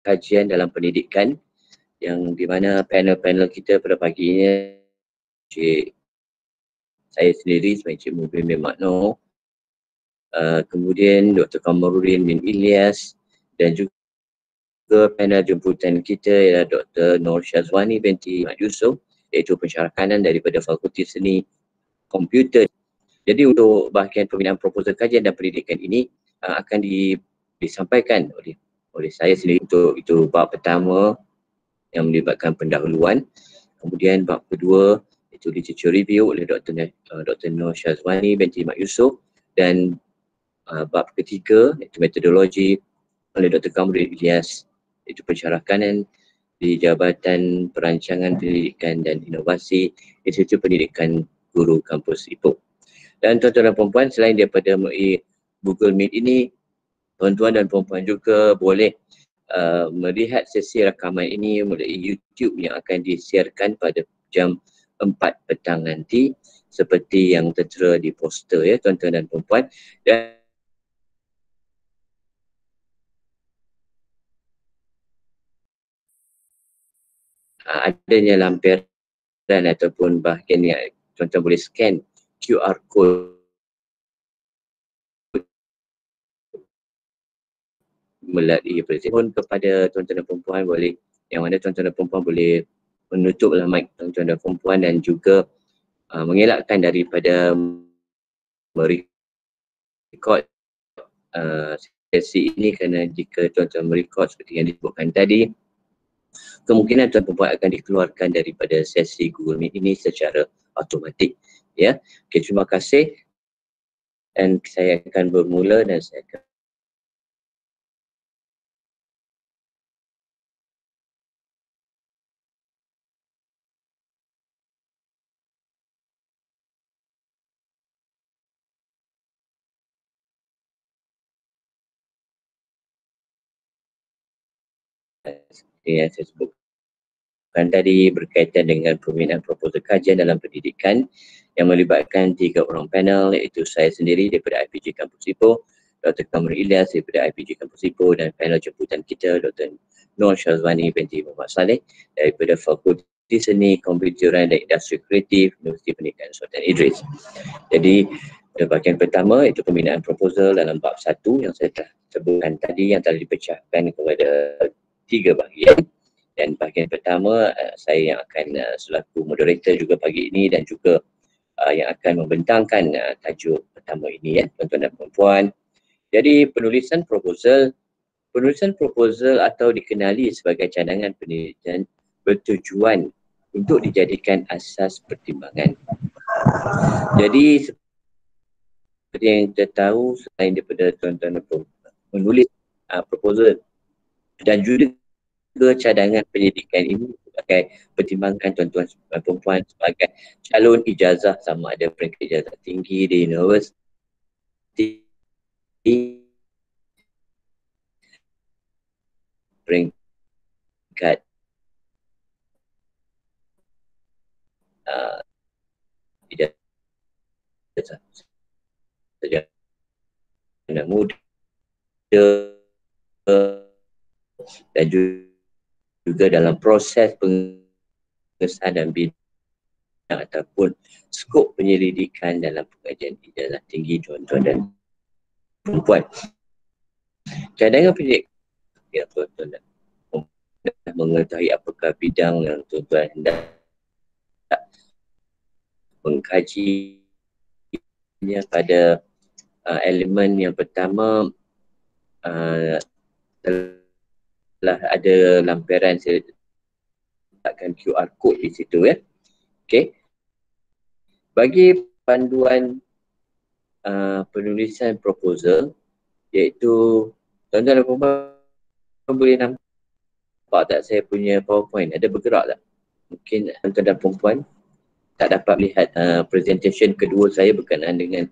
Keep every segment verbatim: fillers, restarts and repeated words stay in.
kajian dalam pendidikan, yang di mana panel-panel kita pada pagi ini Cik, saya sendiri sebagai Cik Mubin bin Makno, uh, kemudian Doktor Kamarudin bin Ilyas, dan juga panel jemputan kita ialah Doktor Nur Syazwani binti Mat Yusof, iaitu pensyarah kanan daripada Fakulti Seni Komputer. Jadi untuk bahagian pembinaan proposal kajian dan pendidikan ini uh, akan di, disampaikan oleh oleh saya sendiri. Untuk itu bab pertama yang melibatkan pendahuluan, kemudian bab kedua itu literature review oleh Doktor Uh, Doktor Nur Syazwani binti Mat Yusof, dan uh, bab ketiga iaitu metodologi oleh Doktor Kamarudin Ilyas, iaitu pensyarah kanan di Jabatan Perancangan Pendidikan dan Inovasi Institut Pendidikan Guru Kampus Ipoh. Dan tuan-tuan dan perempuan, selain daripada melalui Google Meet ini, tuan-tuan dan perempuan juga boleh uh, melihat sesi rakaman ini melalui YouTube yang akan disiarkan pada jam empat petang nanti, seperti yang tertera di poster ya tuan-tuan dan perempuan. Dan uh, adanya lampiran ataupun bahagian yang tuan-tuan boleh scan Q R code melalui telefon kepada tuan-tuan dan perempuan, boleh yang mana tuan-tuan dan perempuan boleh menutuplah mic tuan-tuan dan perempuan, dan juga uh, mengelakkan daripada merekod uh, sesi ini, kerana jika tuan-tuan merekod seperti yang disebutkan tadi, kemungkinan tuan perempuan akan dikeluarkan daripada sesi Google Meet ini secara automatik. Ya, okay, terima kasih, dan saya akan bermula dan saya akan seperti yang saya sebutkan tadi berkaitan dengan pembinaan proposal kajian dalam pendidikan yang melibatkan tiga orang panel, iaitu saya sendiri daripada I P J Kampus Ipoh, Doktor Kamarudin Ilyas daripada I P J Kampus Ipoh, dan panel jemputan kita Doktor Nur Syazwani binti Muhammad Saleh daripada Fakulti Seni Komputeran dan Industri Kreatif Universiti Pendidikan Sultan Idris. Jadi pada bahagian pertama itu pembinaan proposal dalam bab satu yang saya telah sebutkan tadi, yang telah dipecahkan kepada tiga bahagian. Dan bahagian pertama uh, saya yang akan uh, selaku moderator juga pagi ini, dan juga uh, yang akan membentangkan uh, tajuk pertama ini ya tuan-tuan dan perempuan. Jadi penulisan proposal penulisan proposal atau dikenali sebagai cadangan penelitian bertujuan untuk dijadikan asas pertimbangan. Jadi seperti yang kita tahu, selain daripada tuan-tuan dan perempuan menulis uh, proposal dan juga cadangan pendidikan ini sebagai pertimbangan tuan-tuan dan perempuan sebagai calon ijazah, sama ada peringkat ijazah tinggi di universiti, peringkat uh, ijazah sarjana muda dan juga dalam proses pengesahan dan bidang ataupun skop penyelidikan dalam pengajian ijazah tinggi tuan-tuan dan perempuan. Cadangan pendidikan yang tuan-tuan dan perempuan mengetahui apakah bidang yang tuan-tuan hendak mengkajinya. Pada uh, elemen yang pertama uh, telah ada lampiran, saya letakkan Q R code di situ ya. Okey. Bagi panduan uh, penulisan proposal, iaitu tuan-tuan dan perempuan boleh nampak tak saya punya PowerPoint ada bergerak tak? Mungkin tuan-tuan dan perempuan tak dapat melihat uh, presentation kedua saya berkenaan dengan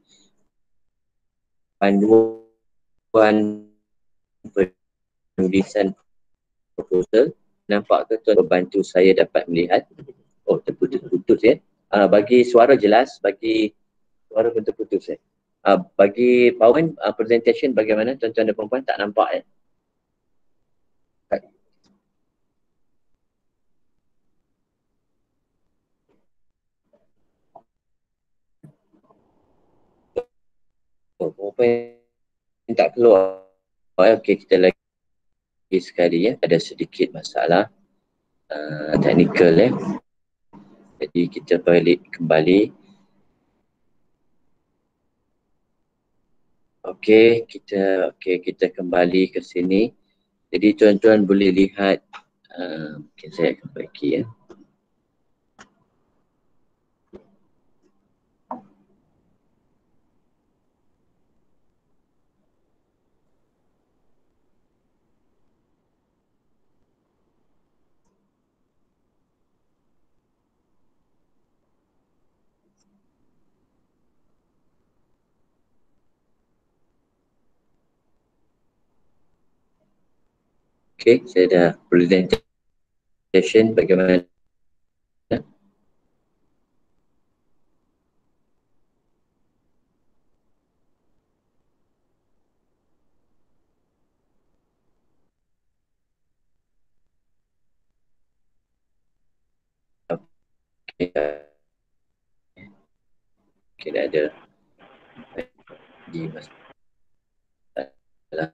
panduan penulisan proposal. Nampak ke tuan membantu saya dapat melihat? Oh, terputus-putus ya. Uh, bagi suara jelas, bagi suara pun terputus ya. Uh, bagi PowerPoint uh, presentation bagaimana tuan-tuan dan perempuan, tak nampak ya? PowerPoint tak keluar. Okey, kita lagi sekali ya, ada sedikit masalah uh, teknikal ya. Jadi kita balik kembali. Okey, kita okey kita kembali ke sini. Jadi tuan-tuan boleh lihat, uh, mungkin saya akan pergi ya. Okey, saya dah presentation bagaimana. Okey, okay, dah ada di masalah.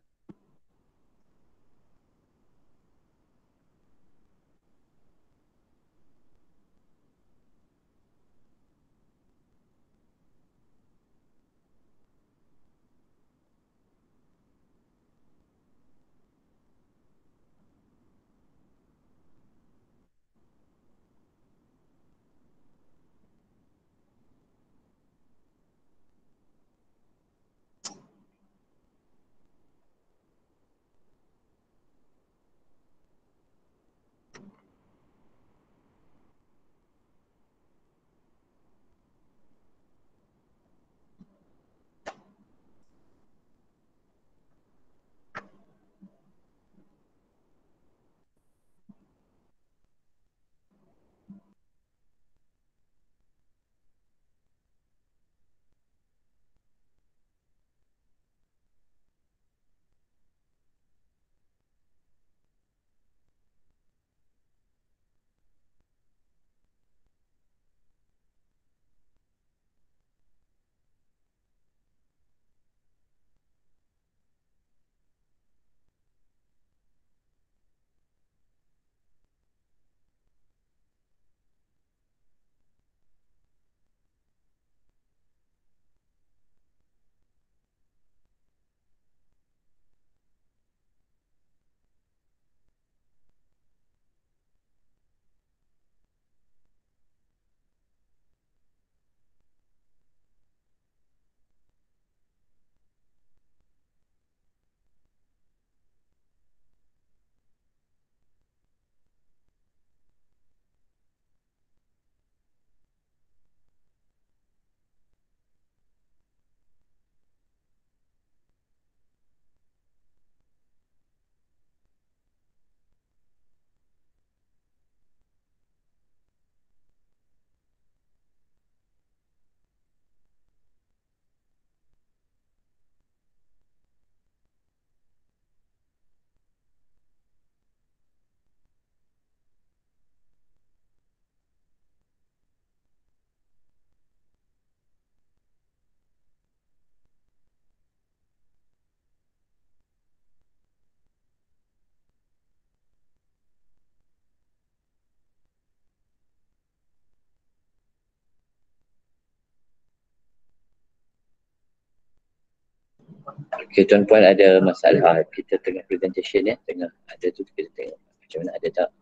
Okey, tuan-puan ada masalah kita tengah presentation ya, tengah ada tu kita tengok macam mana, ada tak?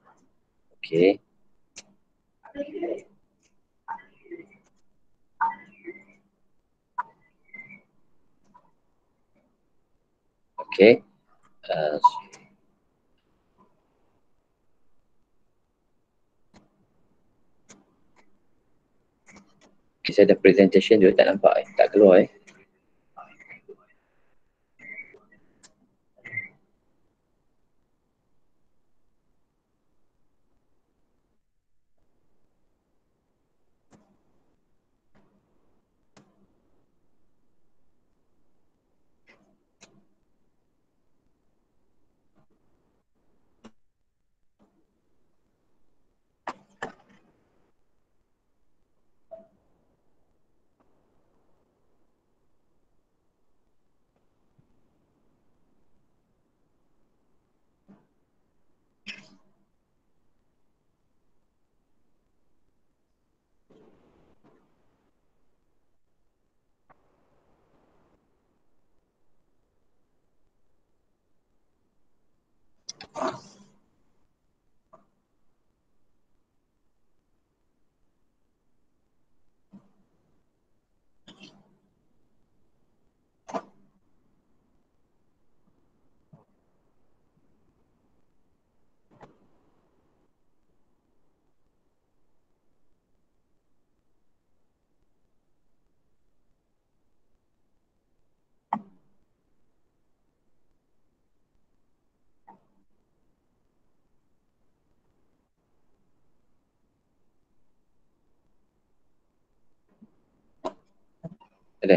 Okey. Okey. Uh, okay, saya ada presentation juga tak nampak eh, tak keluar eh. Ada.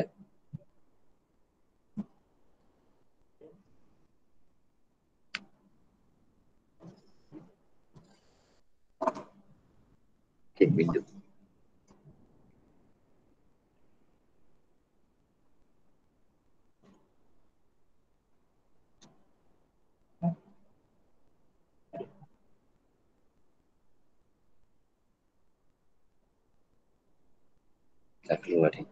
Okay, window. Tak keluar ni.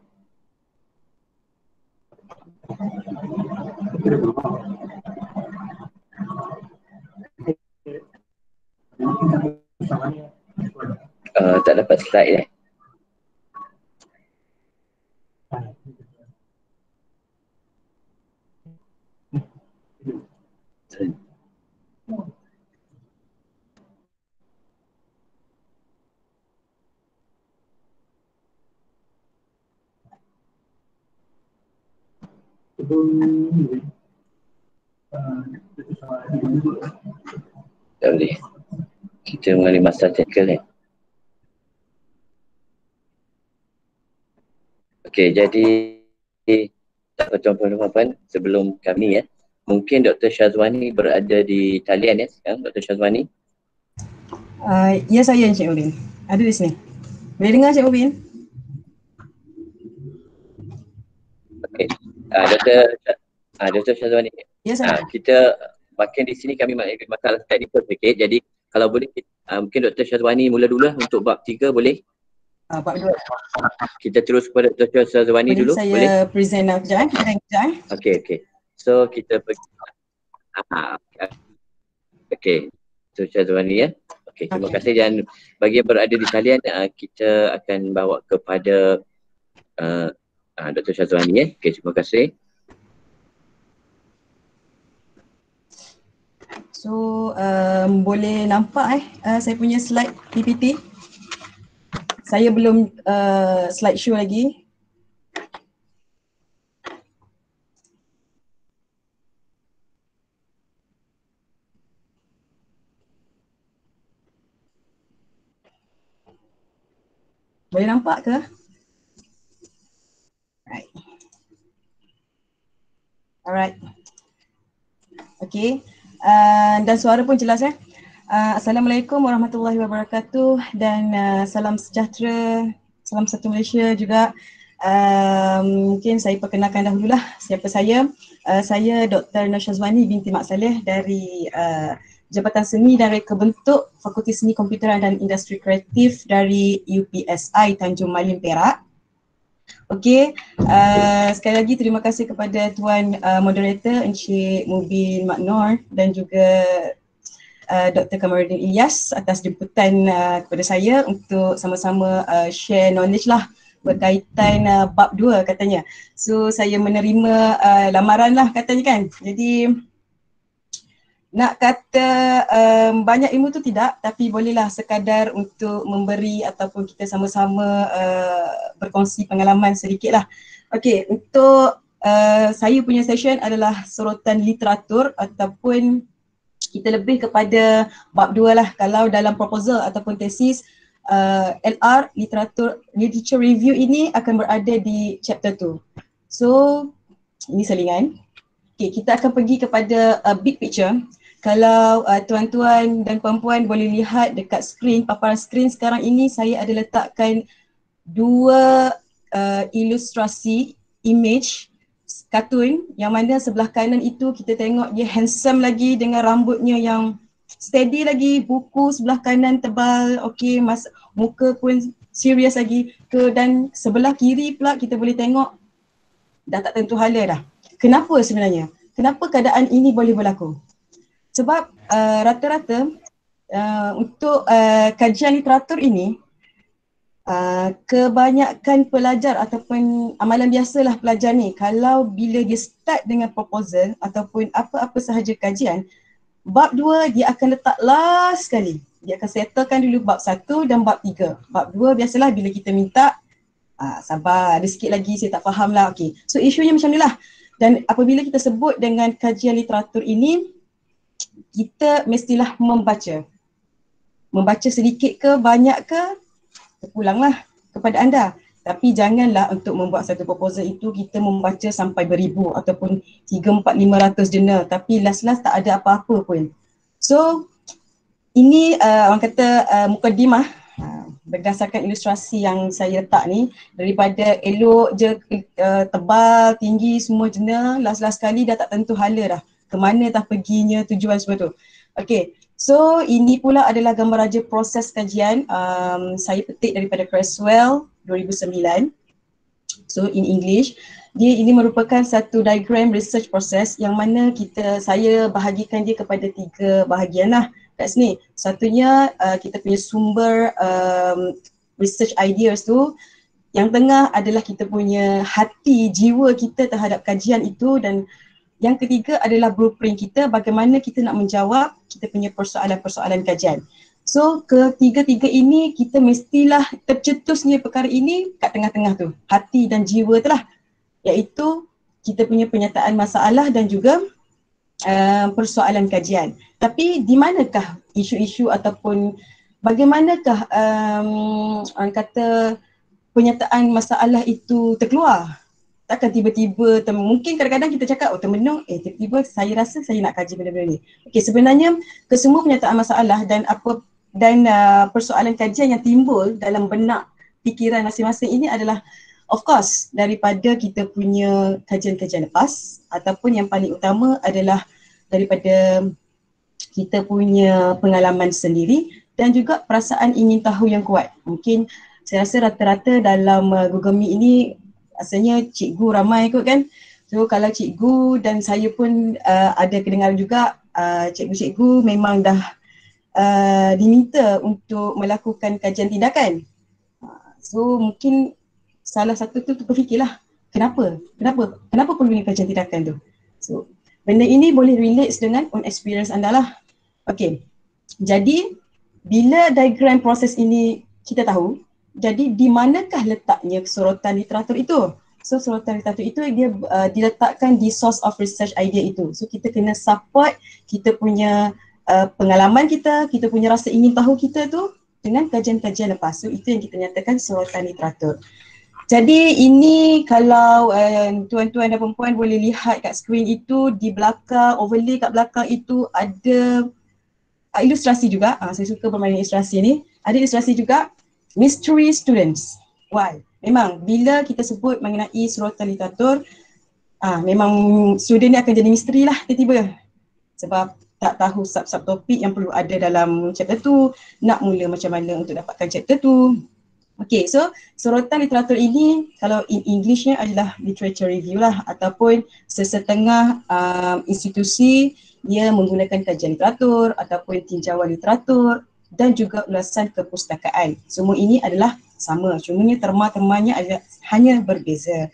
Uh, tak dapat slide eh. Tak boleh. Kita mengalami masalah teknikal ni. Okey, jadi tuan-tuan dan puan sebelum kami ya, mungkin Doktor Syazwani berada di talian ya sekarang, Doktor Syazwani. Uh, ya saya Encik Ubin. Ada di sini. Boleh dengar Encik Ubin? Okey. Ah, Doktor ah, Doktor Syazwani. Ya saya. Ah, kita makin di sini kami mengalami masalah teknikal sedikit. Jadi kalau boleh uh, mungkin Doktor Syazwani mula dulu lah untuk bab tiga boleh? Uh, bab dua. Kita terus kepada Doktor Syazwani boleh dulu, saya boleh? Saya present uh, kejap eh. Kejap eh. Okey, okey. So kita pergi. Ah, okey. Doktor Syazwani ya. Okey, terima okay. kasih dan bagi yang berada di talian uh, kita akan bawa kepada uh, uh, Doktor Syazwani ya. Okey, terima kasih. So um, boleh nampak eh uh, saya punya slide P P T. Saya belum uh, slide show lagi. Boleh nampak ke? Right. Alright. Okay. Uh, dan suara pun jelas eh. Uh, Assalamualaikum warahmatullahi wabarakatuh dan uh, salam sejahtera, salam satu Malaysia juga. Uh, mungkin saya perkenalkan dahululah siapa saya. Uh, saya Doktor Nur Syazwani binti Mak Saleh dari uh, Jabatan Seni dan Reka Bentuk Fakulti Seni Komputeran dan Industri Kreatif dari U P S I Tanjung Malim, Perak. Okey, uh, sekali lagi terima kasih kepada Tuan uh, Moderator Encik Mubin Mak Nor dan juga uh, Doktor Kamarudin Ilyas atas jemputan uh, kepada saya untuk sama-sama uh, share knowledge lah berkaitan uh, bab dua katanya. So saya menerima uh, lamaran lah katanya kan. Jadi nak kata um, banyak ilmu tu tidak, tapi bolehlah sekadar untuk memberi ataupun kita sama-sama uh, berkongsi pengalaman sedikit lah. Okey, untuk uh, saya punya session adalah sorotan literatur ataupun kita lebih kepada bab dua lah. Kalau dalam proposal ataupun tesis uh, L R, literatur, literature review ini akan berada di chapter tu. So, ini selingan. Okey, kita akan pergi kepada uh, big picture. Kalau uh, tuan-tuan dan puan-puan boleh lihat dekat skrin, paparan skrin sekarang ini saya ada letakkan dua uh, ilustrasi image kartun yang mana sebelah kanan itu kita tengok dia handsome lagi dengan rambutnya yang steady lagi, buku sebelah kanan tebal, okey, mas muka pun serius lagi ke, dan sebelah kiri pula kita boleh tengok dah tak tentu hala dah. Kenapa sebenarnya? Kenapa keadaan ini boleh berlaku? Sebab uh, rata-rata uh, untuk uh, kajian literatur ini, Uh, kebanyakan pelajar ataupun amalan biasalah pelajar ni, kalau bila dia start dengan proposal ataupun apa-apa sahaja kajian, bab dua dia akan letak last sekali. Dia akan settlekan dulu bab satu dan bab tiga. Bab dua biasalah bila kita minta, ah, sabar ada sikit lagi saya tak faham lah. Okay. So isunya macam ni lah. Dan apabila kita sebut dengan kajian literatur ini, kita mestilah membaca. Membaca sedikit ke banyak ke, terpulanglah kepada anda. Tapi janganlah untuk membuat satu proposal itu kita membaca sampai beribu ataupun tiga, empat, lima ratus jurnal tapi last-last tak ada apa-apa pun. So ini uh, orang kata uh, mukadimah uh, berdasarkan ilustrasi yang saya letak ni, daripada elok je uh, tebal, tinggi semua jurnal, last-last kali dah tak tentu hala dah. Kemana dah perginya tujuan semua tu. Okay. So ini pula adalah gambar raja proses kajian, um, saya petik daripada Creswell dua ribu sembilan. So in English, dia ini merupakan satu diagram research process yang mana kita saya bahagikan dia kepada tiga bahagian lah kat sini. Satunya uh, kita punya sumber um, research ideas tu, yang tengah adalah kita punya hati, jiwa kita terhadap kajian itu, dan yang ketiga adalah blueprint kita, bagaimana kita nak menjawab kita punya persoalan-persoalan kajian. So ketiga-tiga ini kita mestilah tercetusnya perkara ini kat tengah-tengah tu, hati dan jiwa tu lah, iaitu kita punya penyataan masalah dan juga uh, persoalan kajian. Tapi di manakah isu-isu ataupun bagaimanakah um, orang kata penyataan masalah itu terkeluar? Takkan tiba-tiba, mungkin kadang-kadang kita cakap, oh termenung, eh tiba-tiba saya rasa saya nak kaji benda-benda ni. Okey, sebenarnya kesemua penyataan masalah dan apa dan uh, persoalan kajian yang timbul dalam benak fikiran masing-masing ini adalah of course daripada kita punya kajian-kajian lepas, ataupun yang paling utama adalah daripada kita punya pengalaman sendiri dan juga perasaan ingin tahu yang kuat. Mungkin saya rasa rata-rata dalam uh, Google Meet ini asalnya cikgu ramai kot kan. So kalau cikgu dan saya pun uh, ada kedengaran juga, uh, cikgu-cikgu memang dah uh, diminta untuk melakukan kajian tindakan. Uh, so mungkin salah satu tu berfikirlah, kenapa? Kenapa? Kenapa perlu ni kajian tindakan tu? So benda ini boleh relate dengan own experience anda lah. Okay, jadi bila diagram proses ini kita tahu, jadi di manakah letaknya sorotan literatur itu? So sorotan literatur itu dia uh, diletakkan di source of research idea itu. So kita kena support kita punya uh, pengalaman kita, kita punya rasa ingin tahu kita tu dengan kajian-kajian lepas. So itu yang kita nyatakan sorotan literatur. Jadi ini kalau uh, tuan-tuan dan perempuan boleh lihat kat skrin itu, di belakang, overlay kat belakang itu ada uh, ilustrasi juga. Uh, saya suka permainan ilustrasi ni. Ada ilustrasi juga. Mystery students. Why? Memang bila kita sebut mengenai sorotan literatur, ah, memang student ni akan jadi misteri lah tiba-tiba. Sebab tak tahu sub-sub topik yang perlu ada dalam chapter tu, nak mula macam mana untuk dapatkan chapter tu. Okay, so sorotan literatur ini kalau in Englishnya adalah literature review lah, ataupun sesetengah um, institusi dia menggunakan kajian literatur ataupun tinjauan literatur dan juga ulasan kepustakaan. Semua ini adalah sama, cumanya terma-termanya ada, hanya berbeza.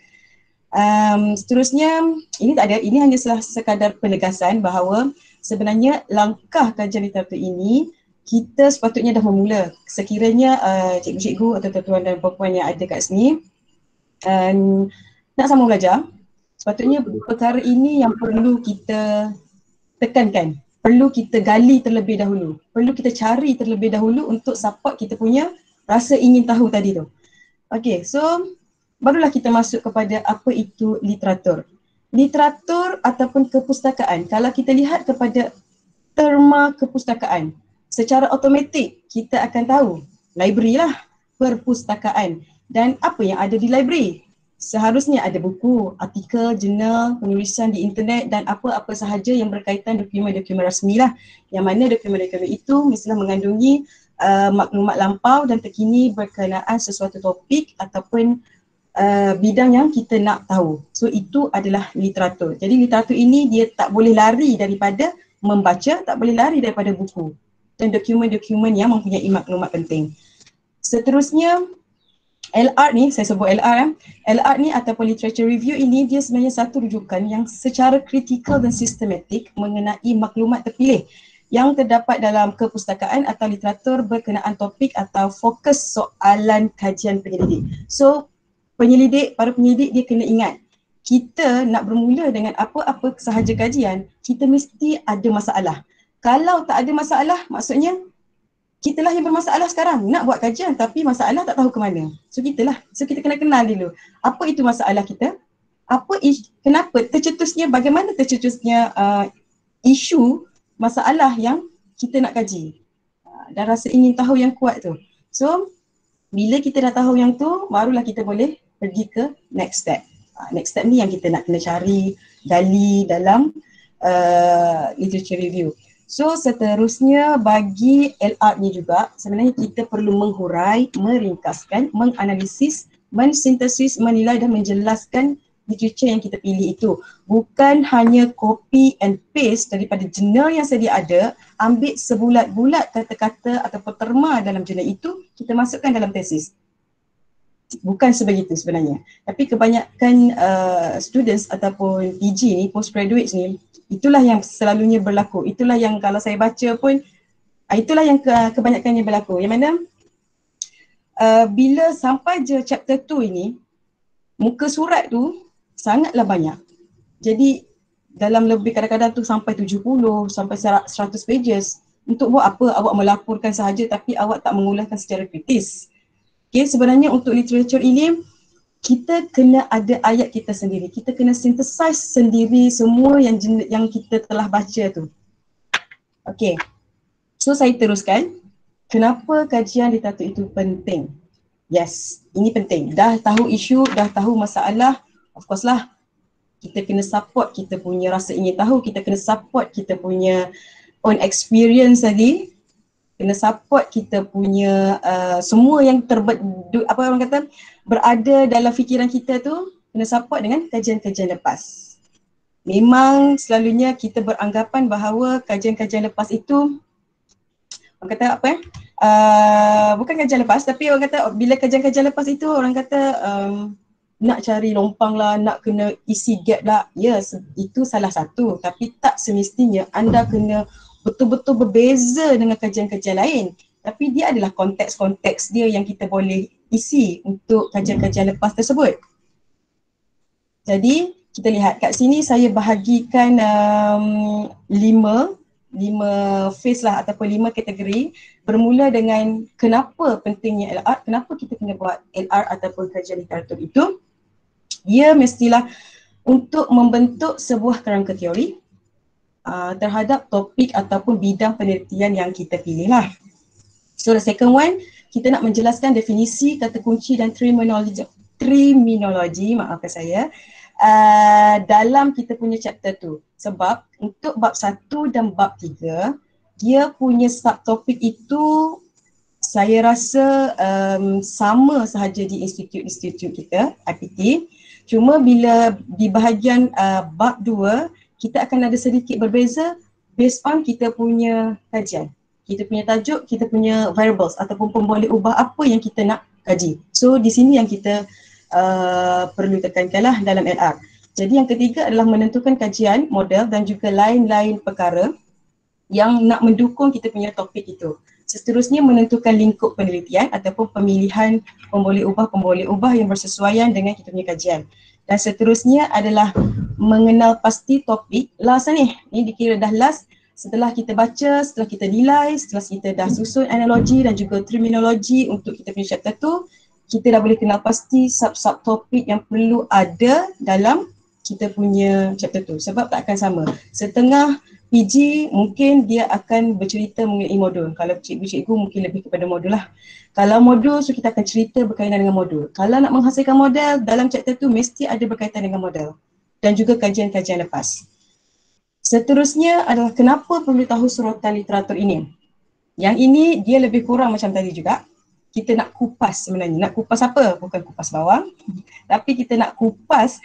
Um, seterusnya, ini tak ada, ini hanya sekadar penegasan bahawa sebenarnya langkah kajian literatur ini kita sepatutnya dah memula. Sekiranya uh, cikgu-cikgu atau tuan-tuan dan puan yang ada kat sini um, nak sambung belajar, sepatutnya perkara ini yang perlu kita tekankan. Perlu kita gali terlebih dahulu, perlu kita cari terlebih dahulu untuk support kita punya rasa ingin tahu tadi tu. Okay, so barulah kita masuk kepada apa itu literatur. Literatur ataupun kepustakaan, kalau kita lihat kepada terma kepustakaan, secara automatik kita akan tahu library lah, perpustakaan, dan apa yang ada di library. Seharusnya ada buku, artikel, jurnal, penulisan di internet dan apa-apa sahaja yang berkaitan dokumen-dokumen rasmi lah. Yang mana dokumen-dokumen itu mestilah mengandungi uh, maklumat lampau dan terkini berkenaan sesuatu topik ataupun uh, bidang yang kita nak tahu. So itu adalah literatur. Jadi literatur ini dia tak boleh lari daripada membaca, tak boleh lari daripada buku dan dokumen-dokumen yang mempunyai maklumat penting. Seterusnya, L R ni, saya sebut L R eh. L R ni ataupun literature review ini, dia sebenarnya satu rujukan yang secara kritikal dan sistematik mengenai maklumat terpilih yang terdapat dalam kepustakaan atau literatur berkenaan topik atau fokus soalan kajian penyelidik. So, penyelidik, para penyelidik dia kena ingat, kita nak bermula dengan apa-apa sahaja kajian, kita mesti ada masalah. Kalau tak ada masalah, maksudnya kita lah yang bermasalah sekarang. Nak buat kajian tapi masalah tak tahu ke mana. So kita lah. So kita kena kenal dulu. Apa itu masalah kita? Apa is- kenapa tercetusnya, bagaimana tercetusnya uh, isu masalah yang kita nak kaji. Uh, dan rasa ingin tahu yang kuat tu. So bila kita dah tahu yang tu, barulah kita boleh pergi ke next step. Uh, next step ni yang kita nak kena cari, gali dalam uh, literature review. So seterusnya bagi L R ni juga, sebenarnya kita perlu menghurai, meringkaskan, menganalisis, mensintesis, menilai dan menjelaskan literature yang kita pilih itu. Bukan hanya copy and paste daripada jurnal yang sedia ada, ambil sebulat-bulat kata-kata ataupun terma dalam jurnal itu, kita masukkan dalam tesis. Bukan sebegitu sebenarnya. Tapi kebanyakan uh, students ataupun P G ni, postgraduates ni, itulah yang selalunya berlaku. Itulah yang kalau saya baca pun, itulah yang ke, kebanyakannya berlaku. Yang mana uh, bila sampai je chapter two ini, muka surat tu sangatlah banyak. Jadi dalam lebih kadang-kadang tu sampai tujuh puluh sampai seratus pages. Untuk buat apa? Awak melaporkan sahaja tapi awak tak mengulaskan secara kritis. Okay, sebenarnya untuk literature ini, kita kena ada ayat kita sendiri. Kita kena synthesize sendiri semua yang yang kita telah baca tu. Okay. So saya teruskan. Kenapa kajian literatur itu penting? Yes, ini penting. Dah tahu isu, dah tahu masalah, of course lah. Kita kena support kita punya rasa ingin tahu, kita kena support kita punya own experience tadi. Kena support kita punya uh, semua yang terbe- apa orang kata berada dalam fikiran kita tu, kena support dengan kajian-kajian lepas. Memang selalunya kita beranggapan bahawa kajian-kajian lepas itu, orang kata apa eh, uh, bukan kajian lepas tapi orang kata bila kajian-kajian lepas itu orang kata um, nak cari lompang lah, nak kena isi gap lah. Yes, itu salah satu, tapi tak semestinya anda kena betul-betul berbeza dengan kajian-kajian lain. Tapi dia adalah konteks-konteks dia yang kita boleh isi untuk kajian-kajian lepas tersebut. Jadi kita lihat kat sini saya bahagikan um, lima, lima phase lah ataupun lima kategori. Bermula dengan kenapa pentingnya L R, kenapa kita kena buat L R ataupun kajian literatur itu. Dia mestilah untuk membentuk sebuah kerangka teori Uh, terhadap topik ataupun bidang penelitian yang kita pilih lah. So the second one, kita nak menjelaskan definisi, kata kunci dan terminologi, terminologi maafkan saya, uh, dalam kita punya chapter tu. Sebab untuk bab satu dan bab tiga, dia punya subtopik itu saya rasa um, sama sahaja di institut-institut kita, I P T. Cuma bila di bahagian uh, bab dua, kita akan ada sedikit berbeza based on kita punya kajian. Kita punya tajuk, kita punya variables ataupun pemboleh ubah apa yang kita nak kaji. So di sini yang kita uh, perlu tekankanlah dalam L R. Jadi yang ketiga adalah menentukan kajian, model dan juga lain-lain perkara yang nak mendukung kita punya topik itu. Seterusnya menentukan lingkup penelitian ataupun pemilihan pemboleh ubah-pemboleh ubah yang bersesuaian dengan kita punya kajian. Dan seterusnya adalah mengenal pasti topik. Last ni, ni dikira dah last. Setelah kita baca, setelah kita nilai, setelah kita dah susun analogi dan juga terminologi untuk kita punya chapter tu, kita dah boleh kenal pasti sub-sub topik yang perlu ada dalam kita punya chapter tu. Sebab tak akan sama. Setengah P G mungkin dia akan bercerita mengenai modul. Kalau cikgu-cikgu mungkin lebih kepada modul lah. Kalau modul, so kita akan cerita berkaitan dengan modul. Kalau nak menghasilkan model, dalam chapter tu mesti ada berkaitan dengan model. Dan juga kajian-kajian lepas. Seterusnya adalah kenapa perlu tahu suratan literatur ini. Yang ini dia lebih kurang macam tadi juga. Kita nak kupas sebenarnya. Nak kupas apa? Bukan kupas bawang. Tapi kita nak kupas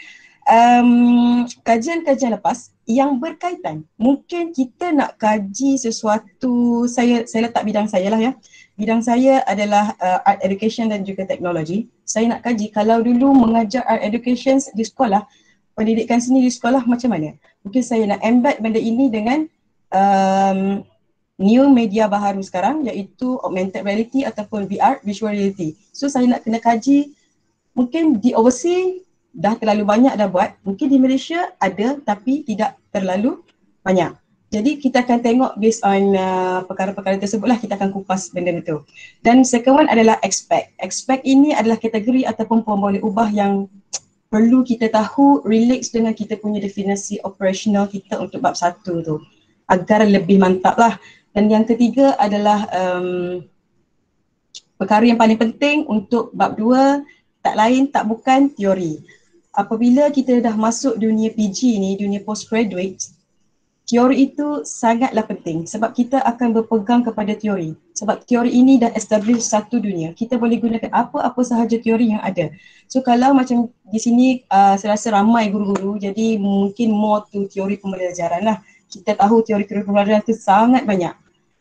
um, kajian-kajian lepas yang berkaitan. Mungkin kita nak kaji sesuatu, saya saya letak bidang saya lah ya. Bidang saya adalah uh, art education dan juga teknologi. Saya nak kaji kalau dulu mengajar art education di sekolah, pendidikan seni di sekolah macam mana. Mungkin saya nak embed benda ini dengan um, new media baharu sekarang iaitu augmented reality ataupun V R, virtual reality. So saya nak kena kaji, mungkin di overseas dah terlalu banyak dah buat, mungkin di Malaysia ada tapi tidak terlalu banyak. Jadi kita akan tengok based on uh, perkara-perkara tersebutlah, kita akan kupas benda itu. Dan second one adalah expect. Expect ini adalah kategori ataupun form boleh ubah yang perlu kita tahu relates dengan kita punya definisi operational kita untuk bab satu tu agar lebih mantap lah. Dan yang ketiga adalah um, perkara yang paling penting untuk bab dua, tak lain tak bukan teori. Apabila kita dah masuk dunia P G ni, dunia postgraduate, teori itu sangatlah penting sebab kita akan berpegang kepada teori. Sebab teori ini dah establish satu dunia. Kita boleh gunakan apa-apa sahaja teori yang ada. So kalau macam di sini uh, saya rasa ramai guru-guru, jadi mungkin more to teori pembelajaran lah. Kita tahu teori-teori pembelajaran itu sangat banyak.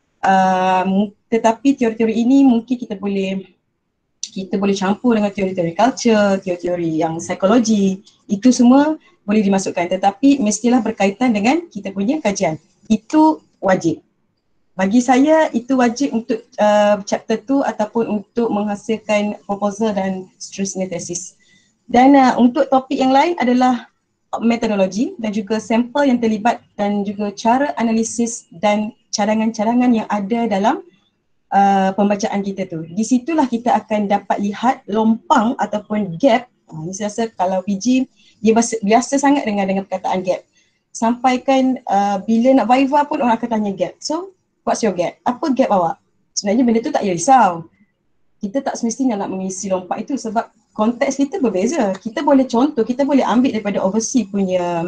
Uh, tetapi teori-teori ini mungkin kita boleh kita boleh campur dengan teori-teori culture, teori-teori yang psikologi, itu semua boleh dimasukkan, tetapi mestilah berkaitan dengan kita punya kajian. Itu wajib. Bagi saya itu wajib untuk uh, chapter tu ataupun untuk menghasilkan proposal dan seterusnya tesis. Dan uh, untuk topik yang lain adalah metodologi dan juga sampel yang terlibat dan juga cara analisis dan cadangan-cadangan yang ada dalam Uh, pembacaan kita tu. Di situlah kita akan dapat lihat lompang ataupun gap. Uh, ini saya rasa kalau P G dia biasa, biasa sangat dengan dengan perkataan gap. Sampaikan uh, bila nak viva pun orang akan tanya gap. So, what's your gap? Apa gap awak? Sebenarnya benda tu tak payah risau. Kita tak semestinya nak mengisi lompak itu sebab konteks kita berbeza. Kita boleh contoh, kita boleh ambil daripada overseas punya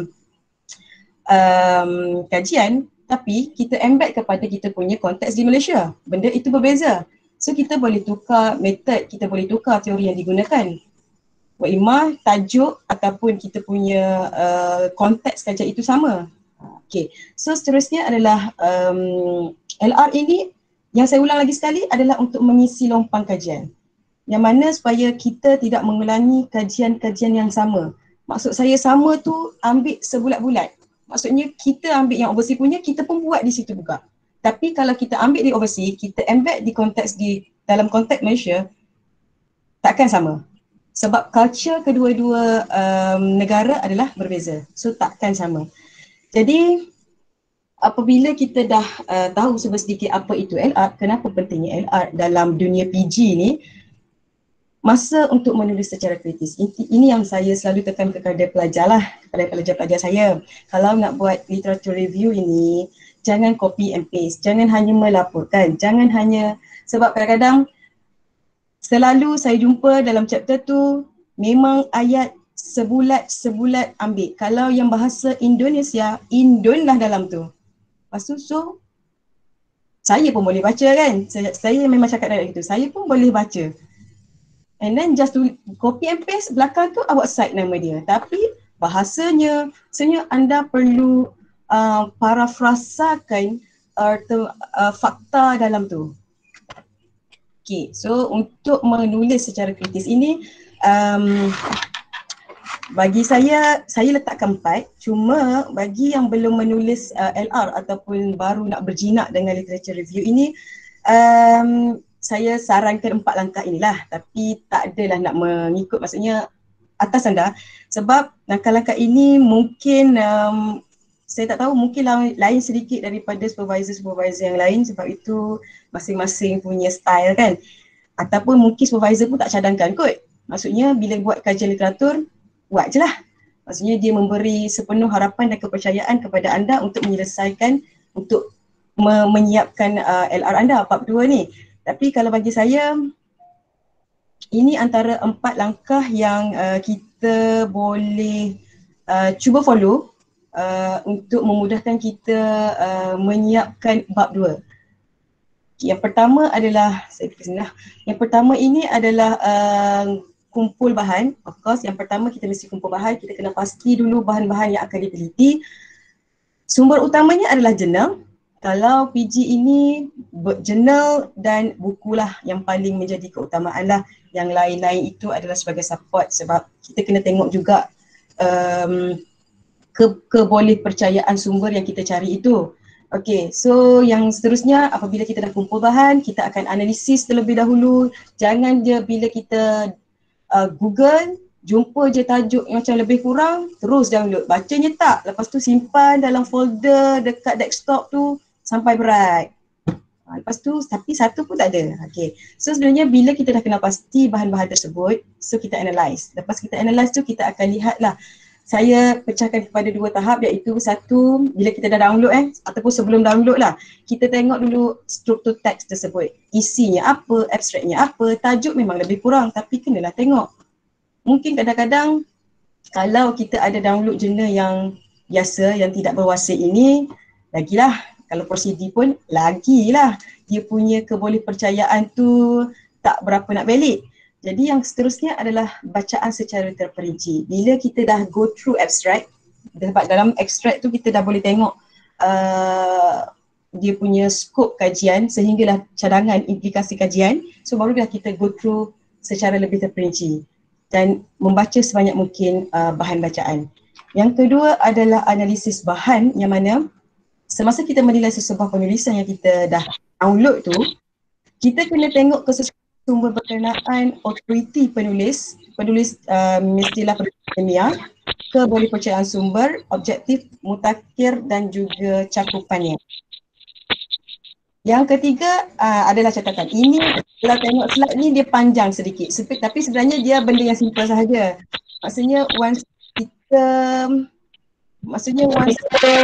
um, kajian, tapi kita embed kepada kita punya konteks di Malaysia. Benda itu berbeza. So kita boleh tukar method, kita boleh tukar teori yang digunakan. Wa'imah, tajuk ataupun kita punya uh, konteks kajian itu sama. Okay, so seterusnya adalah um, L R ini yang saya ulang lagi sekali adalah untuk mengisi lompang kajian. Yang mana supaya kita tidak mengulangi kajian-kajian yang sama. Maksud saya sama tu ambil sebulat-bulat. Maksudnya kita ambil yang overseas punya, kita pun buat di situ juga. Tapi kalau kita ambil di overseas, kita embed di konteks di dalam konteks Malaysia, takkan sama. Sebab culture kedua-dua um, negara adalah berbeza. So takkan sama. Jadi apabila kita dah uh, tahu sedikit apa itu L R, kenapa pentingnya L R dalam dunia P G ni, masa untuk menulis secara kritis. Ini yang saya selalu tekan kepada pelajar lah, kepada pelajar-pelajar saya. Kalau nak buat literature review ini, jangan copy and paste, jangan hanya melaporkan, jangan hanya, sebab kadang-kadang selalu saya jumpa dalam chapter tu, memang ayat sebulat-sebulat ambil. Kalau yang bahasa Indonesia, Indon lah dalam tu. Lepas tu, so, saya pun boleh baca kan, saya, saya memang cakap dari itu, saya pun boleh baca. And then just to copy and paste, belakang tu awak cite nama dia. Tapi bahasanya, sebenarnya anda perlu uh, parafrasakan uh, ter, uh, fakta dalam tu. Okay, so untuk menulis secara kritis ini, um, bagi saya, saya letakkan empat. Cuma bagi yang belum menulis uh, L R ataupun baru nak berjinak dengan literature review ini, um, saya sarankan empat langkah inilah, tapi tak adalah nak mengikut, maksudnya atas anda. Sebab langkah-langkah ini mungkin um, saya tak tahu, mungkin lain, lain sedikit daripada supervisor-supervisor yang lain sebab itu masing-masing punya style kan. Ataupun mungkin supervisor pun tak cadangkan kot. Maksudnya bila buat kajian literatur, buat je lah. Maksudnya dia memberi sepenuh harapan dan kepercayaan kepada anda untuk menyelesaikan, untuk me- menyiapkan uh, L R anda, bab dua ni. Tapi kalau bagi saya, ini antara empat langkah yang uh, kita boleh uh, cuba follow uh, untuk memudahkan kita uh, menyiapkan bab dua. Yang pertama adalah, saya fikir sini lah. Yang pertama ini adalah uh, kumpul bahan, of course yang pertama kita mesti kumpul bahan, kita kena pasti dulu bahan-bahan yang akan diteliti. Sumber utamanya adalah jurnal. Kalau P G ini jurnal dan buku lah yang paling menjadi keutamaan lah. Yang lain-lain itu adalah sebagai support sebab kita kena tengok juga um, ke keboleh percayaan sumber yang kita cari itu. Okay, so yang seterusnya apabila kita dah kumpul bahan, kita akan analisis terlebih dahulu. Jangan je bila kita uh, Google, jumpa je tajuk yang macam lebih kurang, terus download. Bacanya tak, lepas tu simpan dalam folder dekat desktop tu sampai berat. Ha, lepas tu, tapi satu pun tak ada. Okay, so sebenarnya bila kita dah kenal pasti bahan-bahan tersebut, so kita analyse. Lepas kita analyse tu, kita akan lihatlah. Saya pecahkan kepada dua tahap, iaitu satu, bila kita dah download eh, ataupun sebelum download lah, kita tengok dulu struktur teks tersebut. Isinya apa, abstraknya apa, tajuk memang lebih kurang tapi kenalah tengok. Mungkin kadang-kadang kalau kita ada download jurnal yang biasa, yang tidak berwasit ini, lagilah kalau prosedi pun lagilah dia punya keboleh percayaan tu tak berapa nak valid. Jadi yang seterusnya adalah bacaan secara terperinci. Bila kita dah go through abstract, sebab dalam abstract tu kita dah boleh tengok uh, dia punya skop kajian sehinggalah cadangan implikasi kajian. So baru dah kita go through secara lebih terperinci dan membaca sebanyak mungkin uh, bahan bacaan. Yang kedua adalah analisis bahan, yang mana semasa kita menilai sesebuah penulisan yang kita dah download tu, kita kena tengok ke sumber berkenaan autoriti penulis, penulis uh, mestilah penulis ilmiah, keboleh percayaan sumber, objektif, mutakhir dan juga cakupannya. Yang ketiga uh, adalah catatan. Ini kalau tengok slide ni dia panjang sedikit, tapi sebenarnya dia benda yang simple sahaja. Maksudnya once kita, maksudnya once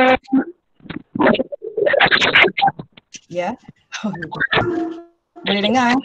ya, boleh dengar?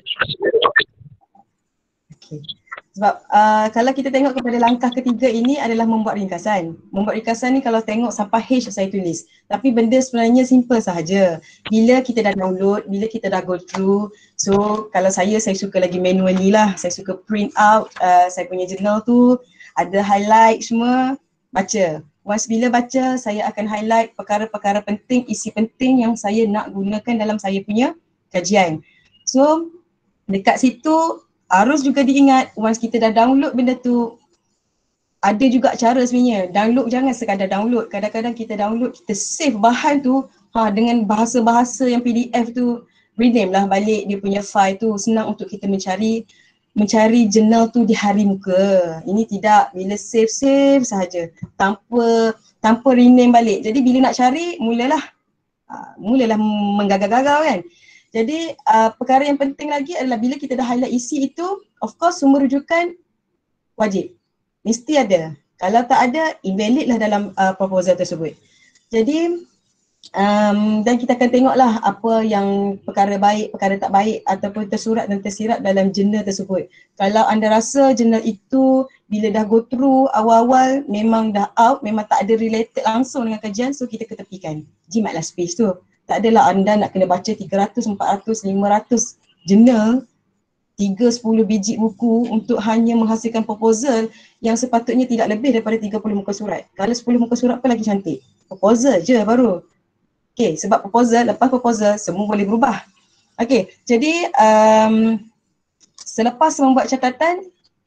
Okay. Sebab uh, kalau kita tengok kepada langkah ketiga ini adalah membuat ringkasan. Membuat ringkasan ni kalau tengok sampai H saya tulis. Tapi benda sebenarnya simple sahaja. Bila kita dah download, bila kita dah go through. So kalau saya, saya suka lagi manually lah. Saya suka print out uh, saya punya journal tu. Ada highlight semua, baca. Once bila baca, saya akan highlight perkara-perkara penting, isi penting yang saya nak gunakan dalam saya punya kajian. So dekat situ harus juga diingat, once kita dah download benda tu, ada juga cara sebenarnya. Download jangan sekadar download. Kadang-kadang kita download, kita save bahan tu ha, dengan bahasa-bahasa yang P D F tu, rename lah balik dia punya file tu. Senang untuk kita mencari mencari jurnal tu di hari muka. Ini tidak, bila save-save sahaja tanpa tanpa rename balik. Jadi bila nak cari, mulalah uh, mulalah menggagal-gagal kan. Jadi uh, perkara yang penting lagi adalah bila kita dah highlight isi itu, of course sumber rujukan wajib, mesti ada. Kalau tak ada, invalid lah dalam uh, proposal tersebut. Jadi um, dan kita akan tengoklah apa yang perkara baik, perkara tak baik ataupun tersurat dan tersirat dalam jurnal tersebut. Kalau anda rasa jurnal itu bila dah go through awal-awal memang dah out, memang tak ada related langsung dengan kajian, so kita ketepikan. Jimatlah space tu. Tak adalah anda nak kena baca tiga ratus, empat ratus, lima ratus jurnal, tiga, sepuluh biji buku untuk hanya menghasilkan proposal yang sepatutnya tidak lebih daripada tiga puluh muka surat. Kalau sepuluh muka surat pun lagi cantik. Proposal je baru. Okay, sebab proposal, lepas proposal semua boleh berubah. Okay, jadi um, selepas membuat catatan,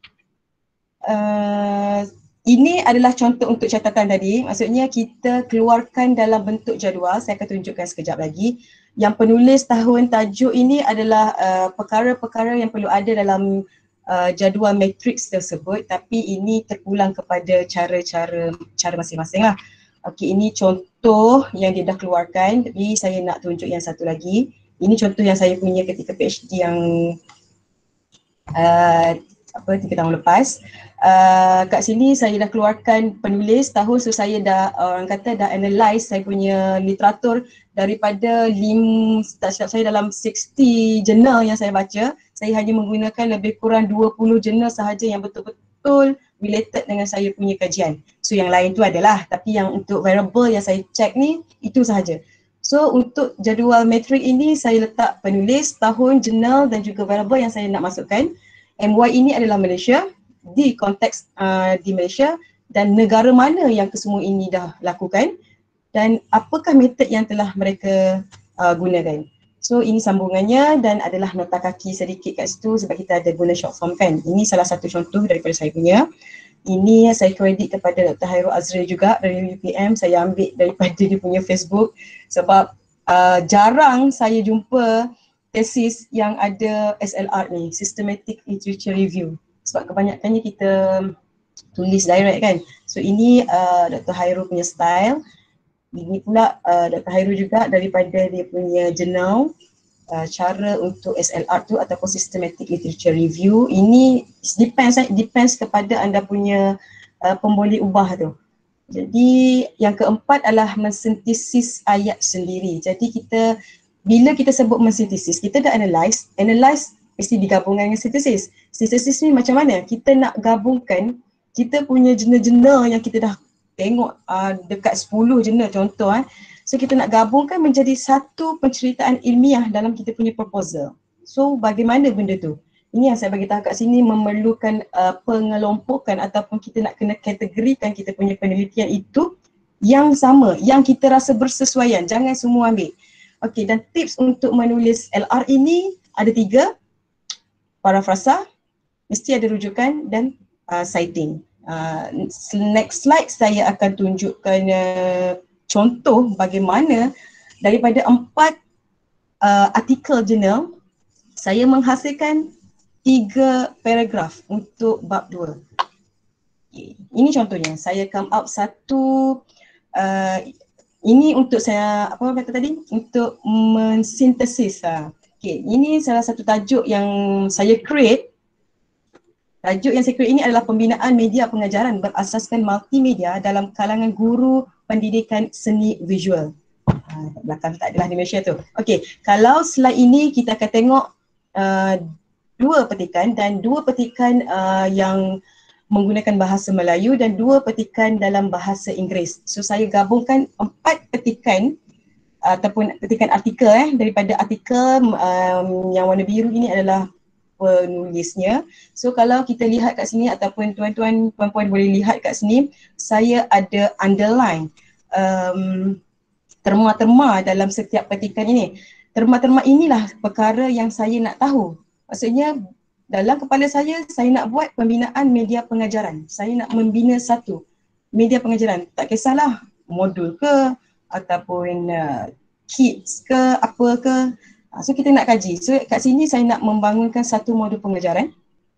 uh, ini adalah contoh untuk catatan tadi. Maksudnya kita keluarkan dalam bentuk jadual. Saya akan tunjukkan sekejap lagi. Yang penulis tahun tajuk ini adalah uh, perkara-perkara yang perlu ada dalam uh, jadual matriks tersebut. Tapi ini terpulang kepada cara-cara cara masing-masing lah. Okey, ini contoh yang dia dah keluarkan. Tapi saya nak tunjuk yang satu lagi. Ini contoh yang saya punya ketika PhD yang uh, apa tiga tahun lepas. Uh, kat sini saya dah keluarkan penulis tahun, so saya dah orang kata dah analyse saya punya literatur daripada lim, tak silap saya dalam enam puluh jurnal yang saya baca. Saya hanya menggunakan lebih kurang dua puluh jurnal sahaja yang betul-betul related dengan saya punya kajian. So yang lain tu adalah, tapi yang untuk variable yang saya check ni itu sahaja. So untuk jadual metrik ini saya letak penulis, tahun, jurnal dan juga variable yang saya nak masukkan. M Y ini adalah Malaysia, di konteks uh, di Malaysia dan negara mana yang kesemua ini dah lakukan dan apakah metod yang telah mereka uh, gunakan. So ini sambungannya dan adalah nota kaki sedikit kat situ sebab kita ada guna short form kan. Ini salah satu contoh daripada saya punya. Ini saya kredit kepada Doktor Hairul Azri juga dari U P M. Saya ambil daripada dia punya Facebook sebab uh, jarang saya jumpa tesis yang ada S L R ni, Systematic Literature Review. Sebab kebanyakannya kita tulis direct kan. So ini uh, Doktor Hairul punya style. Ini pula uh, Doktor Hairul juga daripada dia punya jurnal uh, cara untuk S L R tu ataupun Systematic Literature Review. Ini depends depends kepada anda punya uh, pemboleh ubah tu. Jadi yang keempat adalah mensintesis ayat sendiri. Jadi kita bila kita sebut mensintesis, kita dah analyse, analyse mesti digabungkan dengan sintesis. Sintesis ni macam mana? Kita nak gabungkan kita punya jurnal-jurnal yang kita dah tengok uh, dekat sepuluh jurnal contoh eh. So kita nak gabungkan menjadi satu penceritaan ilmiah dalam kita punya proposal. So bagaimana benda tu? Ini yang saya bagi tahu kat sini memerlukan uh, pengelompokan ataupun kita nak kena kategorikan kita punya penelitian itu yang sama, yang kita rasa bersesuaian. Jangan semua ambil. Okey, dan tips untuk menulis L R ini ada tiga. Parafrasa, mesti ada rujukan dan uh, citing. Uh, next slide saya akan tunjukkan uh, contoh bagaimana daripada empat uh, artikel jurnal saya menghasilkan tiga paragraf untuk bab dua. Okay. Ini contohnya, saya come out satu, uh, ini untuk saya, apa kata tadi? Untuk mensintesis. Uh. Okay. Ini salah satu tajuk yang saya create. Tajuk yang saya create ini adalah pembinaan media pengajaran berasaskan multimedia dalam kalangan guru pendidikan seni visual. Uh, belakang tak adalah di Malaysia tu. Okey, kalau slide ini kita akan tengok uh, dua petikan dan dua petikan uh, yang menggunakan bahasa Melayu dan dua petikan dalam bahasa Inggeris. So saya gabungkan empat petikan uh, ataupun petikan artikel eh daripada artikel um, yang warna biru ini adalah penulisnya. So kalau kita lihat kat sini ataupun tuan-tuan puan-puan boleh lihat kat sini, saya ada underline um, terma-terma dalam setiap petikan ini. Terma-terma inilah perkara yang saya nak tahu. Maksudnya dalam kepala saya, saya nak buat pembinaan media pengajaran. Saya nak membina satu media pengajaran. Tak kisahlah modul ke ataupun uh, kits ke apa ke. So kita nak kaji. So kat sini saya nak membangunkan satu modul pengajaran.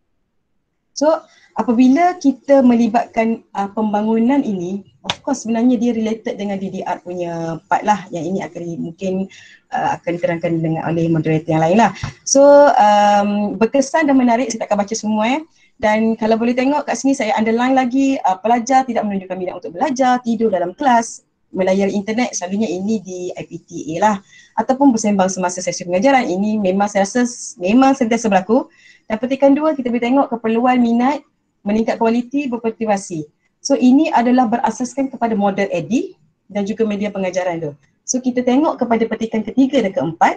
So apabila kita melibatkan uh, pembangunan ini, of course sebenarnya dia related dengan D D R punya part lah. Yang ini akan mungkin uh, akan diterangkan dengan oleh moderator yang lain lah. So um, berkesan dan menarik, saya tak akan baca semua eh. Dan kalau boleh tengok kat sini saya underline lagi, uh, pelajar tidak menunjukkan minat untuk belajar, tidur dalam kelas, melayari internet, selalunya ini di I P T A lah. Ataupun bersembang semasa sesi pengajaran, ini memang saya rasa memang sentiasa berlaku. Dan petikan dua kita boleh tengok keperluan minat, meningkat kualiti, bermotivasi. So ini adalah berasaskan kepada model E D I dan juga media pengajaran tu. So kita tengok kepada petikan ketiga dan keempat,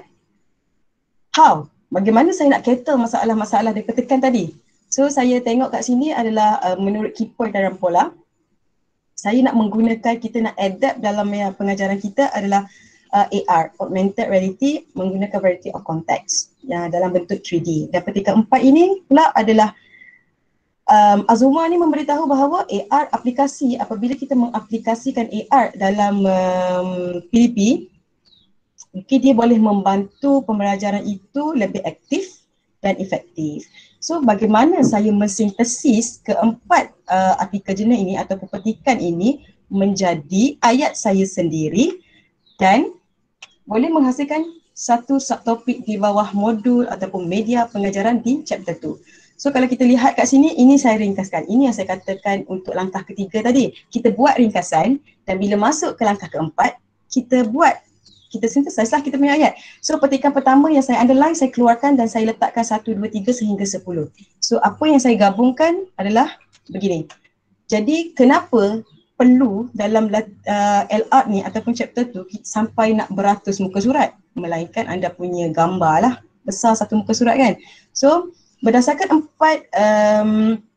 how? Bagaimana saya nak cater masalah-masalah dari petikan tadi? So saya tengok kat sini adalah uh, menurut key point dalam pola. Saya nak menggunakan, kita nak adapt dalam pengajaran kita adalah uh, A R, Augmented Reality, menggunakan variety of context yang dalam bentuk tiga D. Dan petikan empat ini pula adalah um, Azuma ni memberitahu bahawa A R aplikasi, apabila kita mengaplikasikan A R dalam um, P D P, mungkin dia boleh membantu pembelajaran itu lebih aktif dan efektif. So bagaimana saya mensintesis keempat uh, artikel jurnal ini atau petikan ini menjadi ayat saya sendiri dan boleh menghasilkan satu subtopik di bawah modul ataupun media pengajaran di chapter tu. So kalau kita lihat kat sini, ini saya ringkaskan. Ini yang saya katakan untuk langkah ketiga tadi. Kita buat ringkasan dan bila masuk ke langkah keempat, kita buat kita synthesize lah kita punya ayat. So petikan pertama yang saya underline, saya keluarkan dan saya letakkan satu, dua, tiga sehingga sepuluh. So apa yang saya gabungkan adalah begini. Jadi kenapa perlu dalam uh, L R ni ataupun chapter tu sampai nak beratus muka surat? Melainkan anda punya gambar lah, besar satu muka surat kan. So berdasarkan empat um,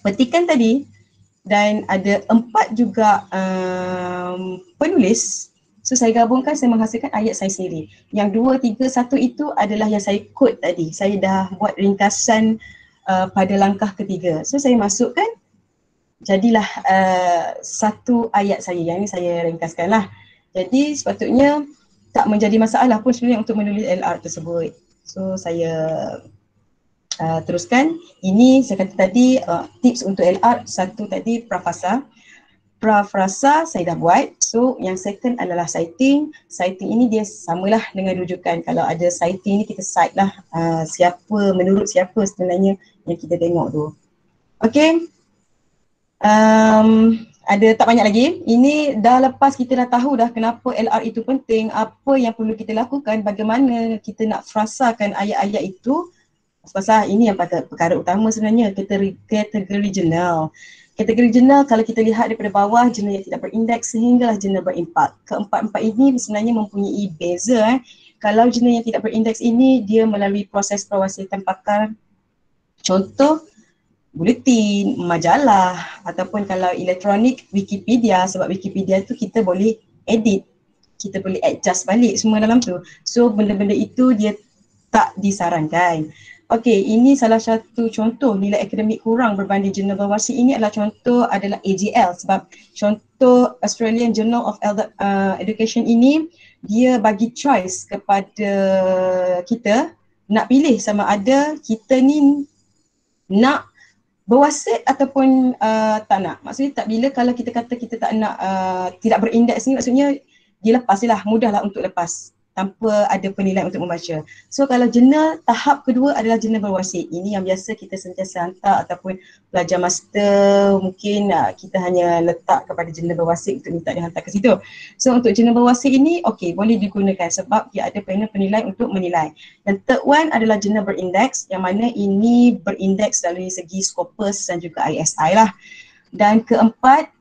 petikan tadi dan ada empat juga um, penulis. So saya gabungkan, saya menghasilkan ayat saya sendiri. Yang dua, tiga, satu itu adalah yang saya quote tadi. Saya dah buat ringkasan uh, pada langkah ketiga. So saya masukkan, jadilah uh, satu ayat saya. Yang ini saya ringkaskan lah. Jadi sepatutnya tak menjadi masalah pun sebenarnya untuk menulis L R tersebut. So saya uh, teruskan. Ini saya kata tadi uh, tips untuk L R. Satu tadi prafasa. Prafrasa saya dah buat. So yang second adalah citing. Citing ini dia samalah dengan rujukan. Kalau ada citing ni kita cite lah uh, siapa, menurut siapa sebenarnya yang kita tengok tu. Okay. Um, ada tak banyak lagi. Ini dah lepas kita dah tahu dah kenapa L R itu penting, apa yang perlu kita lakukan, bagaimana kita nak frasakan ayat-ayat itu. Pasal ini yang perkara utama sebenarnya, kategori, kategori jurnal. Kategori jurnal kalau kita lihat daripada bawah, jurnal yang tidak berindeks sehinggalah jurnal berimpak. Keempat-empat ini sebenarnya mempunyai beza. Eh. Kalau jurnal yang tidak berindeks ini, dia melalui proses pewasiatan pakar. Contoh, buletin, majalah ataupun kalau elektronik, Wikipedia. Sebab Wikipedia tu kita boleh edit, kita boleh adjust balik semua dalam tu. So benda-benda itu dia tak disarankan. Okey, ini salah satu contoh nilai akademik kurang berbanding jurnal berwasi. Ini adalah contoh adalah A J L sebab contoh Australian Journal of uh, Education ini dia bagi choice kepada kita nak pilih sama ada kita ni nak berwasit ataupun uh, tak nak. Maksudnya tak, bila kalau kita kata kita tak nak uh, tidak berindeks ni, maksudnya dia lepas je lah, mudah lah untuk lepas tanpa ada penilaian untuk membaca. So kalau jurnal tahap kedua adalah jurnal berwasit. Ini yang biasa kita sentiasa hantar ataupun pelajar master mungkin uh, kita hanya letak kepada jurnal berwasit untuk minta dihantar ke situ. So untuk jurnal berwasit ini okey, boleh digunakan sebab dia ada panel penilai untuk menilai. Dan third one adalah jurnal berindeks yang mana ini berindeks dari segi Scopus dan juga I S I lah. Dan keempat,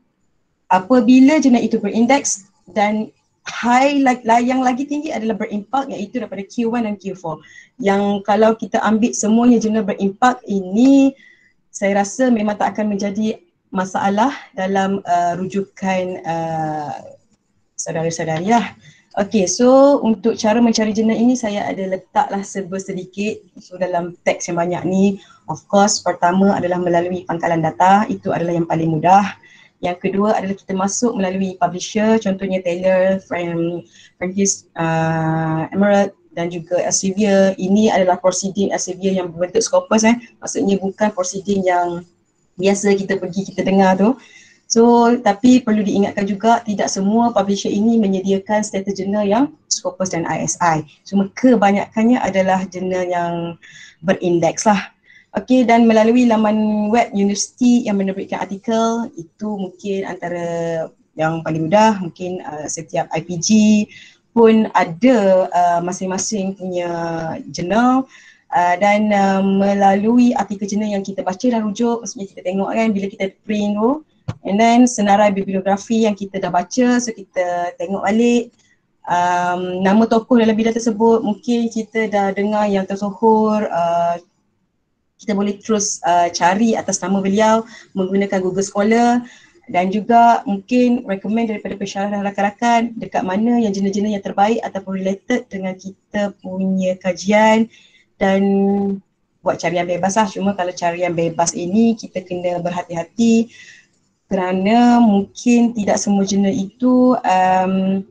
apabila jurnal itu berindeks dan high yang lagi tinggi adalah berimpak, iaitu daripada Q one dan Q four. Yang kalau kita ambil semuanya jurnal berimpak ini, saya rasa memang tak akan menjadi masalah dalam uh, rujukan uh, saudara-saudari lah. Okey, so untuk cara mencari jurnal ini saya ada letaklah serba sedikit. So dalam teks yang banyak ni, of course pertama adalah melalui pangkalan data, itu adalah yang paling mudah. Yang kedua adalah kita masuk melalui publisher, contohnya Taylor, Francis, uh, Emerald dan juga Elsevier. Ini adalah proceeding Elsevier yang berbentuk Scopus, eh. Maksudnya bukan proceeding yang biasa kita pergi kita dengar tu. So tapi perlu diingatkan juga tidak semua publisher ini menyediakan status jurnal yang Scopus dan I S I. Cuma kebanyakannya adalah jurnal yang berindeks lah. Okey, dan melalui laman web universiti yang menerbitkan artikel, itu mungkin antara yang paling mudah. Mungkin uh, setiap I P G pun ada uh, masing-masing punya jurnal, uh, dan uh, melalui artikel jurnal yang kita baca dan rujuk, maksudnya kita tengok kan bila kita print tu, and then senarai bibliografi yang kita dah baca, so kita tengok balik um, nama tokoh dalam bidang tersebut. Mungkin kita dah dengar yang tersohor, uh, kita boleh terus uh, cari atas nama beliau menggunakan Google Scholar, dan juga mungkin recommend daripada pensyarah dan rakan-rakan dekat mana yang jurnal-jurnal yang terbaik ataupun related dengan kita punya kajian, dan buat carian bebas lah. Cuma kalau carian bebas ini kita kena berhati-hati kerana mungkin tidak semua jurnal itu um,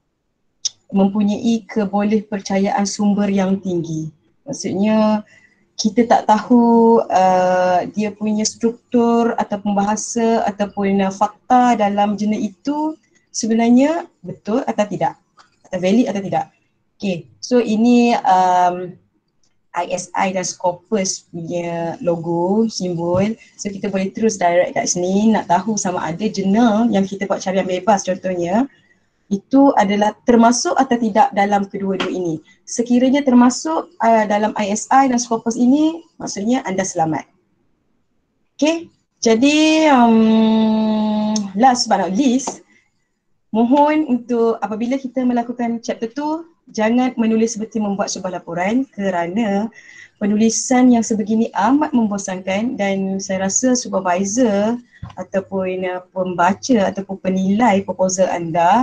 mempunyai kebolehpercayaan sumber yang tinggi. Maksudnya kita tak tahu uh, dia punya struktur ataupun bahasa ataupun uh, fakta dalam jurnal itu sebenarnya betul atau tidak, atau valid atau tidak. Okay, so ini um, I S I dan Scopus punya logo, simbol. So kita boleh terus direct kat sini nak tahu sama ada jurnal yang kita buat carian bebas contohnya itu adalah termasuk atau tidak dalam kedua-dua ini. Sekiranya termasuk uh, dalam I S I dan Scopus ini, maksudnya anda selamat. Okay, jadi um, last but not least, mohon untuk apabila kita melakukan chapter tu, jangan menulis seperti membuat sebuah laporan kerana penulisan yang sebegini amat membosankan dan saya rasa supervisor ataupun uh, pembaca ataupun penilai proposal anda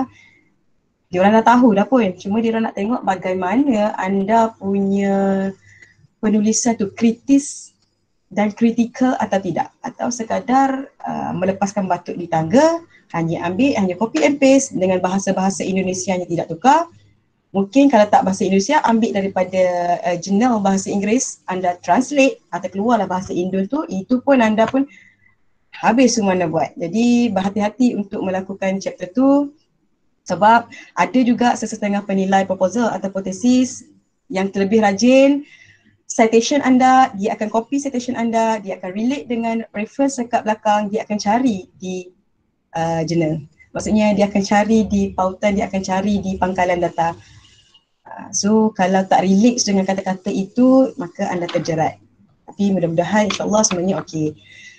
diorang dah tahu dah pun, cuma diorang nak tengok bagaimana anda punya penulisan tu kritis dan kritikal atau tidak, atau sekadar uh, melepaskan batuk di tangga, hanya ambil, hanya copy and paste dengan bahasa-bahasa Indonesia yang tidak tukar. Mungkin kalau tak bahasa Indonesia, ambil daripada uh, jurnal bahasa Inggeris, anda translate atau keluarlah bahasa Indo tu, itu pun anda pun habis semua anda buat. Jadi berhati-hati untuk melakukan chapter tu, sebab ada juga sesetengah penilai proposal atau tesis yang terlebih rajin. Citation anda, dia akan copy citation anda, dia akan relate dengan reference dekat belakang, dia akan cari di uh, jurnal. Maksudnya dia akan cari di pautan, dia akan cari di pangkalan data. Uh, so kalau tak relate dengan kata-kata itu, maka anda terjerat. Tapi mudah-mudahan insyaAllah semuanya okey.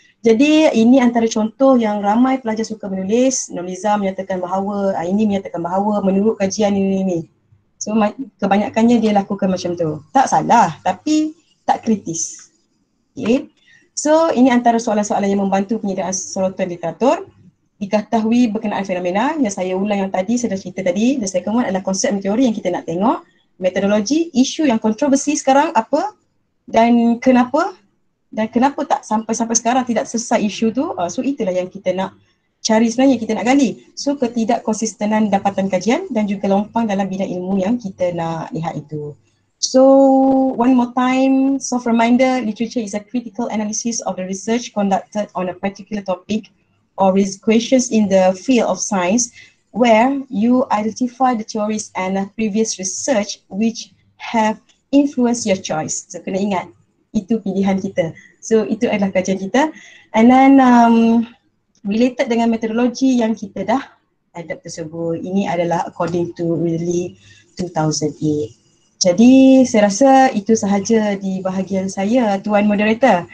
Jadi ini antara contoh yang ramai pelajar suka menulis. Nurliza menyatakan bahawa, uh, ini menyatakan bahawa menurut kajian ini, ini. So kebanyakannya dia lakukan macam tu. Tak salah, tapi tak kritis. Okay. So ini antara soalan-soalan yang membantu penyediaan sorotan literatur. Diketahui berkenaan fenomena yang saya ulang yang tadi, saya dah cerita tadi. The second one adalah konsep dan teori yang kita nak tengok. Metodologi, isu yang kontroversi sekarang apa dan kenapa. Dan kenapa tak sampai-sampai sekarang tidak selesai isu tu. Uh, so itulah yang kita nak cari sebenarnya, kita nak gali. So ketidakkonsistenan dapatan kajian dan juga lompang dalam bidang ilmu yang kita nak lihat itu. So one more time, soft reminder, literature is a critical analysis of the research conducted on a particular topic or with questions in the field of science where you identify the theories and previous research which have influenced your choice. So kena ingat, itu pilihan kita. So itu adalah kajian kita. And then um, related dengan metodologi yang kita dah adapt tersebut. Ini adalah according to Ridley two thousand eight. Jadi saya rasa itu sahaja di bahagian saya, Tuan Moderator.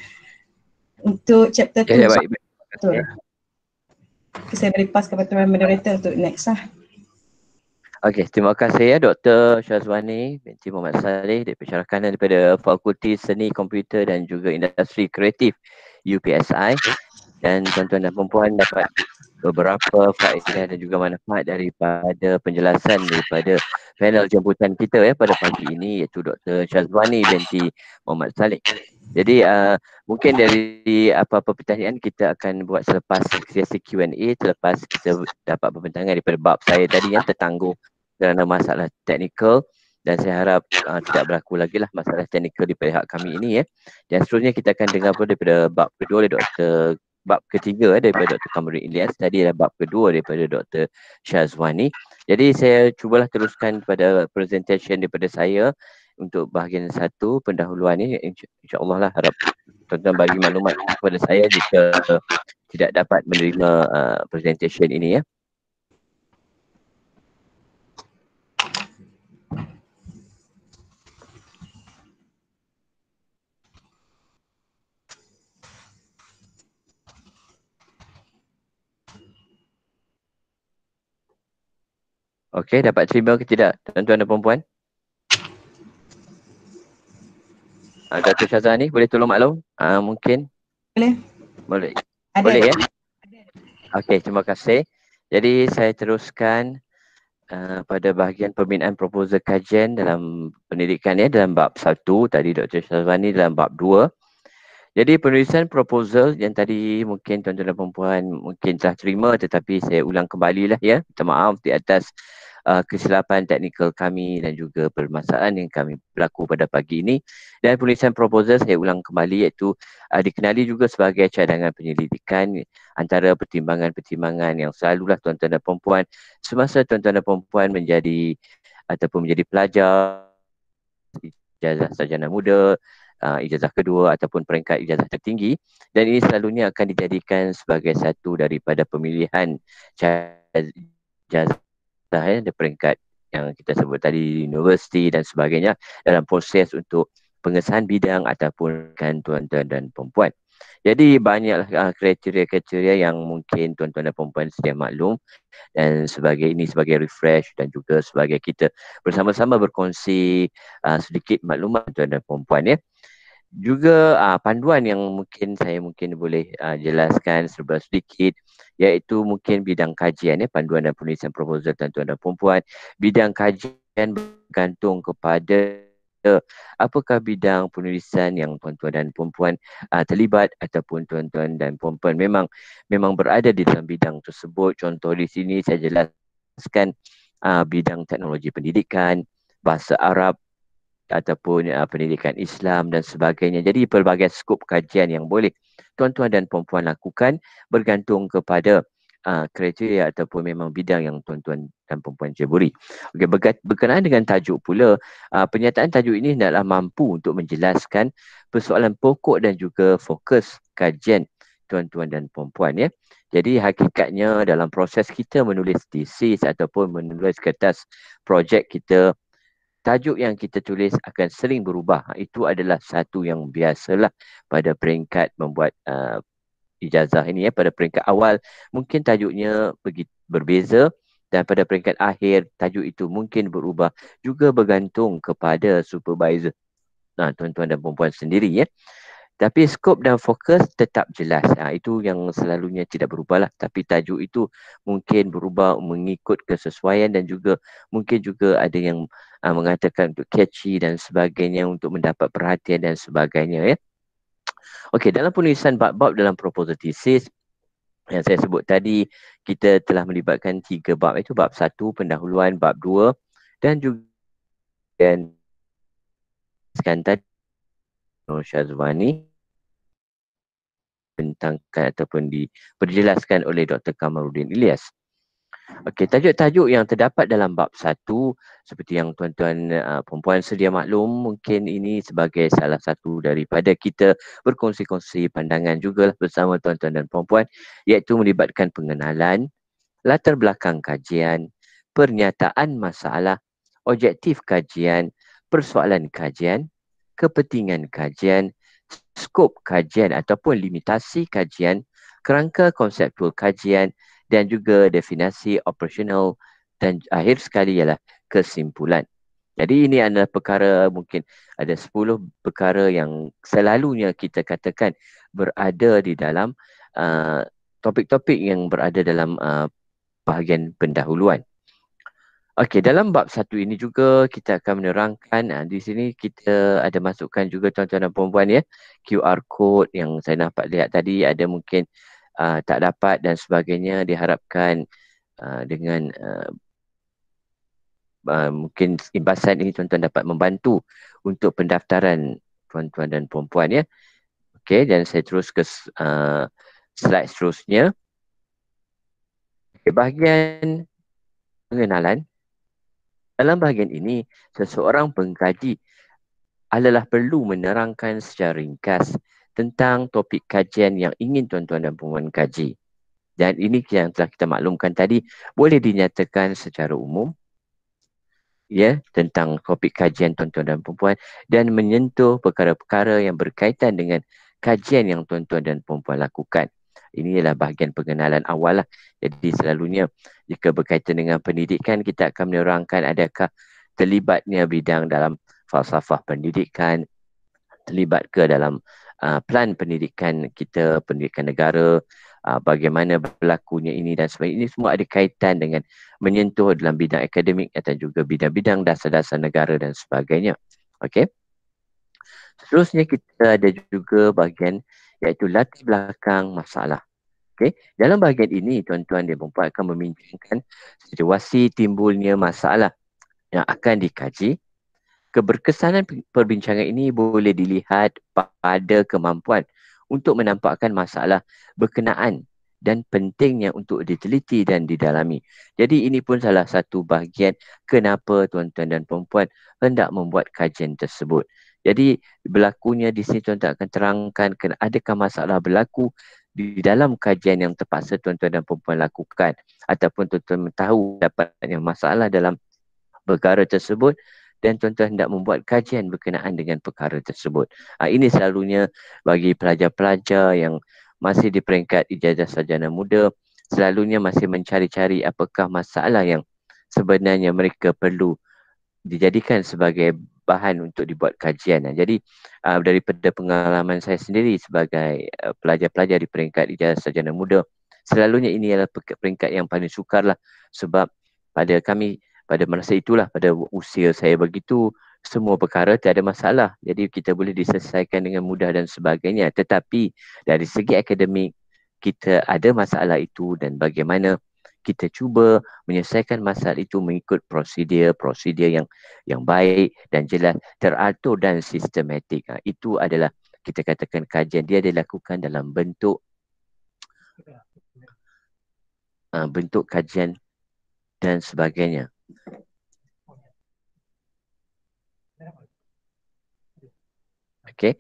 Untuk chapter Ya, tu. ya, baik. Betul. Saya beri pas kepada Tuan Moderator untuk next lah. Okey, terima kasih ya Doktor Syazwani binti Muhammad Saleh daripada rakan daripada Fakulti Seni Komputer dan juga Industri Kreatif U P S I. Dan tuan-tuan dan puan-puan dapat beberapa faedah dan juga manfaat daripada penjelasan daripada panel jemputan kita ya pada pagi ini, iaitu Doktor Syazwani binti Muhammad Saleh. Jadi uh, mungkin dari apa-apa pertanyaan kita akan buat selepas sesi Q and A, selepas kita dapat perbincangan daripada bab saya tadi yang tertangguh kerana masalah teknikal, dan saya harap uh, tidak berlaku lagi lah masalah teknikal di pihak kami ini ya. Dan seterusnya kita akan dengar pula daripada bab kedua oleh Doktor bab ketiga daripada Doktor Kamarudin Ilyas. Tadi adalah bab kedua daripada Doktor Syazwani. Jadi saya cubalah teruskan pada presentation daripada saya untuk bahagian satu pendahuluan ini. InsyaAllah lah harap tuan-tuan bagi maklumat kepada saya jika tidak dapat menerima uh, presentation ini ya. Okey, dapat terima ke tidak tuan-tuan dan puan-puan? Uh, Doktor Syazwani boleh tolong maklum? Uh, mungkin? Boleh. Boleh. Ada. Boleh ya? Okey, terima kasih. Jadi saya teruskan uh, pada bahagian pembinaan proposal kajian dalam pendidikan ya, dalam bab satu, tadi Doktor Syazwani dalam bab dua. Jadi penulisan proposal yang tadi mungkin tuan-tuan dan puan-puan mungkin telah terima, tetapi saya ulang kembali lah ya. Minta maaf di atas uh, kesilapan teknikal kami dan juga permasalahan yang kami berlaku pada pagi ini. Dan penulisan proposal saya ulang kembali, iaitu uh, dikenali juga sebagai cadangan penyelidikan antara pertimbangan-pertimbangan yang selalulah tuan-tuan dan puan-puan semasa tuan-tuan dan puan-puan menjadi ataupun menjadi pelajar ijazah sarjana muda, Uh, ijazah kedua ataupun peringkat ijazah tertinggi, dan ini selalunya akan dijadikan sebagai satu daripada pemilihan ijazah ya, di peringkat yang kita sebut tadi universiti dan sebagainya dalam proses untuk pengesahan bidang ataupun kan tuan-tuan dan puan-puan. Jadi banyaklah uh, kriteria-kriteria yang mungkin tuan-tuan dan puan-puan sedia maklum, dan sebagai ini sebagai refresh dan juga sebagai kita bersama-sama berkongsi uh, sedikit maklumat tuan dan puan-puan ya. Juga uh, panduan yang mungkin saya mungkin boleh uh, jelaskan serba sedikit, iaitu mungkin bidang kajian ya, panduan dan penulisan proposal tuan-tuan dan puan-puan. Bidang kajian bergantung kepada apakah bidang penulisan yang tuan-tuan dan puan-puan uh, terlibat ataupun tuan-tuan dan puan-puan memang memang berada di dalam bidang tersebut. Contoh di sini saya jelaskan uh, bidang teknologi pendidikan, bahasa Arab ataupun uh, pendidikan Islam dan sebagainya. Jadi pelbagai skop kajian yang boleh tuan-tuan dan puan-puan lakukan bergantung kepada uh, kriteria ataupun memang bidang yang tuan-tuan dan puan-puan ceburi. Okey, berkenaan dengan tajuk pula, uh, pernyataan tajuk ini hendaklah mampu untuk menjelaskan persoalan pokok dan juga fokus kajian tuan-tuan dan puan-puan ya. Jadi hakikatnya dalam proses kita menulis tesis ataupun menulis kertas projek kita, tajuk yang kita tulis akan sering berubah. Itu adalah satu yang biasalah pada peringkat membuat uh, ijazah ini ya. Pada peringkat awal mungkin tajuknya begitu berbeza, dan pada peringkat akhir tajuk itu mungkin berubah, juga bergantung kepada supervisor, nah, tuan-tuan dan puan-puan sendiri ya. Tapi skop dan fokus tetap jelas. Ha, itu yang selalunya tidak berubah lah. Tapi tajuk itu mungkin berubah mengikut kesesuaian dan juga mungkin juga ada yang uh, mengatakan untuk catchy dan sebagainya, untuk mendapat perhatian dan sebagainya ya. Okey, dalam penulisan bab-bab dalam proposal tesis yang saya sebut tadi, kita telah melibatkan tiga bab, itu bab satu pendahuluan, bab dua dan juga dan sekarang tadi Nur Syazwani bentangkan ataupun diperjelaskan oleh Doktor Kamaluddin Ilyas. Okey, tajuk-tajuk yang terdapat dalam bab satu, seperti yang tuan-tuan uh, perempuan sedia maklum, mungkin ini sebagai salah satu daripada kita berkongsi-kongsi pandangan jugalah bersama tuan-tuan dan perempuan, iaitu melibatkan pengenalan, latar belakang kajian, pernyataan masalah, objektif kajian, persoalan kajian, kepentingan kajian, skop kajian ataupun limitasi kajian, kerangka konseptual kajian dan juga definisi operasional, dan akhir sekali ialah kesimpulan. Jadi ini adalah perkara, mungkin ada sepuluh perkara yang selalunya kita katakan berada di dalam uh, topik-topik yang berada dalam uh, bahagian pendahuluan. Okey, dalam bab satu ini juga kita akan menerangkan, uh, di sini kita ada masukkan juga tuan-tuan dan puan-puan ya, Q R code yang saya nampak lihat tadi ada mungkin uh, tak dapat dan sebagainya. Diharapkan uh, dengan uh, uh, mungkin imbasan ini tuan-tuan dapat membantu untuk pendaftaran tuan-tuan dan puan-puan ya. Okey, dan saya terus ke uh, slide seterusnya. Okay, bahagian pengenalan. Dalam bahagian ini, seseorang pengkaji adalah perlu menerangkan secara ringkas tentang topik kajian yang ingin tuan-tuan dan puan-puan kaji. Dan ini yang telah kita maklumkan tadi, boleh dinyatakan secara umum ya, tentang topik kajian tuan-tuan dan puan-puan, dan menyentuh perkara-perkara yang berkaitan dengan kajian yang tuan-tuan dan puan-puan lakukan. Ini adalah bahagian pengenalan awal lah. Jadi selalunya jika berkaitan dengan pendidikan, kita akan menerangkan adakah terlibatnya bidang dalam falsafah pendidikan, terlibat ke dalam uh, plan pendidikan kita, pendidikan negara, uh, bagaimana berlakunya ini dan sebagainya. Ini semua ada kaitan dengan menyentuh dalam bidang akademik atau juga bidang-bidang dasar-dasar negara dan sebagainya. Okey. Seterusnya kita ada juga bahagian iaitu latar belakang masalah. Okay. Dalam bahagian ini, tuan-tuan dan puan-puan akan membincangkan situasi timbulnya masalah yang akan dikaji. Keberkesanan perbincangan ini boleh dilihat pada kemampuan untuk menampakkan masalah berkenaan dan pentingnya untuk diteliti dan didalami. Jadi ini pun salah satu bahagian kenapa tuan-tuan dan puan-puan hendak membuat kajian tersebut. Jadi berlakunya di sini tuan-tuan akan terangkan adakah masalah berlaku di dalam kajian yang terpaksa tuan-tuan dan puan-puan lakukan, ataupun tuan-tuan tahu dapatnya masalah dalam perkara tersebut, dan tuan-tuan hendak membuat kajian berkenaan dengan perkara tersebut. Ha, ini selalunya bagi pelajar-pelajar yang masih di peringkat ijazah sarjana muda, selalunya masih mencari-cari apakah masalah yang sebenarnya mereka perlu dijadikan sebagai bahan untuk dibuat kajian. Jadi uh, daripada pengalaman saya sendiri sebagai uh, pelajar-pelajar di peringkat ijazah sarjana muda, selalunya ini adalah peringkat yang paling sukar lah, sebab pada kami pada masa itulah, pada usia saya begitu, semua perkara tiada masalah. Jadi kita boleh diselesaikan dengan mudah dan sebagainya. Tetapi dari segi akademik, kita ada masalah itu dan bagaimana kita cuba menyelesaikan masalah itu mengikut prosedur-prosedur yang yang baik dan jelas, teratur dan sistematik. Ha, itu adalah kita katakan kajian dia dilakukan dalam bentuk uh, bentuk kajian dan sebagainya. Okey.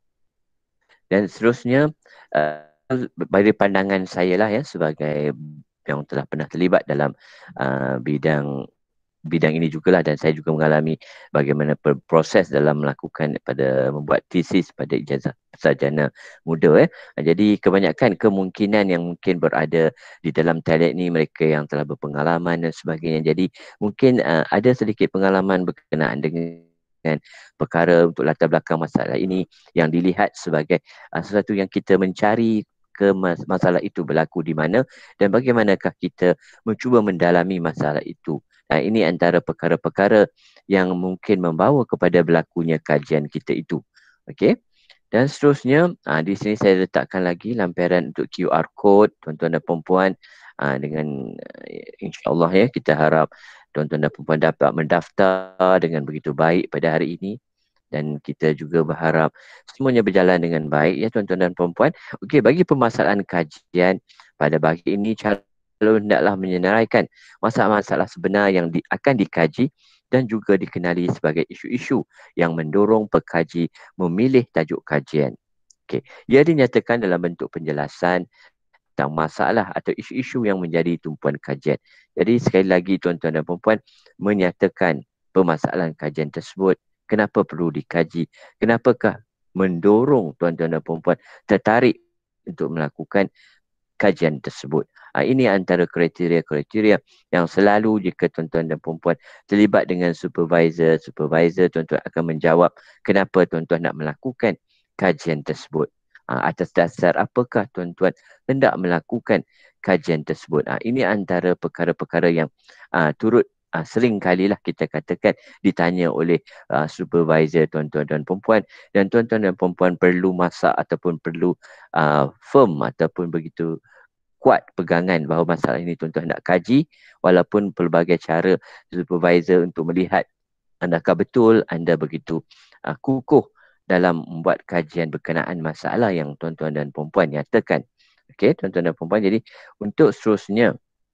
Dan seterusnya, uh, dari pandangan saya lah ya, sebagai yang telah pernah terlibat dalam uh, bidang bidang ini jugalah, dan saya juga mengalami bagaimana proses dalam melakukan pada membuat tesis pada ijazah sarjana muda. Eh. Jadi kebanyakan kemungkinan yang mungkin berada di dalam talian ini mereka yang telah berpengalaman dan sebagainya. Jadi mungkin uh, ada sedikit pengalaman berkenaan dengan dengan perkara untuk latar belakang masalah ini yang dilihat sebagai uh, sesuatu yang kita mencari ke mas- masalah itu berlaku di mana dan bagaimanakah kita mencuba mendalami masalah itu. Uh, ini antara perkara-perkara yang mungkin membawa kepada berlakunya kajian kita itu. Okey. Dan seterusnya, uh, di sini saya letakkan lagi lampiran untuk Q R code, tuan-tuan dan puan-puan. Uh, dengan uh, insya-Allah ya, kita harap tuan-tuan dan puan-puan dapat mendaftar dengan begitu baik pada hari ini. Dan kita juga berharap semuanya berjalan dengan baik ya tuan-tuan dan puan-puan. Okey, bagi permasalahan kajian pada pagi ini, calon hendaklah menyenaraikan masalah-masalah sebenar yang di, akan dikaji dan juga dikenali sebagai isu-isu yang mendorong pekaji memilih tajuk kajian. Okey, ia dinyatakan dalam bentuk penjelasan tentang masalah atau isu-isu yang menjadi tumpuan kajian. Jadi sekali lagi tuan-tuan dan puan-puan, menyatakan permasalahan kajian tersebut, kenapa perlu dikaji, kenapakah mendorong tuan-tuan dan puan-puan tertarik untuk melakukan kajian tersebut. Ha, ini antara kriteria-kriteria yang selalu jika tuan-tuan dan puan-puan terlibat dengan supervisor, supervisor tuan-tuan akan menjawab kenapa tuan-tuan nak melakukan kajian tersebut. Ha, atas dasar apakah tuan-tuan hendak melakukan kajian tersebut. Ha, ini antara perkara-perkara yang uh, turut uh, sering kalilah kita katakan ditanya oleh uh, supervisor tuan-tuan dan puan-puan, dan tuan-tuan dan puan-puan perlu masak ataupun perlu uh, firm ataupun begitu kuat pegangan bahawa masalah ini tuan-tuan nak kaji, walaupun pelbagai cara supervisor untuk melihat adakah betul anda begitu uh, kukuh dalam membuat kajian berkenaan masalah yang tuan-tuan dan puan-puan nyatakan. Okey, tuan-tuan dan puan-puan, jadi untuk seterusnya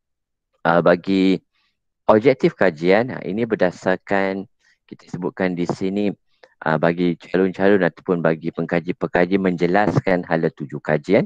uh, bagi objektif kajian, uh, ini berdasarkan kita sebutkan di sini uh, bagi calon-calon ataupun bagi pengkaji-pengkaji menjelaskan hala tuju kajian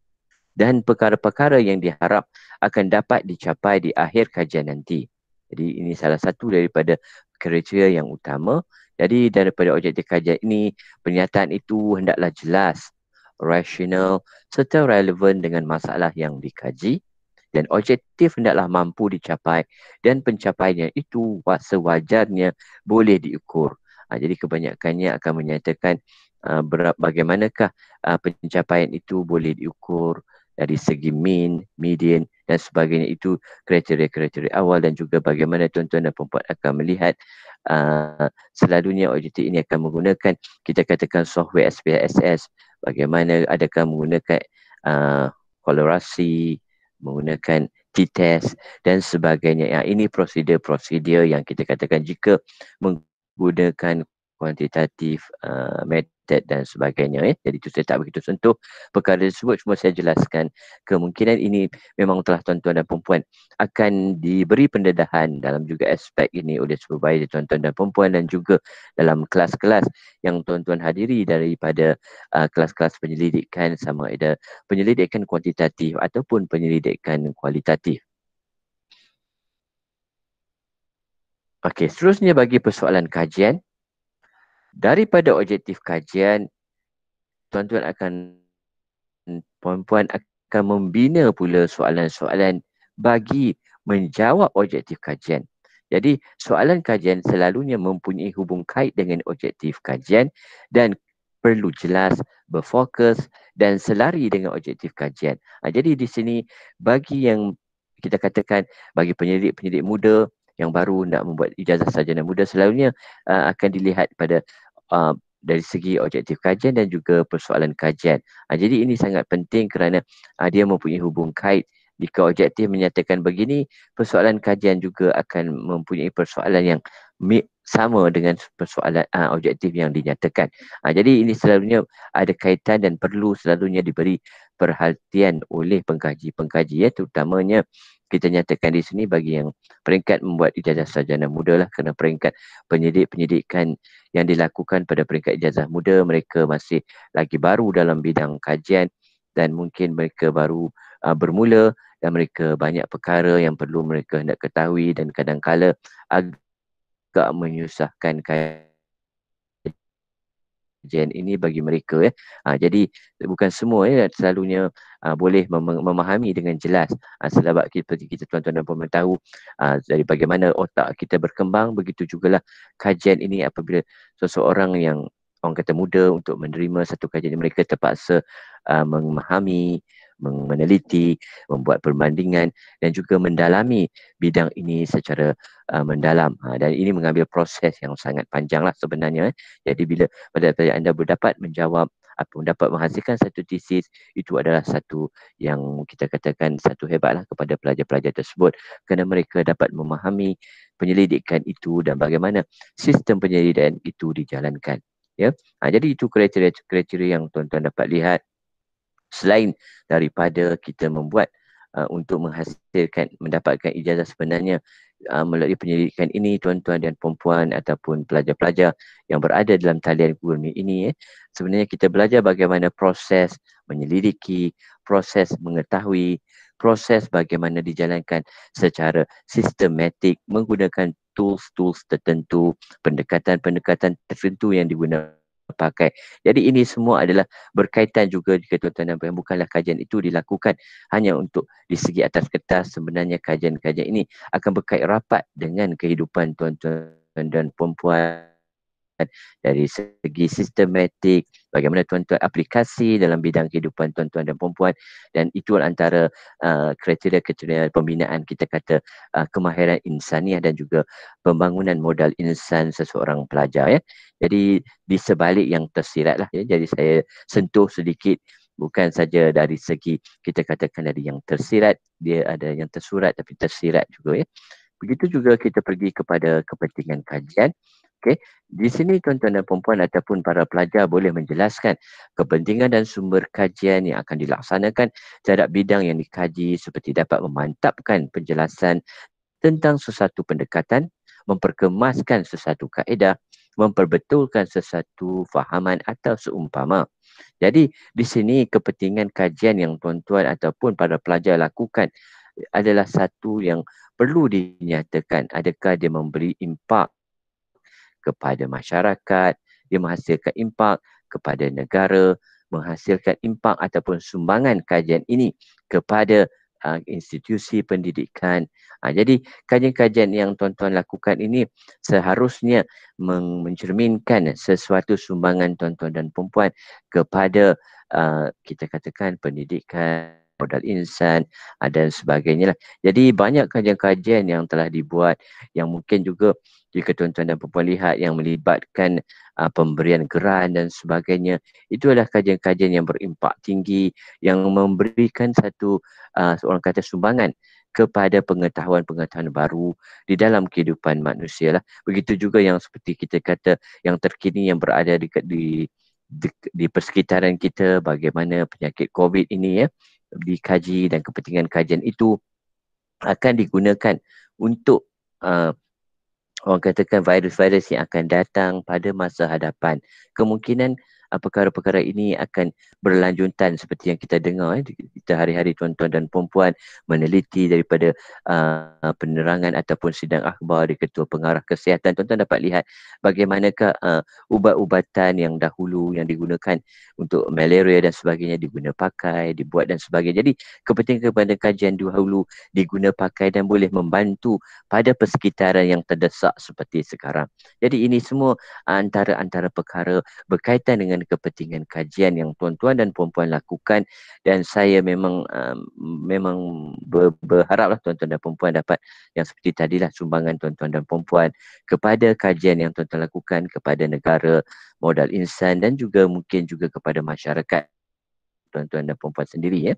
dan perkara-perkara yang diharap akan dapat dicapai di akhir kajian nanti. Jadi ini salah satu daripada kriteria yang utama. Jadi daripada objektif kajian ini, pernyataan itu hendaklah jelas, rasional serta relevan dengan masalah yang dikaji, dan objektif hendaklah mampu dicapai dan pencapaiannya itu sewajarnya boleh diukur. Ha, jadi kebanyakannya akan menyatakan uh, bagaimanakah uh, pencapaian itu boleh diukur dari segi mean, median dan sebagainya. Itu kriteria-kriteria awal, dan juga bagaimana tuan-tuan dan puan-puan akan melihat uh, selalunya objektif ini akan menggunakan, kita katakan software S P S S, bagaimana adakah menggunakan uh, kolaborasi, menggunakan T-test dan sebagainya. Ya, ini prosedur-prosedur yang kita katakan jika menggunakan kuantitatif uh, method dan sebagainya. Eh. Jadi itu saya tak begitu sentuh perkara tersebut, cuma saya jelaskan kemungkinan ini memang telah tuan-tuan dan puan-puan akan diberi pendedahan dalam juga aspek ini oleh supervisor tuan-tuan dan puan-puan, dan juga dalam kelas-kelas yang tuan-tuan hadiri daripada uh, kelas-kelas penyelidikan, sama ada penyelidikan kuantitatif ataupun penyelidikan kualitatif. Okey, seterusnya bagi persoalan kajian, daripada objektif kajian, tuan-tuan akan, puan-puan akan membina pula soalan-soalan bagi menjawab objektif kajian. Jadi, soalan kajian selalunya mempunyai hubung kait dengan objektif kajian dan perlu jelas, berfokus dan selari dengan objektif kajian. Ha, jadi di sini bagi yang kita katakan bagi penyelidik-penyelidik muda yang baru nak membuat ijazah sarjana muda, selalunya uh, akan dilihat pada uh, dari segi objektif kajian dan juga persoalan kajian. Ha, jadi ini sangat penting kerana uh, dia mempunyai hubung kait. Jika objektif menyatakan begini, persoalan kajian juga akan mempunyai persoalan yang sama dengan persoalan uh, objektif yang dinyatakan. Ha, jadi ini selalunya ada kaitan dan perlu selalunya diberi perhatian oleh pengkaji-pengkaji, ya, terutamanya kita nyatakan di sini bagi yang peringkat membuat ijazah sarjana muda lah, kerana peringkat penyidik-penyidikan yang dilakukan pada peringkat ijazah muda, mereka masih lagi baru dalam bidang kajian dan mungkin mereka baru uh, bermula dan mereka banyak perkara yang perlu mereka hendak ketahui dan kadang-kala agak menyusahkan kajian ini bagi mereka, ya. Ha, jadi bukan semua, ya, selalunya uh, boleh mem- memahami dengan jelas. Ha, sebab kita, kita tuan-tuan dan puan-puan tahu uh, dari bagaimana otak kita berkembang, begitu jugalah kajian ini apabila seseorang yang orang kata muda untuk menerima satu kajian, mereka terpaksa uh, memahami, meneliti, membuat perbandingan dan juga mendalami bidang ini secara uh, mendalam. Ha, dan ini mengambil proses yang sangat panjang lah sebenarnya. Eh. Jadi bila pada saat anda berdapat menjawab atau dapat menghasilkan satu tesis, itu adalah satu yang kita katakan satu hebatlah kepada pelajar-pelajar tersebut, kerana mereka dapat memahami penyelidikan itu dan bagaimana sistem penyelidikan itu dijalankan. Ya, ha, jadi itu kriteria-kriteria yang tuan-tuan dapat lihat. Selain daripada kita membuat uh, untuk menghasilkan, mendapatkan ijazah sebenarnya uh, melalui penyelidikan ini, tuan-tuan dan puan-puan ataupun pelajar-pelajar yang berada dalam talian Google Meet ini, eh, sebenarnya kita belajar bagaimana proses menyelidiki, proses mengetahui, proses bagaimana dijalankan secara sistematik menggunakan tools-tools tertentu, pendekatan-pendekatan tertentu yang digunakan pakai. Jadi ini semua adalah berkaitan juga jika tuan-tuan dan puan, bukanlah kajian itu dilakukan hanya untuk di segi atas kertas. Sebenarnya kajian-kajian ini akan berkait rapat dengan kehidupan tuan-tuan dan puan-puan dari segi sistematik, bagaimana tuan-tuan aplikasi dalam bidang kehidupan tuan-tuan dan puan-puan, dan itu antara uh, kriteria-kriteria pembinaan kita kata uh, kemahiran insaniah dan juga pembangunan modal insan seseorang pelajar, ya. Jadi di sebalik yang tersirat lah, ya. Jadi saya sentuh sedikit bukan saja dari segi kita katakan dari yang tersirat, dia ada yang tersurat tapi tersirat juga, ya. Begitu juga kita pergi kepada kepentingan kajian. Okey, di sini tuan-tuan dan puan-puan ataupun para pelajar boleh menjelaskan kepentingan dan sumber kajian yang akan dilaksanakan terhadap bidang yang dikaji, seperti dapat memantapkan penjelasan tentang sesuatu pendekatan, memperkemaskan sesuatu kaedah, memperbetulkan sesuatu fahaman atau seumpama. Jadi di sini kepentingan kajian yang tuan-tuan ataupun para pelajar lakukan adalah satu yang perlu dinyatakan. Adakah dia memberi impak kepada masyarakat, dia menghasilkan impak kepada negara, menghasilkan impak ataupun sumbangan kajian ini kepada uh, institusi pendidikan. Uh, jadi kajian-kajian yang tuan-tuan lakukan ini seharusnya men- mencerminkan sesuatu sumbangan tuan-tuan dan puan-puan kepada uh, kita katakan pendidikan, modal insan uh, dan sebagainya lah. Jadi banyak kajian-kajian yang telah dibuat yang mungkin juga jika tuan-tuan dan puan-puan lihat yang melibatkan uh, pemberian geran dan sebagainya, itu adalah kajian-kajian yang berimpak tinggi, yang memberikan satu uh, seorang kata sumbangan kepada pengetahuan-pengetahuan baru di dalam kehidupan manusia lah. Begitu juga yang seperti kita kata yang terkini yang berada di di, di, di persekitaran kita, bagaimana penyakit COVID ini, ya, dikaji dan kepentingan kajian itu akan digunakan untuk uh, orang katakan virus-virus yang akan datang pada masa hadapan. Kemungkinan uh, perkara-perkara ini akan berlanjutan seperti yang kita dengar. Eh. Kita hari-hari tuan-tuan dan puan-puan meneliti daripada uh, penerangan ataupun sidang akhbar di Ketua Pengarah Kesihatan. Tuan-tuan dapat lihat bagaimanakah uh, ubat-ubatan yang dahulu yang digunakan untuk malaria dan sebagainya diguna pakai, dibuat dan sebagainya. Jadi kepentingan kepada kajian dahulu diguna pakai dan boleh membantu pada persekitaran yang terdesak seperti sekarang. Jadi ini semua antara-antara perkara berkaitan dengan kepentingan kajian yang tuan-tuan dan puan-puan lakukan, dan saya memang um, memang ber, berharaplah tuan-tuan dan puan-puan dapat yang seperti tadilah sumbangan tuan-tuan dan puan-puan kepada kajian yang tuan-tuan lakukan kepada negara, modal insan dan juga mungkin juga kepada masyarakat tuan-tuan dan puan-puan sendiri ya.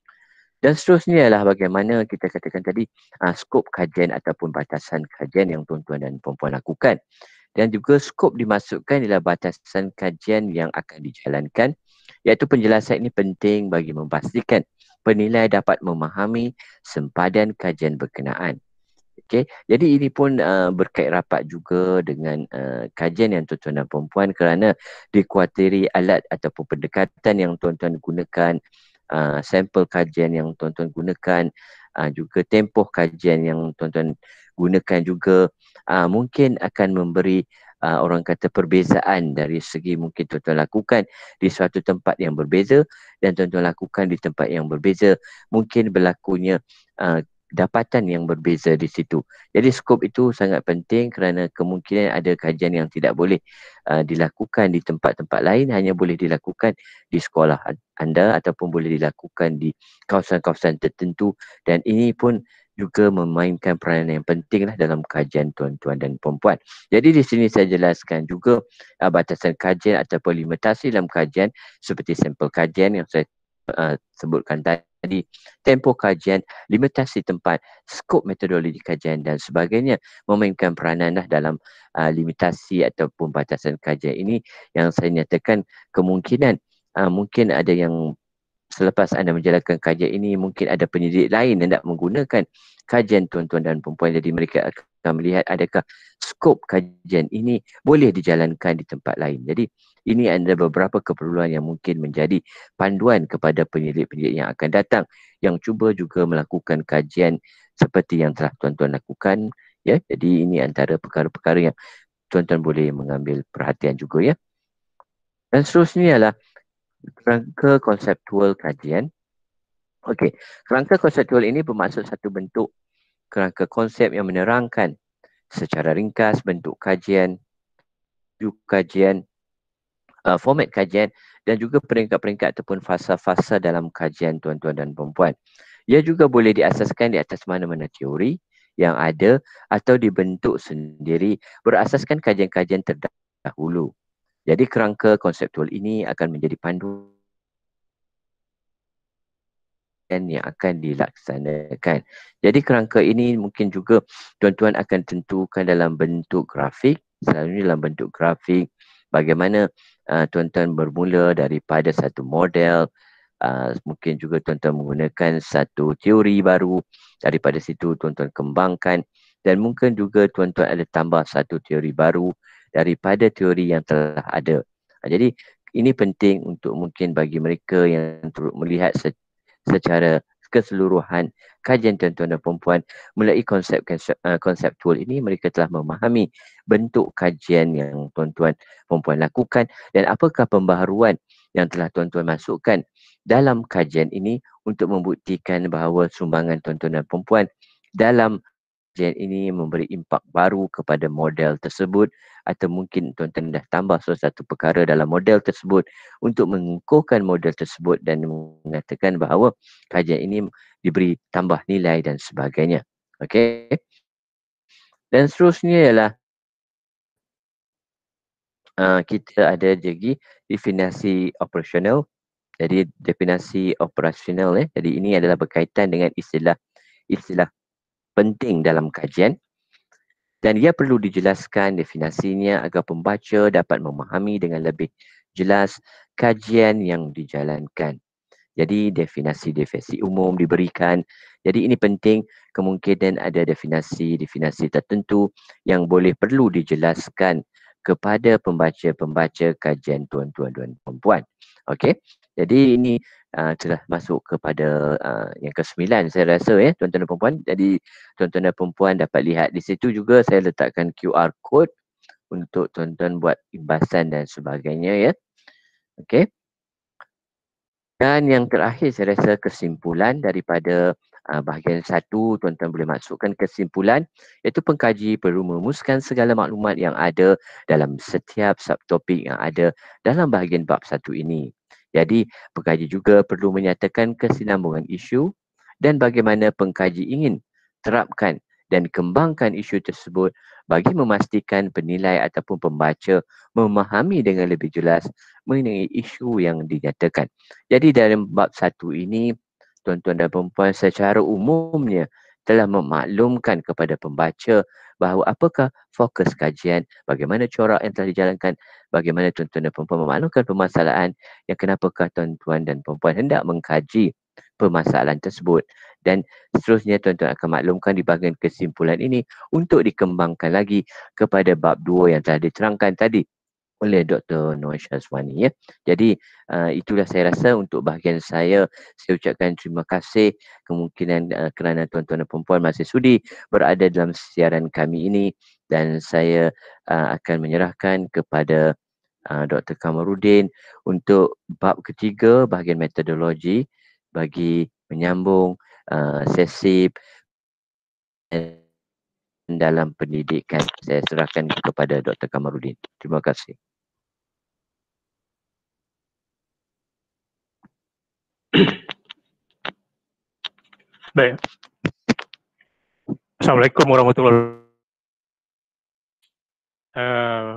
Dan seterusnya ialah bagaimana kita katakan tadi uh, skop kajian ataupun batasan kajian yang tuan-tuan dan puan-puan lakukan. Dan juga skop dimasukkan ialah batasan kajian yang akan dijalankan, iaitu penjelasan ini penting bagi memastikan penilai dapat memahami sempadan kajian berkenaan. Okey, jadi ini pun uh, berkait rapat juga dengan uh, kajian yang tuan-tuan dan puan-puan kerana dikuatiri alat ataupun pendekatan yang tuan-tuan gunakan, uh, sampel kajian yang tuan-tuan gunakan, uh, juga tempoh kajian yang tuan-tuan gunakan juga uh, mungkin akan memberi uh, orang kata perbezaan dari segi mungkin tuan-tuan lakukan di suatu tempat yang berbeza dan tuan-tuan lakukan di tempat yang berbeza, mungkin berlakunya uh, dapatan yang berbeza di situ. Jadi skop itu sangat penting kerana kemungkinan ada kajian yang tidak boleh uh, dilakukan di tempat-tempat lain, hanya boleh dilakukan di sekolah anda ataupun boleh dilakukan di kawasan-kawasan tertentu, dan ini pun juga memainkan peranan yang pentinglah dalam kajian tuan-tuan dan puan-puan. Jadi di sini saya jelaskan juga uh, batasan kajian ataupun limitasi dalam kajian seperti sampel kajian yang saya uh, sebutkan tadi, tempoh kajian, limitasi tempat, skop metodologi kajian dan sebagainya memainkan peranan lah dalam uh, limitasi ataupun batasan kajian ini yang saya nyatakan kemungkinan uh, mungkin ada yang selepas anda menjalankan kajian ini mungkin ada penyidik lain yang nak menggunakan kajian tuan-tuan dan puan-puan, jadi mereka akan melihat adakah skop kajian ini boleh dijalankan di tempat lain. Jadi ini ada beberapa keperluan yang mungkin menjadi panduan kepada penyidik-penyidik yang akan datang yang cuba juga melakukan kajian seperti yang telah tuan-tuan lakukan ya. Jadi ini antara perkara-perkara yang tuan-tuan boleh mengambil perhatian juga ya. Dan seterusnya ialah kerangka konseptual kajian. Okey, kerangka konseptual ini bermaksud satu bentuk kerangka konsep yang menerangkan secara ringkas bentuk kajian, tujuan kajian, uh, format kajian dan juga peringkat-peringkat ataupun fasa-fasa dalam kajian tuan-tuan dan puan-puan. Ia juga boleh diasaskan di atas mana-mana teori yang ada atau dibentuk sendiri berasaskan kajian-kajian terdahulu. Jadi kerangka konseptual ini akan menjadi panduan yang akan dilaksanakan. Jadi kerangka ini mungkin juga tuan-tuan akan tentukan dalam bentuk grafik, selalunya dalam bentuk grafik bagaimana uh, tuan-tuan bermula daripada satu model, uh, mungkin juga tuan-tuan menggunakan satu teori baru, daripada situ tuan-tuan kembangkan dan mungkin juga tuan-tuan ada tambah satu teori baru daripada teori yang telah ada. Uh, jadi ini penting untuk mungkin bagi mereka yang turut melihat se- secara keseluruhan kajian tuan-tuan dan puan-puan melalui konsep uh, konseptual ini, mereka telah memahami bentuk kajian yang tuan-tuan puan-puan lakukan dan apakah pembaharuan yang telah tuan-tuan masukkan dalam kajian ini untuk membuktikan bahawa sumbangan tuan-tuan dan puan-puan dalam kajian ini memberi impak baru kepada model tersebut, atau mungkin tuan-tuan dah tambah sesuatu perkara dalam model tersebut untuk mengukuhkan model tersebut dan mengatakan bahawa kajian ini diberi tambah nilai dan sebagainya. Okey. Dan seterusnya ialah uh, kita ada lagi definisi operasional. Jadi definisi operasional eh. Jadi ini adalah berkaitan dengan istilah istilah penting dalam kajian. Dan ia perlu dijelaskan definisinya agar pembaca dapat memahami dengan lebih jelas kajian yang dijalankan. Jadi definisi-definisi umum diberikan. Jadi ini penting, kemungkinan ada definisi-definisi tertentu yang boleh perlu dijelaskan kepada pembaca-pembaca kajian tuan-tuan dan puan-puan. Okey. Jadi ini uh, telah masuk kepada uh, yang kesembilan saya rasa ya tuan-tuan dan puan-puan. Jadi tuan-tuan dan puan-puan dapat lihat di situ juga saya letakkan Q R code untuk tuan-tuan buat imbasan dan sebagainya ya. Okey. Dan yang terakhir saya rasa kesimpulan daripada uh, bahagian satu, tuan-tuan boleh masukkan kesimpulan iaitu pengkaji perlu merumuskan segala maklumat yang ada dalam setiap subtopik yang ada dalam bahagian bab satu ini. Jadi pengkaji juga perlu menyatakan kesinambungan isu dan bagaimana pengkaji ingin terapkan dan kembangkan isu tersebut bagi memastikan penilai ataupun pembaca memahami dengan lebih jelas mengenai isu yang dinyatakan. Jadi dalam bab satu ini, tuan-tuan dan puan-puan secara umumnya telah memaklumkan kepada pembaca bahawa apakah fokus kajian, bagaimana corak yang telah dijalankan, bagaimana tuan-tuan dan puan-puan memaklumkan permasalahan yang kenapakah tuan-tuan dan puan-puan hendak mengkaji permasalahan tersebut. Dan seterusnya tuan-tuan akan maklumkan di bahagian kesimpulan ini untuk dikembangkan lagi kepada bab dua yang telah diterangkan tadi oleh Doktor Noor Syazwani ya. Jadi uh, itulah saya rasa untuk bahagian saya. Saya ucapkan terima kasih kemungkinan uh, kerana tuan-tuan dan puan-puan masih sudi berada dalam siaran kami ini, dan saya uh, akan menyerahkan kepada uh, Doktor Kamarudin untuk bab ketiga bahagian metodologi bagi menyambung uh, sesi dalam pendidikan. Saya serahkan kepada Doktor Kamarudin. Terima kasih. Baik. Assalamualaikum warahmatullahi wabarakatuh. Uh,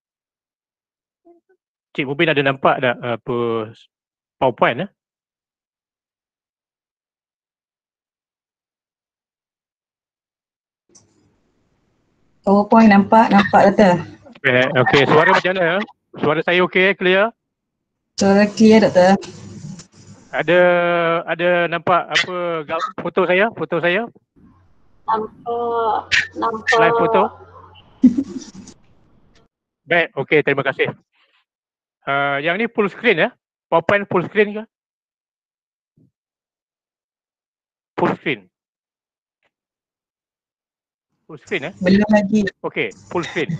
Cik Mubin ada nampak tak apa PowerPoint eh? PowerPoint nampak, nampak Doktor. Okey, okay. Suara macam mana? Suara saya okey, clear? Suara clear Doktor. Ada ada nampak apa foto saya? Foto saya? Nampak, nampak. Live foto? Baik, okey, terima kasih. Uh, yang ni full screen ya? PowerPoint full screen ke? Full screen. Full screen eh? Belum lagi. Okey, full screen.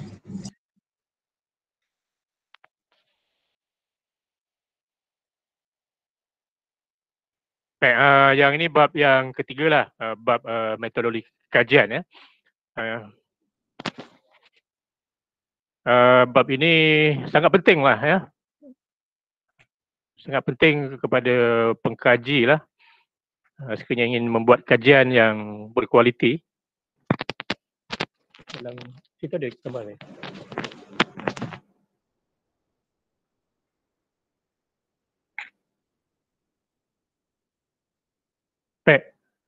Baik, uh, yang ini bab yang ketiga lah, uh, bab uh, metodologi kajian ya. Uh, uh, bab ini sangat penting lah ya. Sangat penting kepada pengkaji lah. Uh, sekiranya ingin membuat kajian yang berkualiti. Dalam kita ada gambar ni. Baik.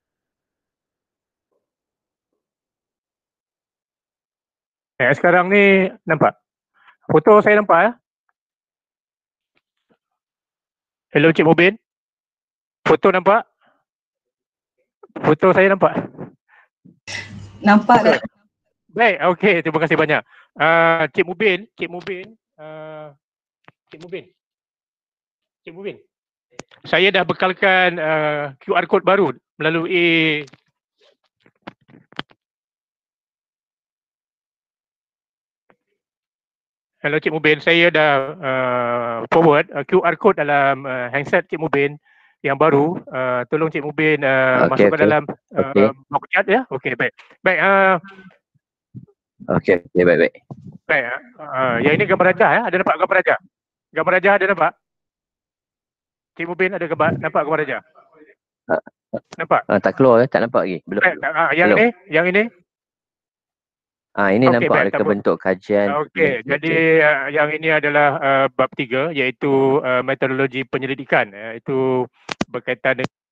Eh, sekarang ni nampak? Foto saya nampak ya? Hello Cik Mubin. Foto nampak? Foto saya nampak? Nampak okay. Baik, okey, terima kasih banyak. Uh, Cik Mubin, Cik Mubin, uh, Cik Mubin. Cik Mubin. Saya dah bekalkan uh, Q R code baru melalui Hello Cik Mubin, saya dah uh, forward uh, Q R code dalam uh, handset Cik Mubin yang baru. Uh, tolong Cik Mubin uh, okay, masukkan okay. dalam uh, okay. box chat ya. Okey, baik. Baik. Uh, Okey, okay, baik baik. Baik. Uh, yang ini gambar rajah ya. Ada nampak gambar rajah? Gambar rajah ada nampak? Cik Mubin ada gambar, nampak gambar rajah? Uh, nampak? Uh, tak keluar, tak nampak lagi. Belum. Baik, uh, yang Belum. ini, yang ini. Ah, ini okay, nampak ada bentuk kajian. Okey, jadi uh, yang ini adalah uh, bab tiga iaitu uh, metodologi penyelidikan. Uh, itu berkaitan dengan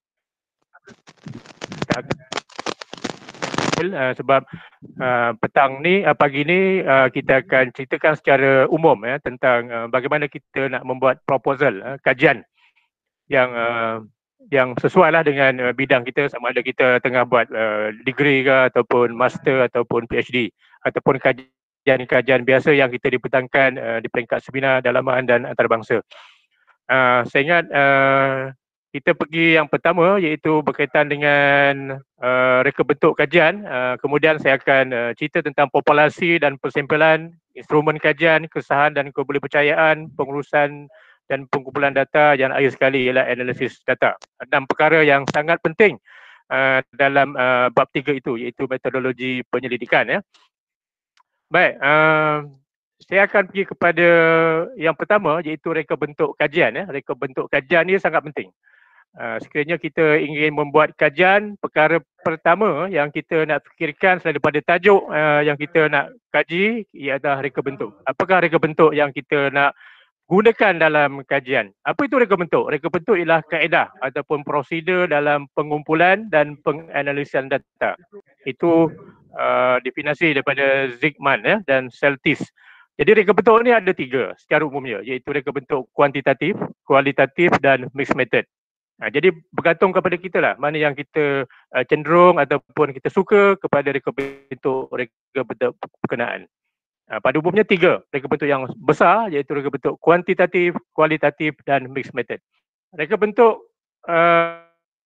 uh, sebab uh, petang ni, uh, pagi ni uh, kita akan ceritakan secara umum ya tentang uh, bagaimana kita nak membuat proposal, uh, kajian yang uh, yang sesuai lah dengan uh, bidang kita, sama ada kita tengah buat uh, degree ke ataupun master ataupun PhD ataupun kajian kajian-kajian biasa yang kita dipertangkan uh, di peringkat seminar, dalaman dan antarabangsa. Uh, saya ingat uh, kita pergi yang pertama iaitu berkaitan dengan uh, reka bentuk kajian. Uh, kemudian saya akan uh, cerita tentang populasi dan persimpulan, instrumen kajian, kesahan dan kebolehpercayaan, pengurusan dan pengumpulan data yang akhir sekali ialah analisis data. Enam perkara yang sangat penting uh, dalam uh, bab tiga itu iaitu metodologi penyelidikan. Ya. Baik, uh, saya akan pergi kepada yang pertama iaitu reka bentuk kajian. Ya. Reka bentuk kajian ini sangat penting. Uh, sekiranya kita ingin membuat kajian, perkara pertama yang kita nak fikirkan selain daripada tajuk uh, yang kita nak kaji ialah reka bentuk. Apakah reka bentuk yang kita nak gunakan dalam kajian? Apa itu reka bentuk? Reka bentuk ialah kaedah ataupun prosedur dalam pengumpulan dan penganalisan data. Itu uh, definisi daripada Zygmunt ya, dan Celtis. Jadi reka bentuk ni ada tiga secara umumnya, iaitu reka bentuk kuantitatif, kualitatif dan mixed method. Ha, jadi bergantung kepada kita lah mana yang kita uh, cenderung ataupun kita suka kepada reka bentuk reka bentuk berkenaan. Uh, pada umumnya tiga reka bentuk yang besar iaitu reka bentuk kuantitatif, kualitatif dan mixed method. Reka bentuk uh,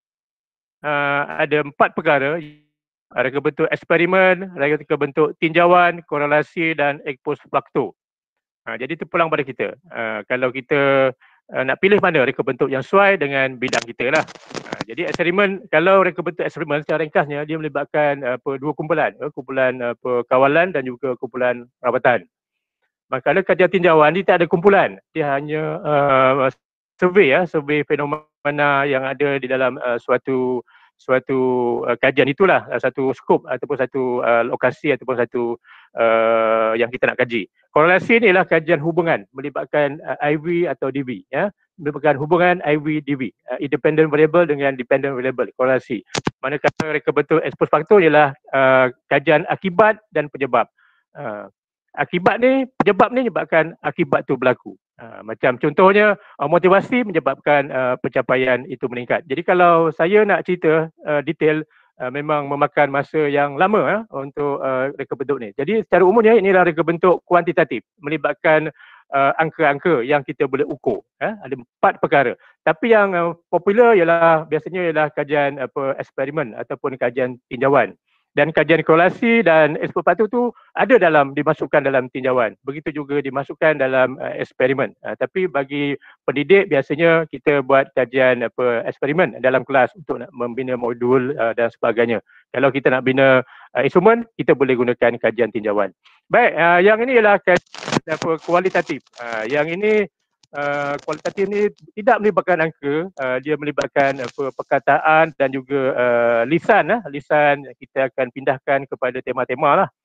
uh, ada empat perkara, reka bentuk eksperimen, reka bentuk tinjauan, korelasi dan ex post facto. Uh, jadi itu pulang pada kita. Uh, kalau kita Uh, nak pilih mana reka bentuk yang sesuai dengan bidang kita lah. Uh, jadi eksperimen, kalau reka bentuk eksperimen secara ringkasnya dia melibatkan uh, apa, dua kumpulan, uh, kumpulan apa, kawalan dan juga kumpulan rawatan. Manakala kajian tinjauan dia tak ada kumpulan, dia hanya uh, survey ya, survey fenomena yang ada di dalam uh, suatu suatu uh, kajian itulah, uh, satu skop ataupun satu uh, lokasi ataupun satu uh, yang kita nak kaji. Korelasi ni ialah kajian hubungan melibatkan uh, I V atau D V ya, melibatkan hubungan I V D V, uh, independent variable dengan dependent variable, korelasi. Manakala reka bentuk ex post facto ialah uh, kajian akibat dan penyebab. Uh, akibat ni, penyebab ni menyebabkan akibat tu berlaku. Uh, macam contohnya uh, motivasi menyebabkan uh, pencapaian itu meningkat. Jadi kalau saya nak cerita uh, detail, uh, memang memakan masa yang lama uh, untuk uh, reka bentuk ni. Jadi secara umumnya inilah reka bentuk kuantitatif, melibatkan uh, angka-angka yang kita boleh ukur. Uh, ada empat perkara. Tapi yang uh, popular ialah biasanya ialah kajian apa eksperimen ataupun kajian tinjauan. Dan kajian korelasi dan ex post facto tu ada dalam dimasukkan dalam tinjauan. Begitu juga dimasukkan dalam uh, eksperimen. Uh, tapi bagi pendidik biasanya kita buat kajian apa eksperimen dalam kelas untuk nak membina modul uh, dan sebagainya. Kalau kita nak bina uh, instrumen, kita boleh gunakan kajian tinjauan. Baik, uh, yang ini ialah kajian apa kualitatif. Uh, yang ini Uh, kualitatif ni tidak melibatkan angka, uh, dia melibatkan apa perkataan dan juga uh, lisan lah. Lisan kita akan pindahkan kepada tema-tema lah.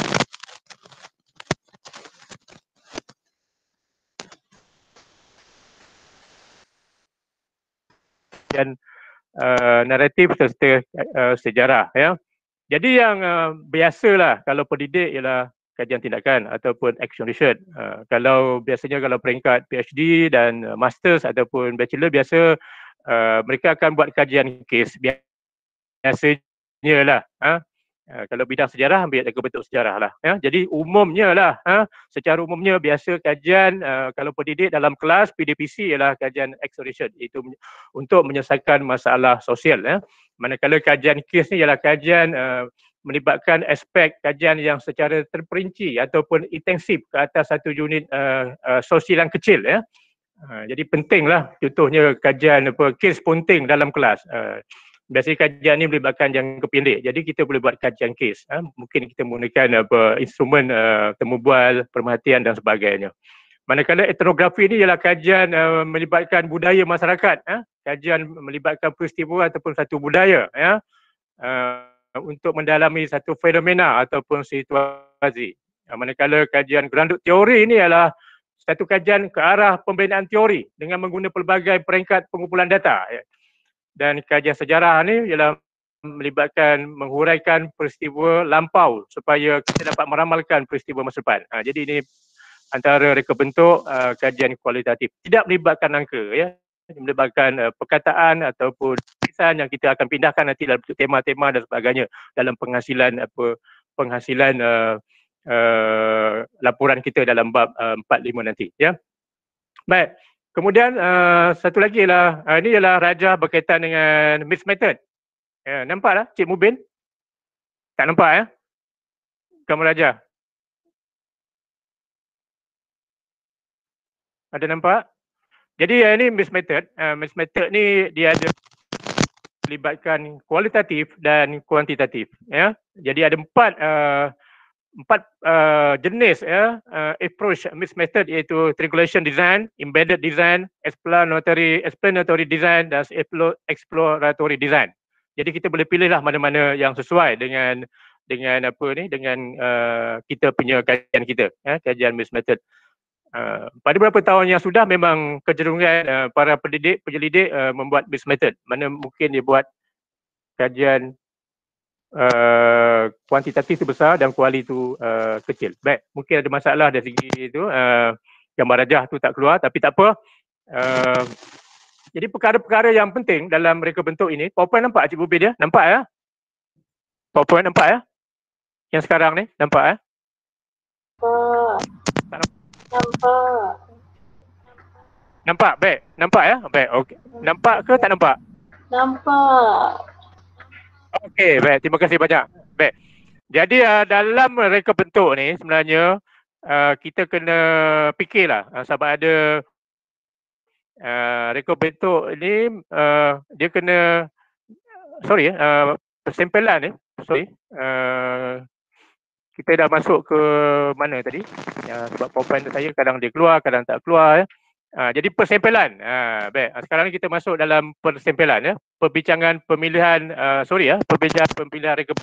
Dan uh, naratif serta uh, sejarah ya. Jadi yang uh, biasalah kalau pendidik ialah kajian tindakan ataupun action research. Uh, kalau biasanya kalau peringkat PhD dan uh, masters ataupun bachelor biasa uh, mereka akan buat kajian kes biasanya lah. Ha? Uh, kalau bidang sejarah ambil reka bentuk sejarah lah. Ya? Jadi umumnya lah, ha? Secara umumnya biasa kajian uh, kalau pendidik dalam kelas P D P C ialah kajian action research, itu untuk menyelesaikan masalah sosial. Ya? Manakala kajian kes ni ialah kajian uh, melibatkan aspek kajian yang secara terperinci ataupun intensif ke atas satu unit uh, uh, sosial yang kecil ya. Uh, jadi pentinglah contohnya kajian apa kes ponting dalam kelas. Uh, biasanya kajian ni melibatkan jangka pendek. Jadi kita boleh buat kajian kes. Uh, mungkin kita menggunakan apa instrumen uh, temu bual, perhatian dan sebagainya. Manakala etnografi ni ialah kajian uh, melibatkan budaya masyarakat, uh, kajian melibatkan peristiwa ataupun satu budaya ya. Uh, untuk mendalami satu fenomena ataupun situasi. Manakala kajian grounded teori ini adalah satu kajian ke arah pembinaan teori dengan mengguna pelbagai peringkat pengumpulan data. Dan kajian sejarah ini ialah melibatkan menghuraikan peristiwa lampau supaya kita dapat meramalkan peristiwa masa depan. Ha, jadi ini antara reka bentuk uh, kajian kualitatif. Tidak melibatkan angka ya. Melibatkan uh, perkataan ataupun tulisan yang kita akan pindahkan nanti dalam tema-tema dan sebagainya dalam penghasilan apa penghasilan uh, uh, laporan kita dalam bab uh, empat lima nanti, ya. Baik. Kemudian uh, satu lagi lah, uh, ini ialah Rajah berkaitan dengan mixed method. Ya, nampak lah Cik Mubin? Tak nampak ya? Kamu Rajah? Ada nampak? Jadi uh, ini mixed method. Uh, mixed method ni dia ada melibatkan kualitatif dan kuantitatif. Ya, jadi ada empat uh, empat uh, jenis ya uh, approach mixed method, iaitu triangulation design, embedded design, explanatory explanatory design dan exploratory design. Jadi kita boleh pilihlah mana-mana yang sesuai dengan dengan apa ni dengan uh, kita punya kajian kita, ya, kajian mixed method. Uh, pada beberapa tahun yang sudah memang kecenderungan uh, para pendidik, penyelidik uh, membuat mixed method, mana mungkin dia buat kajian uh, kuantitatif itu besar dan kuali itu uh, kecil. Baik, mungkin ada masalah dari segi itu, uh, gambar rajah tu tak keluar, tapi tak apa. Uh, jadi perkara-perkara yang penting dalam reka bentuk ini, PowerPoint nampak Cik Bubi dia? Nampak ya? PowerPoint nampak ya? Yang sekarang ni, nampak ya? Nampak. Nampak. Nampak, baik. Nampak ya? Baik, okey. Nampak ke tak nampak? Nampak. Okey, baik. Terima kasih banyak. Baik. Jadi uh, dalam reka bentuk ni sebenarnya uh, kita kena fikirlah uh, sebab ada uh, reka bentuk ni uh, dia kena sorry uh, persempelan ni sorry uh, kita dah masuk ke mana tadi? Ya, sebab PowerPoint saya kadang dia keluar, kadang tak keluar ya. Ha, jadi persempelan. Ha, baik. Sekarang ni kita masuk dalam persempelan ya. Perbincangan pemilihan uh, sorry ya, perbincangan pemilihan reka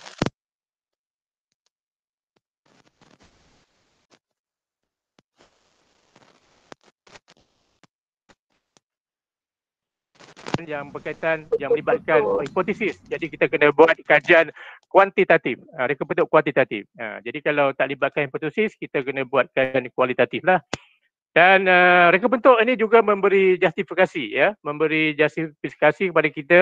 yang berkaitan, yang melibatkan hipotesis. Jadi kita kena buat kajian kuantitatif, uh, reka bentuk kuantitatif. Uh, jadi kalau tak libatkan hipotesis, kita kena buat kajian kualitatif lah. Dan uh, reka bentuk ini juga memberi justifikasi ya, memberi justifikasi kepada kita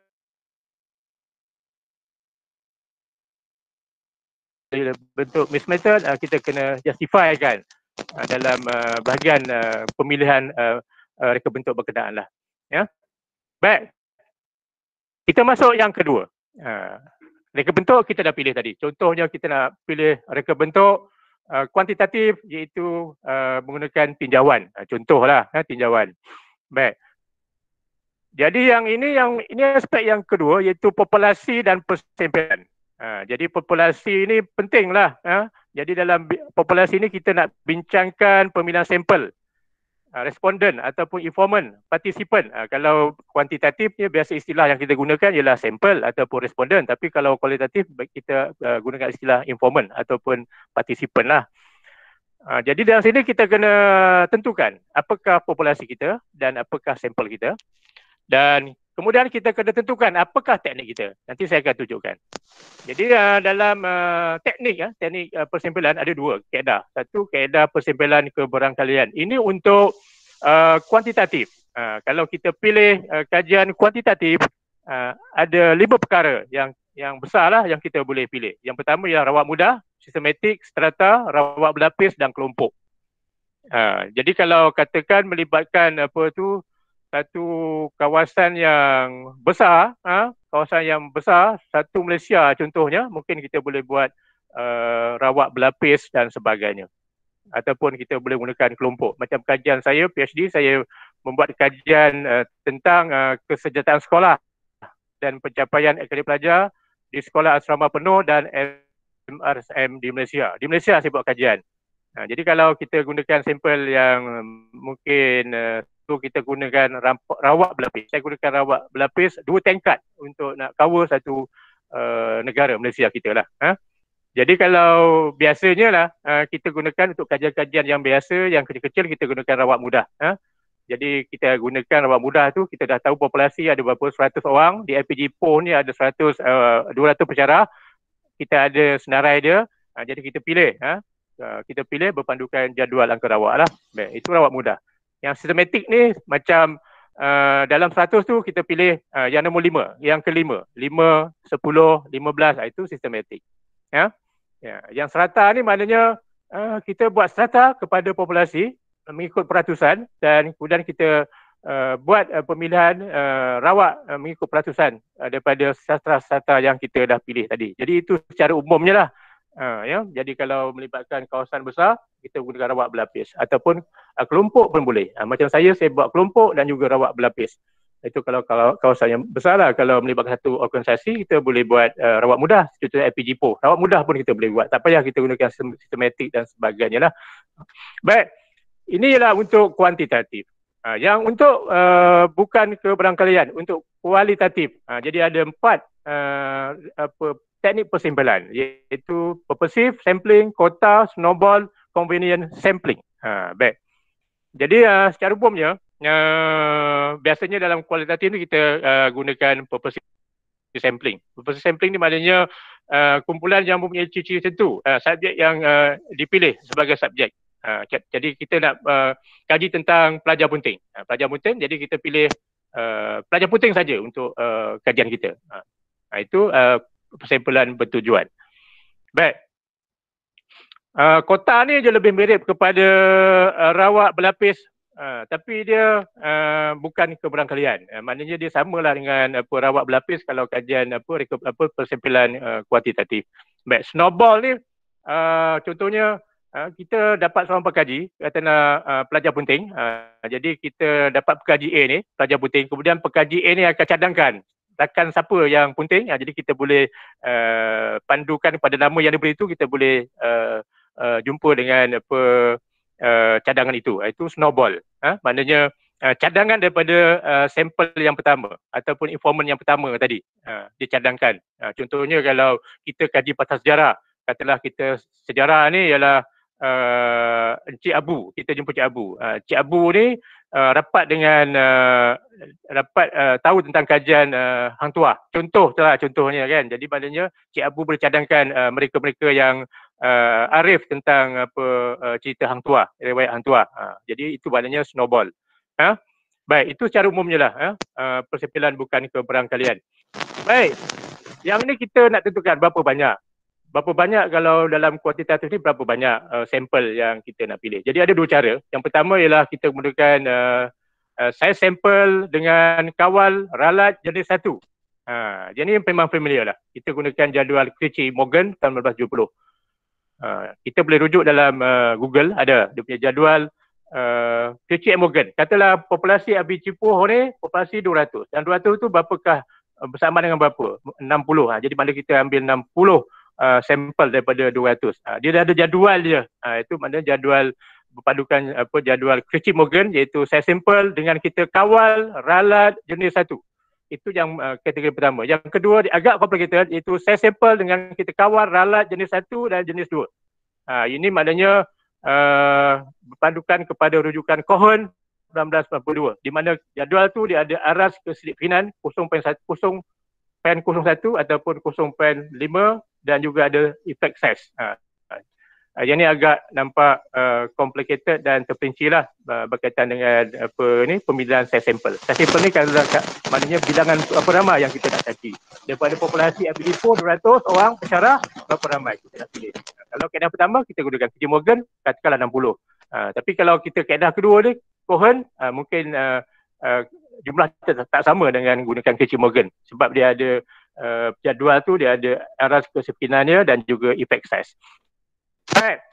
bentuk mixed method. Uh, kita kena justify kan uh, dalam uh, bahagian uh, pemilihan uh, uh, reka bentuk berkenaan lah. Ya. Baik, kita masuk yang kedua. Uh, reka bentuk kita dah pilih tadi. Contohnya kita nak pilih reka bentuk uh, kuantitatif, iaitu uh, menggunakan tinjauan. Uh, contohlah uh, tinjauan. Baik. Jadi yang ini yang ini aspek yang kedua, iaitu populasi dan persempelan. Uh, jadi populasi ini pentinglah. Uh, jadi dalam populasi ini kita nak bincangkan pemilihan sampel. Uh, responden ataupun informant, partisipan. Uh, kalau kuantitatifnya biasa istilah yang kita gunakan ialah sampel ataupun responden, tapi kalau kualitatif kita uh, gunakan istilah informant ataupun partisipan lah. Uh, jadi dalam sini kita kena tentukan apakah populasi kita dan apakah sampel kita, dan kemudian kita kena tentukan apakah teknik kita. Nanti saya akan tunjukkan. Jadi uh, dalam uh, teknik ya, teknik uh, persempelan ada dua kaedah. Satu, kaedah persempelan keberangkalian. Ini untuk uh, kuantitatif. Uh, kalau kita pilih uh, kajian kuantitatif, uh, ada lima perkara yang yang besarlah yang kita boleh pilih. Yang pertama ialah rawat mudah, sistematik, strata, rawat berlapis dan kelompok. Uh, jadi kalau katakan melibatkan apa tu satu kawasan yang besar, ha, kawasan yang besar, satu Malaysia contohnya, mungkin kita boleh buat uh, rawat berlapis dan sebagainya. Ataupun kita boleh gunakan kelompok. Macam kajian saya, PhD, saya membuat kajian uh, tentang uh, kesejahteraan sekolah dan pencapaian akademik pelajar di sekolah asrama penuh dan M R S M di Malaysia. Di Malaysia saya buat kajian. Uh, jadi kalau kita gunakan sampel yang mungkin uh, kita gunakan rampak, rawat berlapis. Saya gunakan rawat berlapis dua tingkat untuk nak cover satu uh, negara Malaysia kita lah. Ha? Jadi kalau biasanya lah uh, kita gunakan untuk kajian-kajian yang biasa, yang kecil-kecil kita gunakan rawat mudah. Ha? Jadi kita gunakan rawat mudah tu, kita dah tahu populasi ada berapa, seratus orang. Di L P G P O ni ada seratus, uh, dua ratus pensyarah. Kita ada senarai dia. Uh, jadi kita pilih. Ha? Uh, kita pilih berpandukan jadual angka rawat lah. Baik, itu rawat mudah. Yang sistematik ni macam uh, dalam seratus tu kita pilih uh, yang nombor lima, yang kelima, lima, sepuluh, lima belas, itu sistematik. Ya. Ya, yang serata ni maknanya uh, kita buat serata kepada populasi uh, mengikut peratusan dan kemudian kita uh, buat uh, pemilihan uh, rawak uh, mengikut peratusan uh, daripada strata-strata yang kita dah pilih tadi. Jadi itu secara umumnya lah. Uh, ya. Jadi kalau melibatkan kawasan besar, kita gunakan rawak berlapis ataupun uh, kelompok pun boleh. Uh, macam saya, saya buat kelompok dan juga rawak berlapis. Itu kalau kalau kawasan yang besar lah. Kalau melibatkan satu organisasi, kita boleh buat uh, rawak mudah, contohnya I P G P O. Rawak mudah pun kita boleh buat. Tak payah kita gunakan sistematik dan sebagainya lah. Baik, ini ialah untuk kuantitatif. Uh, yang untuk uh, bukan keberangkalian, untuk kualitatif. Uh, jadi ada empat uh, apa, teknik persimpulan, iaitu purposive sampling, kota, snowball, convenient sampling. Ha, baik. Jadi uh, secara umumnya, uh, biasanya dalam kualitatif ni kita uh, gunakan purposive sampling. Purposive sampling ni maknanya uh, kumpulan yang mempunyai ciri-ciri tertentu, uh, subjek yang uh, dipilih sebagai subjek. Uh, jadi kita nak uh, kaji tentang pelajar punting. Uh, pelajar punting, jadi kita pilih uh, pelajar punting saja untuk uh, kajian kita. Uh, itu uh, persimpulan bertujuan. Baik. Uh, kota ni je lebih mirip kepada uh, rawak berlapis, uh, tapi dia uh, bukan keberangkalian. Uh, maknanya dia samalah dengan apa rawak berlapis kalau kajian apa apa persimpulan uh, kuantitatif. Baik, snowball ni uh, contohnya uh, kita dapat seorang pekaji kata nak uh, pelajar punting. Uh, jadi kita dapat pekaji A ni, pelajar punting. Kemudian pekaji A ni akan cadangkan rakan siapa yang punting, ha, jadi kita boleh uh, pandukan pada nama yang diberi itu, kita boleh uh, uh, jumpa dengan apa uh, cadangan itu, itu snowball. Ha? Maknanya uh, cadangan daripada uh, sampel yang pertama ataupun informan yang pertama tadi, uh, dicadangkan. Uh, contohnya kalau kita kaji pasal sejarah, katalah kita sejarah ni ialah uh, Encik Abu, kita jumpa Encik Abu. Uh, Encik Abu ni Uh, rapat dengan uh, rapat uh, tahu tentang kajian uh, Hang Tuah. Contoh lah contohnya kan. Jadi maknanya Cik Abu boleh cadangkan uh, mereka-mereka yang uh, arif tentang apa uh, cerita Hang Tuah, riwayat Hang Tuah. Uh, jadi itu maknanya snowball. Ha? Baik, itu secara umumnya lah. Ha? Uh, persimpulan bukan keberangkalian. Baik, yang ni kita nak tentukan berapa banyak. Berapa banyak kalau dalam kuantitatif ni berapa banyak uh, sampel yang kita nak pilih. Jadi ada dua cara. Yang pertama ialah kita menggunakan uh, uh, size sampel dengan kawal ralat jenis satu. Ha, jadi memang familiar lah. Kita gunakan jadual Critchy-Morgan tahun seribu sembilan ratus tujuh puluh. Uh, kita boleh rujuk dalam uh, Google, ada dia punya jadual uh, Critchy-Morgan. Katalah populasi A B Cipoh ni populasi dua ratus. Dan dua ratus tu berapakah uh, bersamaan dengan berapa? enam puluh. Ha, jadi mana kita ambil enam puluh Uh, sampel daripada dua ratus. Uh, dia dah ada jadual dia. Uh, itu maknanya jadual berpadukan apa jadual Critchy-Morgan, iaitu size sampel dengan kita kawal ralat jenis satu. Itu yang uh, kategori pertama. Yang kedua agak complicated, iaitu size sampel dengan kita kawal ralat jenis satu dan jenis dua. Uh, ini maknanya uh, berpadukan kepada rujukan Cohen seribu sembilan ratus sembilan puluh dua, di mana jadual tu dia ada aras keselipfinan kosong perpuluhan satu ataupun kosong perpuluhan lima dan juga ada effect size. Ha. Ha. Yang ni agak nampak uh, complicated dan terperinci lah uh, berkaitan dengan apa ni pemilihan size sampel. Size sampel ni kalau maknanya bilangan berapa ramai yang kita nak kaji. Daripada populasi A B Cipoh dua ratus orang pensyarah, berapa ramai kita nak pilih. Ha. Kalau kaedah pertama kita gunakan Critchy-Morgan, katakanlah enam puluh. Ha. Tapi kalau kita kaedah kedua ni, Cohen, uh, mungkin uh, uh, jumlah tak, tak sama dengan gunakan Critchy-Morgan sebab dia ada Uh, jadual tu dia ada aras keselipfinannya dan juga effect size. Alright.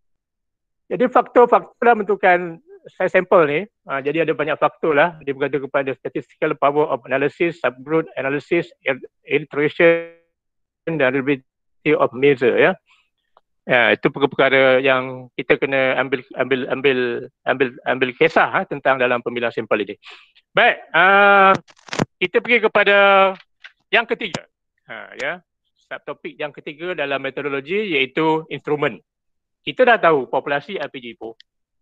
Jadi faktor-faktor dalam menentukan size sampel ni, uh, jadi ada banyak faktor lah. Dia bergantung kepada statistical power of analysis, subgroup analysis, iteration dan reliability of measure ya. Ya, itu perkara-perkara yang kita kena ambil ambil ambil ambil ambil kisah ha, tentang dalam pemilihan sampel ini. Baik, uh, kita pergi kepada yang ketiga, ha, ya, subtopik yang ketiga dalam metodologi iaitu instrumen. Kita dah tahu populasi A P Cipoh.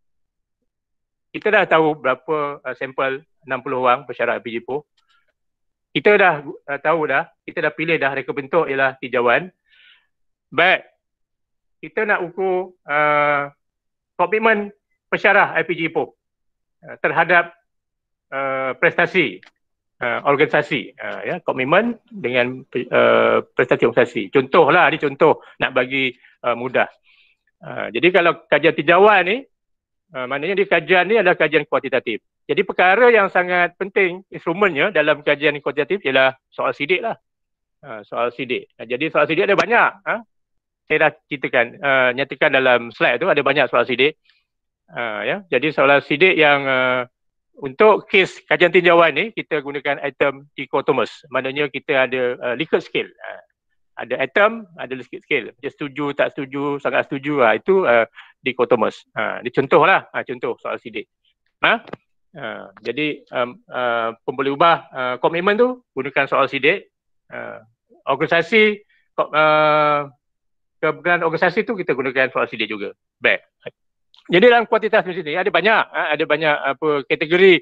Kita dah tahu berapa uh, sampel enam puluh orang pensyarah A P Cipoh. Kita dah uh, tahu dah, kita dah pilih dah reka bentuk ialah tinjauan. Baik, kita nak ukur uh, komitmen pensyarah A P Cipoh uh, terhadap uh, prestasi uh, organisasi, uh, ya, komitmen dengan uh, prestasi organisasi. Contohlah, ini contoh nak bagi uh, mudah. Uh, jadi kalau kajian tinjauan ni, uh, maknanya di kajian ni adalah kajian kuantitatif. Jadi perkara yang sangat penting instrumennya dalam kajian kuantitatif ialah soal sidik lah. Uh, soal sidik. Uh, jadi soal sidik ada banyak. Uh, saya dah ceritakan, uh, nyatakan dalam slide tu ada banyak soal sidik. Uh, ya. Jadi soal sidik yang uh, untuk kes kajian tinjauan ni kita gunakan item dichotomous. Maknanya kita ada uh, Likert scale. Uh, ada item, ada Likert scale. Dia setuju, tak setuju, sangat setuju. Uh, itu uh, dichotomous. Uh, ini contohlah, uh, contoh soal sidik. Ha? Uh, jadi um, uh, pemboleh ubah uh, komitmen tu gunakan soal sidik. Uh, organisasi, uh, kebenaran organisasi tu kita gunakan soal sidik juga. Baik. Jadi dalam kuantitas di sini ada banyak, ada banyak apa kategori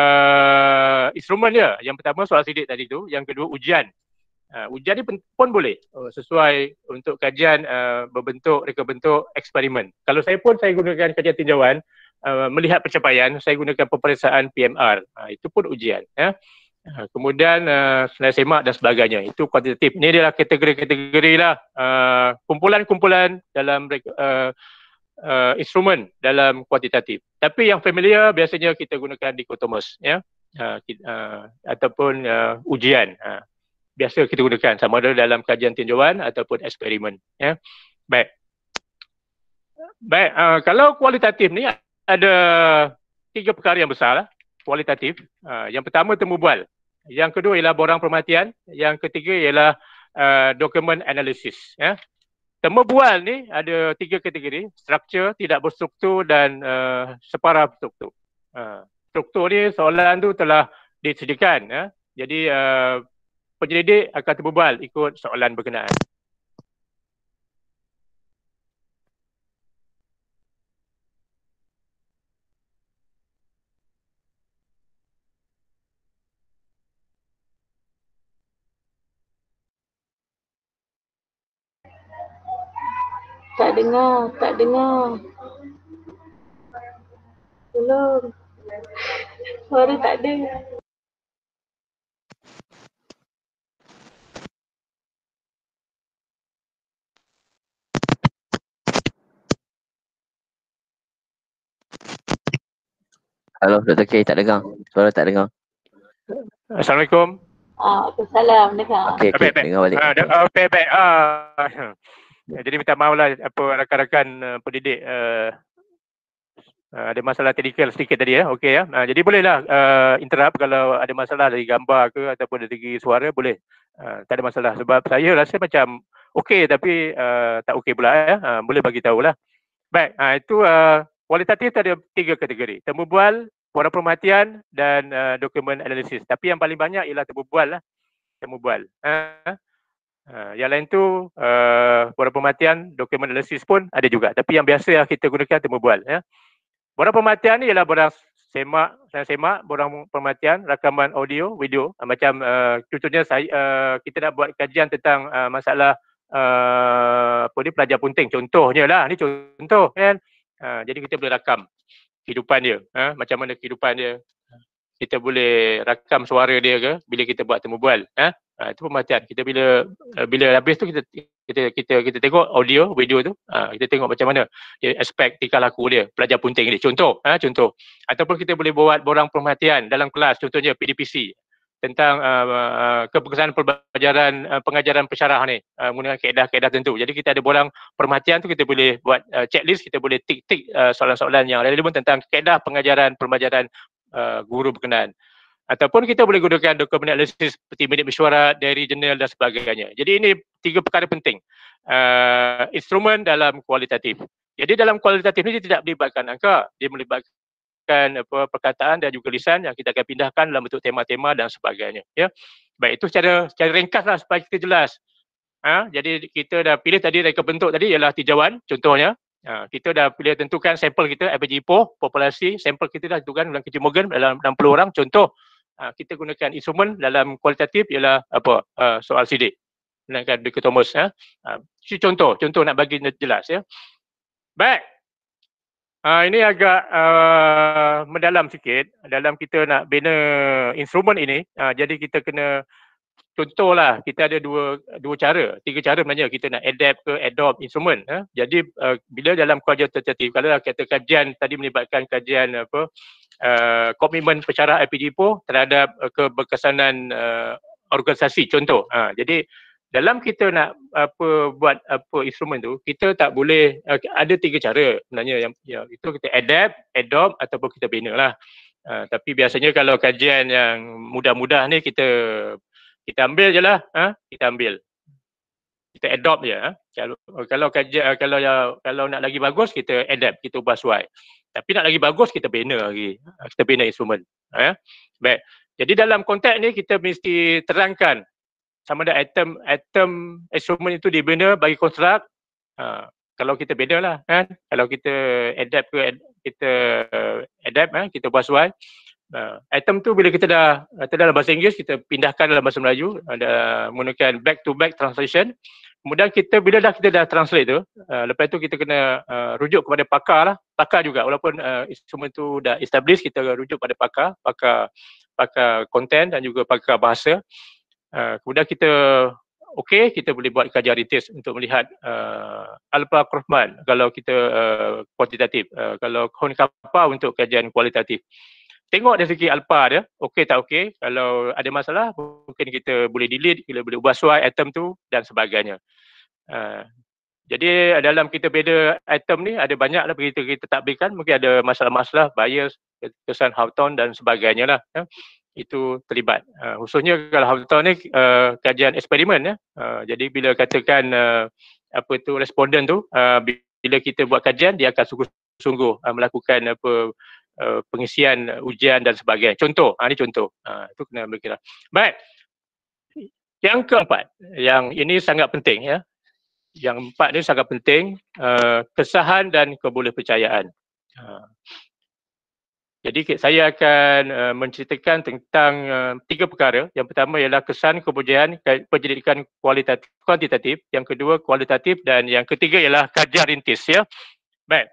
uh, instrumen dia. Yang pertama soal sidik tadi tu, yang kedua ujian. Uh, ujian ni pun boleh uh, sesuai untuk kajian uh, berbentuk reka bentuk eksperimen. Kalau saya pun saya gunakan kajian tinjauan uh, melihat pencapaian, saya gunakan peperiksaan P M R. Uh, itu pun ujian, ya. Uh, kemudian uh, senai semak dan sebagainya. Itu kuantitatif. Ini adalah kategori-kategori lah uh, kumpulan-kumpulan dalam uh, Uh, instrumen dalam kuantitatif. Tapi yang familiar biasanya kita gunakan dichotomous, ya, uh, uh, ataupun uh, ujian. Uh, biasa kita gunakan sama ada dalam kajian tinjauan ataupun eksperimen. Ya, baik. Baik. Uh, kalau kualitatif ni ada tiga perkara yang besar lah. Kualitatif. Uh, yang pertama temu bual. Yang kedua ialah borang perhatian. Yang ketiga ialah uh, dokumen analisis. Ya. Temu bual ni ada tiga kategori, struktur, tidak berstruktur dan uh, separah struktur. Uh, struktur ni soalan tu telah disediakan. Ya. Jadi uh, penyelidik akan temu bual ikut soalan berkenaan. Tak dengar, tak dengar. Belum. Suara tak ada. Halo, Doktor K, tak dengar. Suara tak dengar. Assalamualaikum. Ah, Waalaikumsalam, dengar. Okey, okey, Baik, baik. dengar balik. Ah, dah- ah, baik, baik. Ah. Jadi minta maaf lah apa rakan-rakan uh, pendidik uh, uh, ada masalah teknikal sedikit tadi, ya. Okey, ya. Uh, jadi bolehlah uh, interrupt kalau ada masalah dari gambar ke ataupun dari segi suara, boleh. Uh, tak ada masalah sebab saya rasa macam okey tapi uh, tak okey pula, ya. Uh, boleh bagi tahulah. Baik, uh, itu uh, kualitatif ada tiga kategori. Temu bual, borang perhatian dan uh, dokumen analisis. Tapi yang paling banyak ialah temu bual lah. Temu bual. Uh, uh, yang lain tu uh, borang perhatian, dokumen analisis pun ada juga. Tapi yang biasa yang kita gunakan temu bual. Ya. Borang perhatian ni ialah borang semak, saya semak, borang perhatian, rakaman audio, video. Uh, macam uh, contohnya saya, uh, kita nak buat kajian tentang uh, masalah uh, apa ni, pelajar punting. Contohnya lah, ni contoh kan. Uh, jadi kita boleh rakam kehidupan dia, uh, macam mana kehidupan dia. Kita boleh rakam suara dia ke bila kita buat temu bual. Uh, uh, itu perhatian. Kita bila uh, bila habis tu kita kita kita kita tengok audio, video tu. Uh, kita tengok macam mana dia aspek tingkah laku dia, pelajar punting ni. Contoh, uh, contoh. Ataupun kita boleh buat borang perhatian dalam kelas, contohnya P D P C tentang uh, uh, kepegesan pembelajaran uh, pengajaran pensyarah ni uh, menggunakan kaedah-kaedah tertentu. Jadi kita ada borang perhatian tu, kita boleh buat uh, checklist, kita boleh tik-tik uh, soalan-soalan yang relevan tentang kaedah pengajaran pembelajaran uh, guru berkenaan. Ataupun kita boleh gunakan dokumen analisis seperti minit mesyuarat, diary, jurnal dan sebagainya. Jadi ini tiga perkara penting. Uh, instrumen dalam kualitatif. Jadi dalam kualitatif ni dia tidak melibatkan angka, dia melibatkan apa, perkataan dan juga lisan yang kita akan pindahkan dalam bentuk tema-tema dan sebagainya. Ya, baik, itu secara secara ringkaslah supaya kita jelas. Ha? Jadi kita dah pilih tadi reka bentuk tadi ialah tinjauan contohnya. Ha, kita dah pilih tentukan sampel kita A P J Ipoh, populasi sampel kita dah tentukan dalam K J Morgan dalam enam puluh orang. Contoh ha, kita gunakan instrumen dalam kualitatif ialah apa, uh, soal sidik gunakan dichotomous. Ha? Ha, contoh contoh nak bagi jelas, ya. Baik. Uh, ini agak uh, mendalam sikit dalam kita nak bina instrumen ini. Uh, jadi kita kena contohlah, kita ada dua dua cara, tiga cara sebenarnya kita nak adapt ke adopt instrumen. Uh. Jadi uh, bila dalam kajian tentatif, kalau kata kajian tadi melibatkan kajian apa uh, komitmen pensyarah I P G I P O terhadap uh, keberkesanan uh, organisasi contoh. Uh, jadi dalam kita nak apa buat apa instrumen tu, kita tak boleh uh, ada tiga cara sebenarnya yang, yang itu kita adapt, adopt ataupun kita bina lah. Uh, tapi biasanya kalau kajian yang mudah-mudah ni kita kita ambil je lah, ha? kita ambil. Kita adopt je. Ha? Kalau kalau kajian kalau kalau nak lagi bagus kita adapt, kita ubah suai. Tapi nak lagi bagus kita bina lagi. Kita bina instrumen. Ha? Baik. Jadi dalam konteks ni kita mesti terangkan sama ada item item instrumen itu dibina bagi konstruk. Ha, kalau kita bina lah kan, kalau kita adapt ke kita uh, adapt kan, kita buat sesuai. Uh, item tu bila kita dah kita dalam bahasa Inggeris kita pindahkan dalam bahasa Melayu, ada menggunakan back to back translation. Kemudian kita bila dah kita dah translate tu, uh, lepas tu kita kena uh, rujuk kepada pakar lah, pakar juga walaupun uh, instrumen tu dah establish, kita rujuk pada pakar, pakar pakar konten dan juga pakar bahasa. Uh, kemudian kita okey, kita boleh buat kajian retest untuk melihat uh, alpha crossman kalau kita uh, kuantitatif, uh, kalau Khon Kappa untuk kajian kualitatif. Tengok dari segi alpha dia, okey tak okey, kalau ada masalah mungkin kita boleh delete, kita boleh ubah suai item tu dan sebagainya. Uh, jadi dalam kita beda item ni ada banyak lah kita kita takbirkan, mungkin ada masalah-masalah bias, kesan Hawthorne dan sebagainya lah. Ya. Itu terlibat. Uh, khususnya kalau Hawthorne ni uh, kajian eksperimen ya. Uh, jadi bila katakan uh, apa tu responden tu uh, bila kita buat kajian dia akan sungguh-sungguh uh, melakukan apa uh, pengisian uh, ujian dan sebagainya. Contoh, uh, ini contoh. Uh, itu kena berkira. Baik. Yang keempat, yang ini sangat penting ya. Yang empat ni sangat penting, uh, kesahan dan kebolehpercayaan. Uh, Jadi saya akan uh, menceritakan tentang uh, tiga perkara. Yang pertama ialah kesan kepercayaan penyelidikan kualitatif, kuantitatif. Yang kedua kualitatif dan yang ketiga ialah kajian rintis ya. Baik.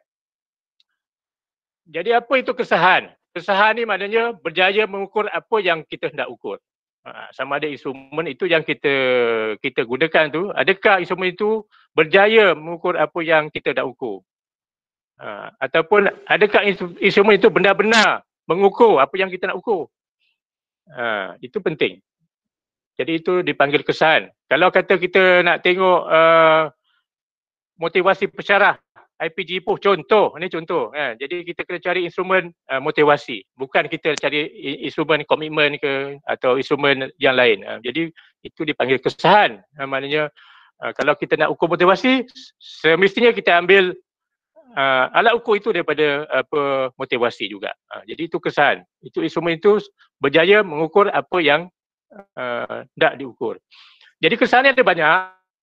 Jadi apa itu kesahan? Kesahan ni maknanya berjaya mengukur apa yang kita hendak ukur. Uh, sama ada instrumen itu yang kita kita gunakan tu, adakah instrumen itu berjaya mengukur apa yang kita hendak ukur? Uh, ataupun adakah instrumen itu benar-benar mengukur apa yang kita nak ukur? Uh, itu penting. Jadi itu dipanggil kesahan. Kalau kata kita nak tengok uh, motivasi pensyarah I P G I P O, contoh, ini contoh. Uh, jadi kita kena cari instrumen uh, motivasi. Bukan kita cari instrumen komitmen ke atau instrumen yang lain. Uh, jadi itu dipanggil kesahan. Uh, maknanya uh, kalau kita nak ukur motivasi, semestinya kita ambil Uh, alat ukur itu daripada apa motivasi juga. Uh, jadi itu kesan. Itu instrumen itu berjaya mengukur apa yang uh, nak diukur. Jadi kesannya ada banyak.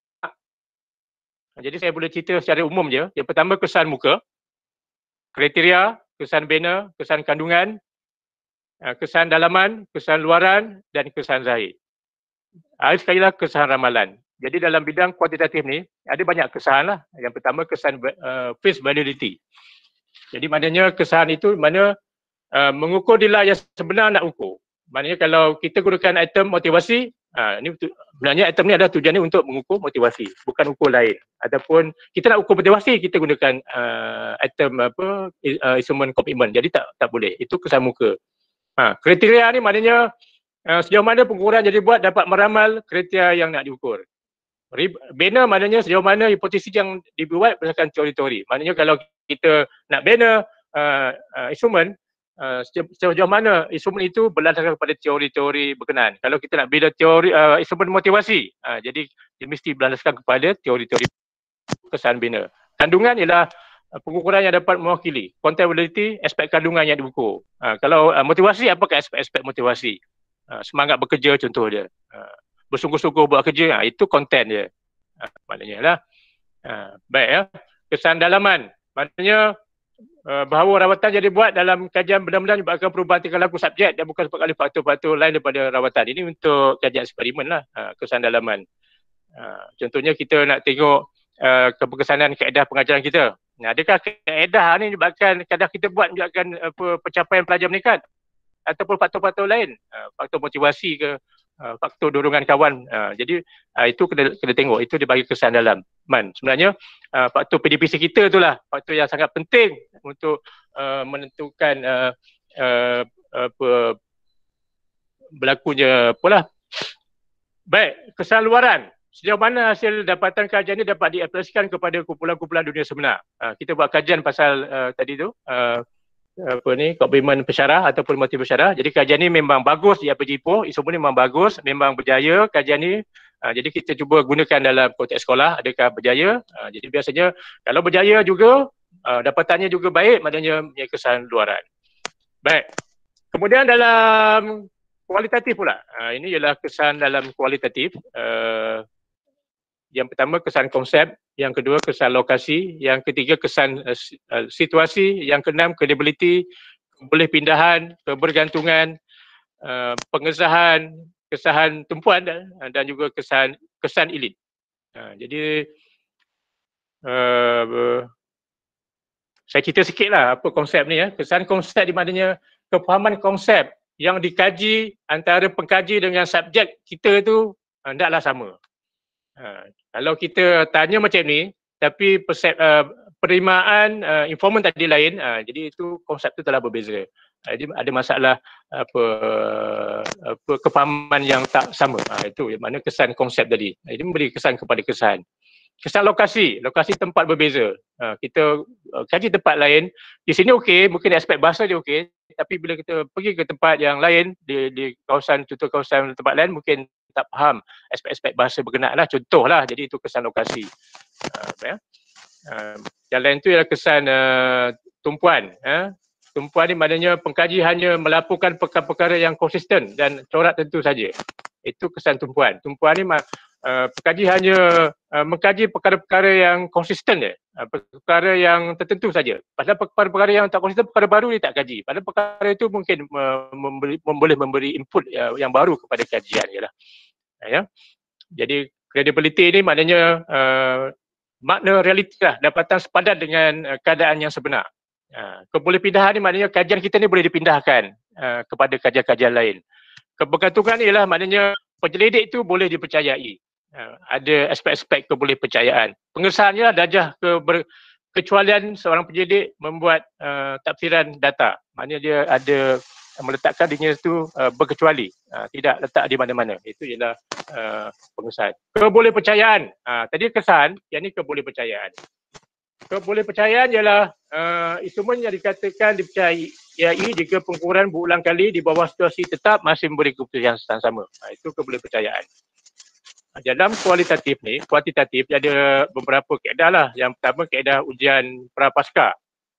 Jadi saya boleh cerita secara umum je. Yang pertama kesan muka, kriteria, kesan banner, kesan kandungan, uh, kesan dalaman, kesan luaran dan kesan zahir. Uh, sekali lagi kesan ramalan. Jadi dalam bidang kuantitatif ni ada banyak kesan lah. Yang pertama kesan uh, face validity. Jadi maknanya kesan itu mana uh, mengukur nilai yang sebenar nak ukur. Maknanya kalau kita gunakan item motivasi, uh, ini sebenarnya item ni adalah tujuannya untuk mengukur motivasi, bukan ukur lain. Ataupun kita nak ukur motivasi, kita gunakan uh, item apa uh, instrumen komitmen. Jadi tak tak boleh. Itu kesan muka. Ha, kriteria ni maknanya uh, sejauh mana pengukuran jadi buat dapat meramal kriteria yang nak diukur. Banner maknanya sejauh mana hipotesis yang dibuat berdasarkan teori-teori. Maknanya kalau kita nak banner uh, uh, instrumen, uh, sejauh mana instrumen itu berdasarkan kepada teori-teori berkenaan. Kalau kita nak bina teori uh, instrumen motivasi, uh, jadi dia mesti berdasarkan kepada teori-teori kesan banner. Kandungan ialah uh, pengukuran yang dapat mewakili. Contentability, aspek kandungan yang diukur. Uh, kalau uh, motivasi, apakah aspek-aspek motivasi? Uh, semangat bekerja contoh dia. Uh, bersungguh-sungguh buat kerja, ha, itu konten dia. Ha, maknanya lah. Ha, baik ya. Kesan dalaman. Maknanya uh, bahawa rawatan jadi buat dalam kajian benar-benar menyebabkan perubahan tingkah laku subjek dan bukan sebab kali faktor-faktor lain daripada rawatan. Ini untuk kajian eksperimen lah. Ha, kesan dalaman. Ha, contohnya kita nak tengok uh, keberkesanan kaedah pengajaran kita. Nah, adakah kaedah ni menyebabkan kadang kita buat menyebabkan apa pencapaian pelajar meningkat ataupun faktor-faktor lain, uh, faktor motivasi ke, uh, faktor dorongan kawan. Uh, jadi uh, itu kena kena tengok, itu dia bagi kesan dalam man. Sebenarnya uh, faktor P D P C kita itulah faktor yang sangat penting untuk uh, menentukan uh, uh, apa berlakunya apalah. Baik, kesan luaran. Sejauh mana hasil dapatan kajian ini dapat diaplikasikan kepada kumpulan-kumpulan dunia sebenar? Uh, kita buat kajian pasal uh, tadi tu, uh, apa ni, komitmen pensyarah ataupun motif pensyarah. Jadi kajian ni memang bagus di A P J Ipoh, isu ni memang bagus, memang berjaya kajian ni. Uh, jadi kita cuba gunakan dalam konteks sekolah, adakah berjaya? Uh, jadi biasanya kalau berjaya juga, uh, dapatannya juga baik, maknanya punya kesan luaran. Baik. Kemudian dalam kualitatif pula. Uh, ini ialah kesan dalam kualitatif. Uh, yang pertama kesan konsep, yang kedua kesan lokasi, yang ketiga kesan uh, situasi, yang keenam credibility, boleh pindahan, kebergantungan, uh, pengesahan, kesahan tumpuan dan, dan juga kesan kesan elit. Uh, jadi uh, saya cerita sikitlah apa konsep ni ya. Kesan konsep di maknanya kefahaman konsep yang dikaji antara pengkaji dengan subjek kita tu uh, tidaklah sama. Uh, kalau kita tanya macam ni, tapi persep, uh, penerimaan uh, informan tadi lain, uh, jadi itu konsep tu telah berbeza. Uh, jadi ada masalah apa, apa kefahaman yang tak sama. Uh, itu mana kesan konsep tadi. Uh, ini memberi kesan kepada kesan. Kesan lokasi, lokasi tempat berbeza. Uh, kita uh, kaji tempat lain, di sini okey, mungkin aspek bahasa dia okey, tapi bila kita pergi ke tempat yang lain, di, di kawasan, contoh kawasan tempat lain, mungkin tak faham aspek-aspek bahasa berkenaan lah, contoh lah, jadi itu kesan lokasi. Uh, ya. uh, yang lain tu ialah kesan uh, tumpuan. Uh. Tumpuan ni maknanya pengkaji hanya melaporkan perkara-perkara yang konsisten dan corak tentu saja. Itu kesan tumpuan. Tumpuan ni uh, pengkaji hanya uh, mengkaji perkara-perkara yang konsisten je. Uh, perkara yang tertentu saja. Padahal perkara-perkara yang tak konsisten, perkara baru dia tak kaji. Padahal perkara itu mungkin uh, memberi, boleh memberi input uh, yang baru kepada kajian je lah. Uh, ya. Jadi credibility ni maknanya uh, makna realiti lah, dapatan sepadan dengan uh, keadaan yang sebenar. Uh, kebolehpindahan ni maknanya kajian kita ni boleh dipindahkan uh, kepada kajian-kajian lain. Kebergantungan ni ialah maknanya penyelidik itu boleh dipercayai. Uh, ada aspek-aspek kebolehpercayaan. Pengesahannya lah darjah kekecualian seorang penyelidik membuat uh, tafsiran data. Maknanya dia ada meletakkan dirinya itu uh, berkecuali, uh, tidak letak di mana-mana. Itu ialah uh, pengesahan. Kebolehpercayaan. Uh, tadi kesan, yang ni kebolehpercayaan. Kebolehpercayaan ialah uh, instrumen yang dikatakan dipercayai jika pengukuran berulang kali di bawah situasi tetap masih memberi keputusan yang sama. Ha, itu kebolehpercayaan. Dalam kualitatif ni, kuantitatif ada beberapa kaedah lah. Yang pertama kaedah ujian prapaskah.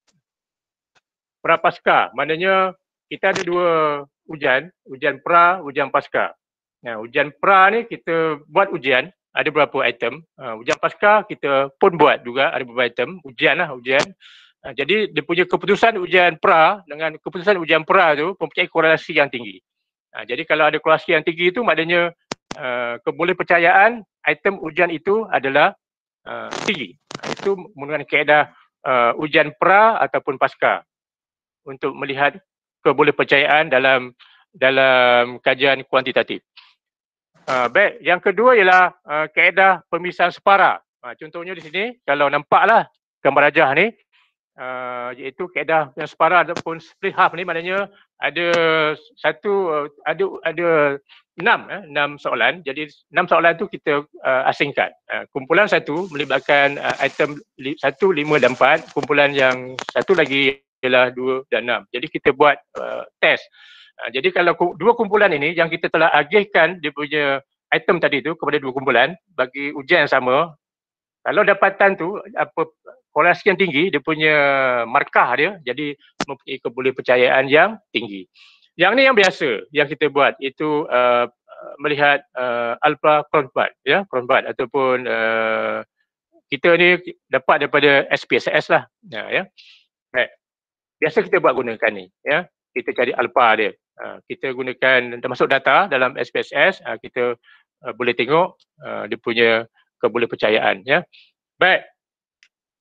Prapaskah maknanya kita ada dua ujian, ujian pra, ujian pasca. Nah, ujian pra ni kita buat ujian, ada beberapa item. Uh, ujian pasca kita pun buat juga ada beberapa item, ujian lah ujian. Uh, jadi dia punya keputusan ujian pra dengan keputusan ujian pra tu mempunyai korelasi yang tinggi. Uh, jadi kalau ada korelasi yang tinggi itu maknanya uh, kebolehpercayaan item ujian itu adalah uh, tinggi. Uh, itu menggunakan kaedah uh, ujian pra ataupun pasca untuk melihat kebolehpercayaan dalam dalam kajian kuantitatif. Uh, baik, yang kedua ialah uh, kaedah pemisahan separa. Uh, contohnya di sini, kalau nampaklah gambar rajah ni, uh, iaitu kaedah yang separa ataupun split half ni, maknanya ada satu, uh, ada ada enam, eh, enam soalan. Jadi enam soalan tu kita uh, asingkan. Uh, kumpulan satu melibatkan uh, item li, satu, lima dan empat. Kumpulan yang satu lagi ialah dua dan enam. Jadi kita buat uh, test. Uh, jadi kalau dua kumpulan ini yang kita telah agihkan dia punya item tadi tu kepada dua kumpulan bagi ujian yang sama, kalau dapatan tu apa korelasi yang tinggi, dia punya markah dia jadi mempunyai kebolehpercayaan yang tinggi. Yang ni yang biasa yang kita buat itu uh, melihat uh, alpha Cronbard ya, Cronbard ataupun uh, kita ni dapat daripada S P S S lah. Ya, ya. Baik. Biasa kita buat gunakan ni ya. Kita cari alpha dia. Uh, kita gunakan termasuk data dalam S P S S, uh, kita uh, boleh tengok uh, dia punya kebolehpercayaan ya. Baik.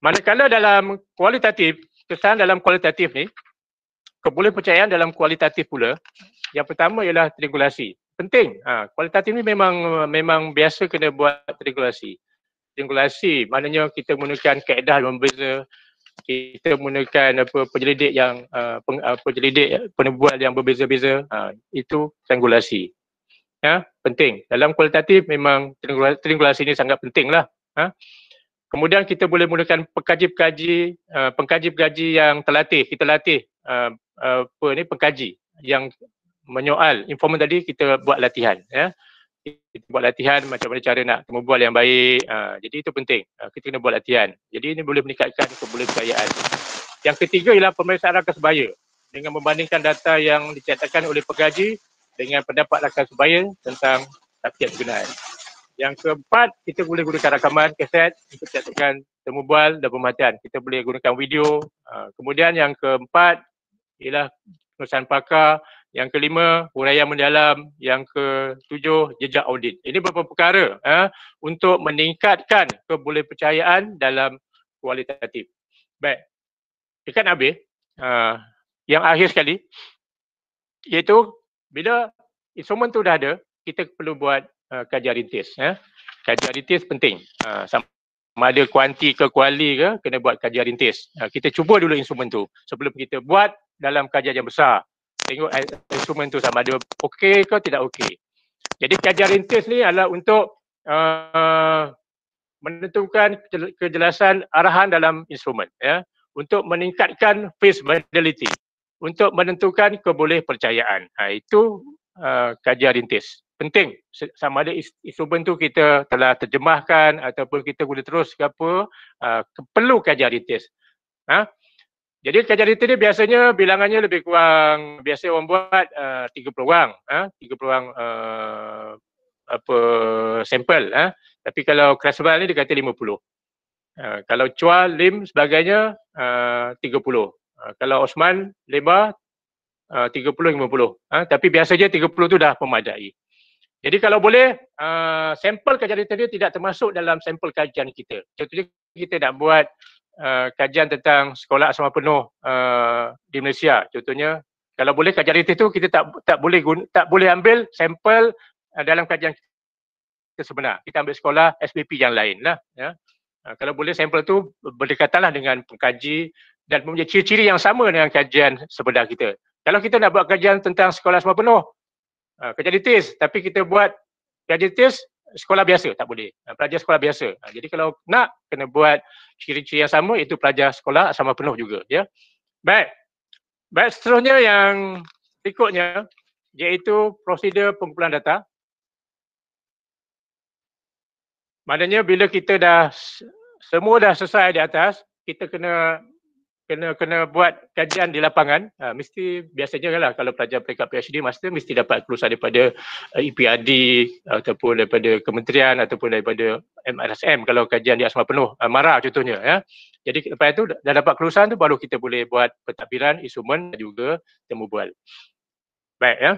Manakala dalam kualitatif, kesan dalam kualitatif ni, kebolehpercayaan dalam kualitatif pula, yang pertama ialah triangulasi. Penting. Ha, kualitatif ni memang memang biasa kena buat triangulasi. Triangulasi maknanya kita menggunakan kaedah yang berbeza, kita menggunakan apa penyelidik yang uh, peng, uh, penyelidik penebual yang berbeza-beza. Ha, itu triangulasi. Ya, penting. Dalam kualitatif memang triangulasi ni sangat pentinglah. Ha. Kemudian kita boleh menggunakan pengkaji-pengkaji, uh, pengkaji-pengkaji yang terlatih. Kita latih uh, uh, apa ni pengkaji yang menyoal informan tadi, kita buat latihan. Ya. Kita buat latihan macam mana cara nak temu bual yang baik. Uh, jadi itu penting. Uh, kita kena buat latihan. Jadi ini boleh meningkatkan kebolehpercayaan. Yang ketiga ialah pemeriksaan rakan sebaya dengan membandingkan data yang dicatatkan oleh pengkaji dengan pendapat rakan sebaya tentang tabiat penggunaan. Yang keempat, kita boleh gunakan rakaman kaset untuk catatkan temu bual dan pemerhatian. Kita boleh gunakan video. Uh, kemudian yang keempat ialah penulisan pakar. Yang kelima, huraian mendalam. Yang ketujuh, jejak audit. Ini beberapa perkara uh, untuk meningkatkan kebolehpercayaan dalam kualitatif. Baik, dekat habis, uh, yang akhir sekali, iaitu bila instrumen tu dah ada, kita perlu buat uh, kajian rintis. Ya. Kajian rintis penting. Uh, sama ada kuanti ke kuali ke, kena buat kajian rintis. Uh, kita cuba dulu instrumen tu sebelum kita buat dalam kajian yang besar. Tengok uh, instrumen tu sama ada okey ke tidak okey. Jadi kajian rintis ni adalah untuk uh, menentukan kejelasan arahan dalam instrumen. Ya. Untuk meningkatkan feasibility. Untuk menentukan kebolehpercayaan. Ha, itu uh, kajian rintis. Penting. Sama ada instrumen tu kita telah terjemahkan ataupun kita boleh terus ke apa, uh, perlu kajian rintis. Ha? Jadi kajian rintis ni biasanya bilangannya lebih kurang, biasa orang buat uh, tiga puluh orang. Ha? tiga puluh orang uh, apa sampel. Ha? Tapi kalau kelas sebal ni dia kata lima puluh. Uh, kalau Chua, Lim sebagainya uh, tiga puluh. Uh, kalau Osman, lebar uh, tiga puluh lima puluh. Uh, tapi biasanya tiga puluh tu dah memadai. Jadi kalau boleh, uh, sampel kajian rintis dia tidak termasuk dalam sampel kajian kita. Contohnya kita nak buat uh, kajian tentang sekolah asrama penuh uh, di Malaysia. Contohnya, kalau boleh kajian rintis tu kita tak tak boleh guna, tak boleh ambil sampel uh, dalam kajian kita sebenar. Kita ambil sekolah S P P yang lain lah. Ya. Uh, kalau boleh sampel tu berdekatanlah dengan pengkaji dan mempunyai ciri-ciri yang sama dengan kajian sebenar kita. Kalau kita nak buat kajian tentang sekolah asrama penuh, uh, kajian rintis, tapi kita buat kajian rintis sekolah biasa, tak boleh. Uh, pelajar sekolah biasa. Uh, jadi kalau nak, kena buat ciri-ciri yang sama, itu pelajar sekolah asrama penuh juga. Ya. Baik. Baik, seterusnya yang berikutnya, iaitu prosedur pengumpulan data. Maknanya bila kita dah semua dah selesai di atas, kita kena kena kena buat kajian di lapangan. Ha, mesti biasanya lah kalau pelajar peringkat PhD master mesti dapat kelulusan daripada uh, E P R D ataupun daripada kementerian ataupun daripada M R S M kalau kajian di asrama penuh, uh, MARA contohnya. Ya. Jadi lepas itu dah dapat kelulusan tu baru kita boleh buat pentadbiran instrumen dan juga temu bual. Baik ya.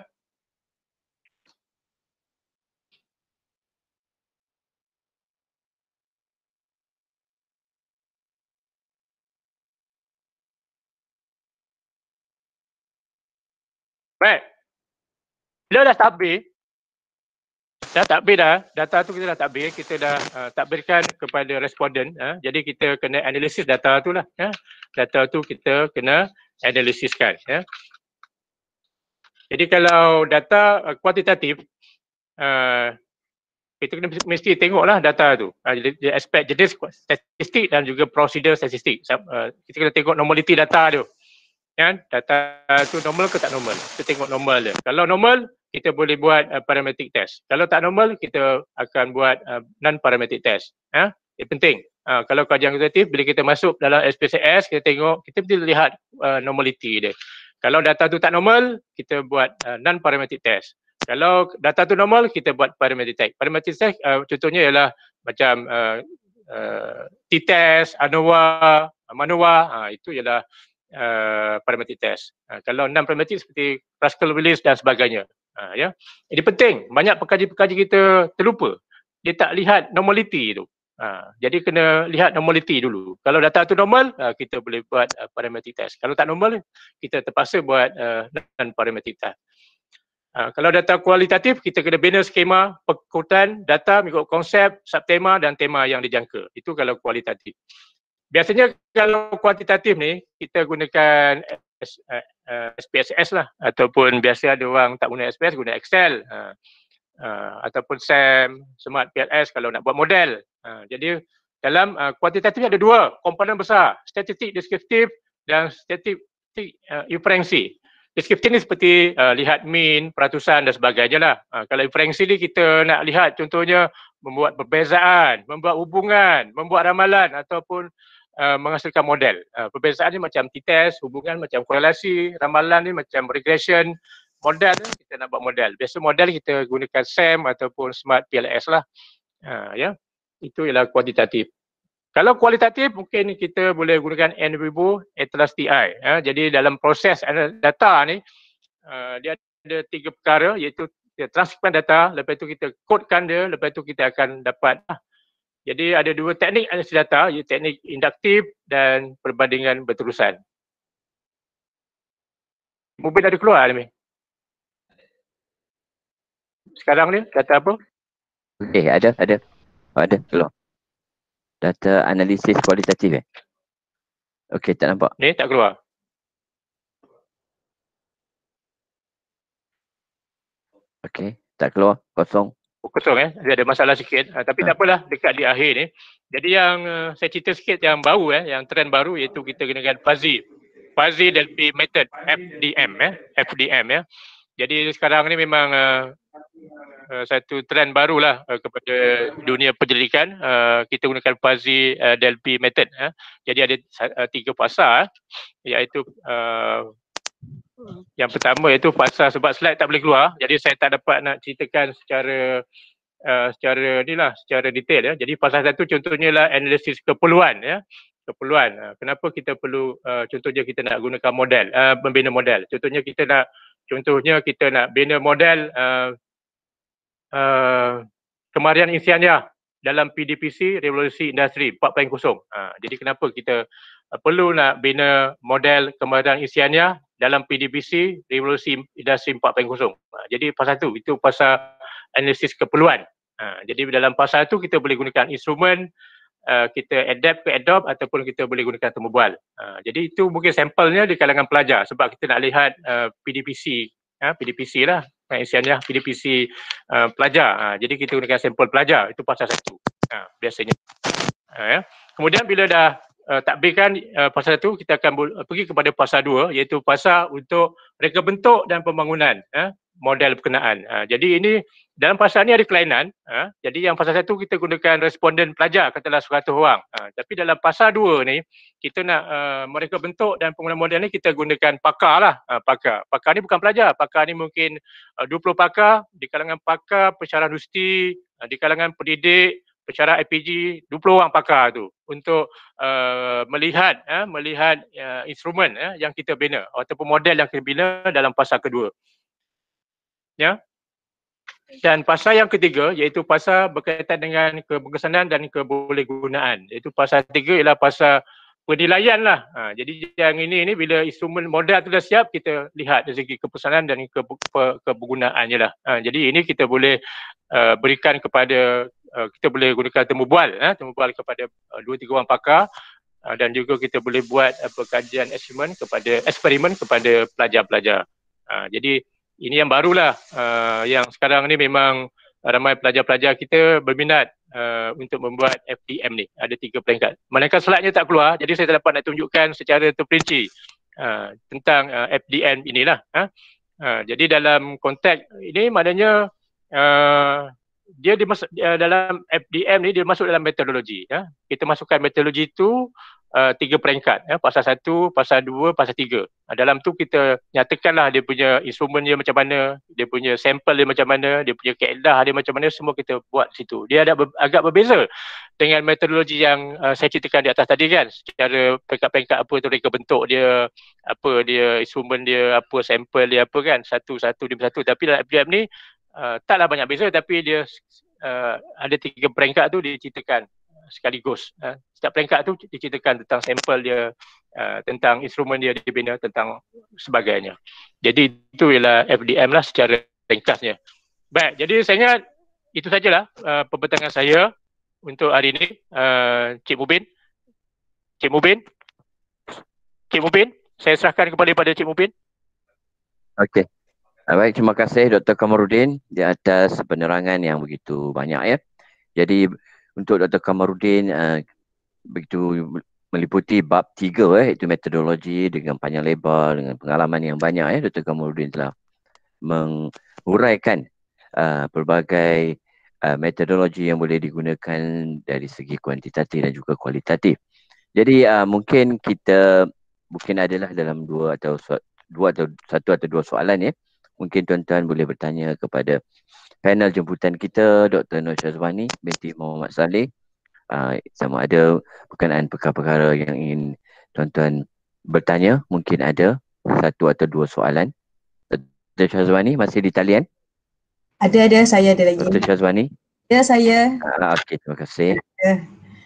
Baik. Bila dah takbir, dah takbir dah, data tu kita dah takbir, kita dah uh, takbirkan kepada responden. Uh, jadi kita kena analisis data tu lah. Ya. Data tu kita kena analisiskan. Ya. Jadi kalau data uh, kuantitatif, uh, kita kena mesti tengoklah data tu. Uh, jadi aspek jenis statistik dan juga prosedur statistik. Uh, kita kena tengok normaliti data tu. Ya, data tu normal ke tak normal? Kita tengok normal dia. Kalau normal, kita boleh buat uh, parametric test. Kalau tak normal, kita akan buat uh, non-parametric test. Ya, ini penting. Uh, kalau kajian kuantitatif, bila kita masuk dalam S P C S, kita tengok, kita mesti lihat uh, normality dia. Kalau data tu tak normal, kita buat uh, non-parametric test. Kalau data tu normal, kita buat parametric test. Parametric test uh, contohnya ialah macam uh, uh, T-test, ANOVA, MANOVA, uh, itu ialah Uh, parametric test. Uh, kalau non parametric seperti Pascal Willis dan sebagainya. Uh, ya. Ini penting. Banyak pekaji-pekaji kita terlupa. Dia tak lihat normality tu. Ha, jadi kena lihat normality dulu. Kalau data tu normal, uh, kita boleh buat uh, parametric test. Kalau tak normal, kita terpaksa buat uh, non-parametric test. Uh, kalau data kualitatif, kita kena bina skema pengikutan data mengikut konsep, subtema dan tema yang dijangka. Itu kalau kualitatif. Biasanya kalau kuantitatif ni, kita gunakan S, uh, uh, S P S S lah. Ataupun biasa ada orang tak guna S P S, guna Excel. Uh, Uh, ataupun S A M, Smart P L S kalau nak buat model. Uh, jadi dalam uh, kuantitatif ada dua komponen besar, statistik deskriptif dan statistik uh, inferensi. Deskriptif ni seperti uh, lihat mean, peratusan dan sebagainya lah. Uh, kalau inferensi ni kita nak lihat contohnya membuat perbezaan, membuat hubungan, membuat ramalan ataupun uh, menghasilkan model. Uh, perbezaan ni macam t-test, hubungan macam korelasi, ramalan ni macam regression. Model kita nak buat model. Biasa model kita gunakan S A M ataupun Smart P L S lah. Ha, ya. Itu ialah kuantitatif. Kalau kualitatif mungkin kita boleh gunakan N W B O, Atlas T I. Ha, jadi dalam proses data ni uh, dia ada tiga perkara iaitu kita transcripkan data, lepas tu kita kodekan dia, lepas tu kita akan dapat. Jadi ada dua teknik analisis data, iaitu teknik induktif dan perbandingan berterusan. Mungkin ada keluar ni. Sekarang ni data apa? Eh ada, ada. Oh, ada, keluar. Data analisis kualitatif eh? Okey, tak nampak. Ni tak keluar. Okey, tak keluar, kosong. Oh, kosong eh, dia ada masalah sikit. Uh, tapi Ha. tak apalah, dekat di akhir ni. Jadi yang uh, saya cerita sikit yang baru eh, yang trend baru iaitu kita gunakan fuzzy. Fuzzy Delphi Method, F D M eh, F D M ya. Jadi sekarang ni memang uh, Uh, satu trend barulah uh, kepada dunia penyelidikan. Uh, kita gunakan fuzzy uh, Delphi method. Uh. Jadi ada uh, tiga fasa, uh, iaitu uh, yang pertama iaitu fasa, sebab slide tak boleh keluar. Jadi saya tak dapat nak ceritakan secara uh, secara ni lah, secara detail ya. Jadi fasa satu contohnya lah analisis keperluan ya. Keperluan. Uh, kenapa kita perlu uh, contohnya kita nak gunakan model, uh, membina model. Contohnya kita nak contohnya kita nak bina model uh, Uh, kemarian insianya dalam P D P C Revolusi Industri empat titik kosong. Uh, jadi kenapa kita uh, perlu nak bina model kemarian insianya dalam P D P C Revolusi Industri empat titik kosong. Uh, jadi pasal tu, itu pasal analisis keperluan. Uh, jadi dalam pasal tu kita boleh gunakan instrumen, uh, kita adapt ke adopt ataupun kita boleh gunakan temu bual. Uh, jadi itu mungkin sampelnya di kalangan pelajar sebab kita nak lihat uh, P D P C, uh, P D P C lah. Isiannya P D P C uh, pelajar. Ha, jadi kita gunakan sampel pelajar, itu pasal satu ha, biasanya. Ha, ya. Kemudian bila dah uh, takbirkan uh, pasal satu, kita akan uh, pergi kepada pasal dua, iaitu pasal untuk reka bentuk dan pembangunan ha, model berkenaan. Ha, jadi ini dalam pasal ni ada kelainan. Ha, jadi yang pasal satu kita gunakan responden pelajar, katalah seratus orang. Ha, tapi dalam pasal dua ni kita nak uh, mereka bentuk dan penggunaan model ni kita gunakan pakar lah. Ha, pakar. Pakar ni bukan pelajar. Pakar ni mungkin uh, dua puluh pakar di kalangan pakar pensyarah universiti, uh, di kalangan pendidik, pensyarah I P G, dua puluh orang pakar tu untuk uh, melihat uh, melihat uh, instrumen uh, yang kita bina ataupun model yang kita bina dalam pasal kedua. Ya. Dan pasal yang ketiga iaitu pasal berkaitan dengan keberkesanan dan kebolehgunaan. Iaitu pasal tiga ialah pasal penilaian lah. Ha, jadi yang ini ni bila instrumen model tu dah siap, kita lihat dari segi kepesanan dan ke, ke, kebergunaannya lah. Ha, jadi ini kita boleh uh, berikan kepada, uh, kita boleh gunakan temu bual, ha, temu bual kepada uh, dua tiga orang pakar uh, dan juga kita boleh buat uh, kajian eksperimen kepada eksperimen kepada pelajar-pelajar. Ha, jadi ini yang barulah uh, yang sekarang ni memang ramai pelajar-pelajar kita berminat uh, untuk membuat F D M ni. Ada tiga peringkat. Manakala slide-nya tak keluar, jadi saya tak dapat nak tunjukkan secara terperinci uh, tentang uh, F D M inilah. Uh. Uh, jadi dalam konteks ini maknanya uh, dia dimasuk, uh, dalam F D M ni dia masuk dalam metodologi. Uh. Kita masukkan metodologi itu uh, tiga peringkat. Uh. Pasal satu, pasal dua, pasal tiga. Uh, dalam tu kita nyatakanlah dia punya instrumen dia macam mana, dia punya sampel dia macam mana, dia punya kaedah dia macam mana, semua kita buat situ. Dia ada ber, agak berbeza dengan metodologi yang uh, saya ceritakan di atas tadi kan. Secara peringkat-peringkat apa tu reka bentuk dia, apa dia instrumen dia, apa sampel dia apa kan, satu-satu demi satu. Tapi dalam F D M ni uh, taklah banyak beza, tapi dia uh, ada tiga peringkat tu diceritakan sekaligus. Uh, setiap peringkat tu diceritakan tentang sampel dia, uh, tentang instrumen dia dibina, tentang sebagainya. Jadi itu ialah F D M lah secara ringkasnya. Baik, jadi saya ingat itu sajalah uh, pembentangan saya untuk hari ini. Uh, Cik Mubin. Cik Mubin. Cik Mubin, saya serahkan kembali pada Cik Mubin. Okey. Baik, terima kasih Doktor Kamarudin di atas penerangan yang begitu banyak ya. Jadi untuk Doktor Kamarudin uh, begitu meliputi bab tiga eh, itu metodologi dengan panjang lebar, dengan pengalaman yang banyak ya. Doktor Kamarudin telah menguraikan uh, pelbagai uh, metodologi yang boleh digunakan dari segi kuantitatif dan juga kualitatif. Jadi uh, mungkin kita mungkin adalah dalam dua atau dua atau satu atau dua soalan ya. Mungkin tuan-tuan boleh bertanya kepada panel jemputan kita, Doktor Nur Syazwani binti Muhammad Saleh. Uh, sama ada berkenaan perkara-perkara yang ingin tuan-tuan bertanya, mungkin ada satu atau dua soalan. Doktor Syazwani masih di talian? Ada, ada. Saya ada lagi. Doktor Syazwani? Ya, saya. Uh, Okey, terima kasih. Ya.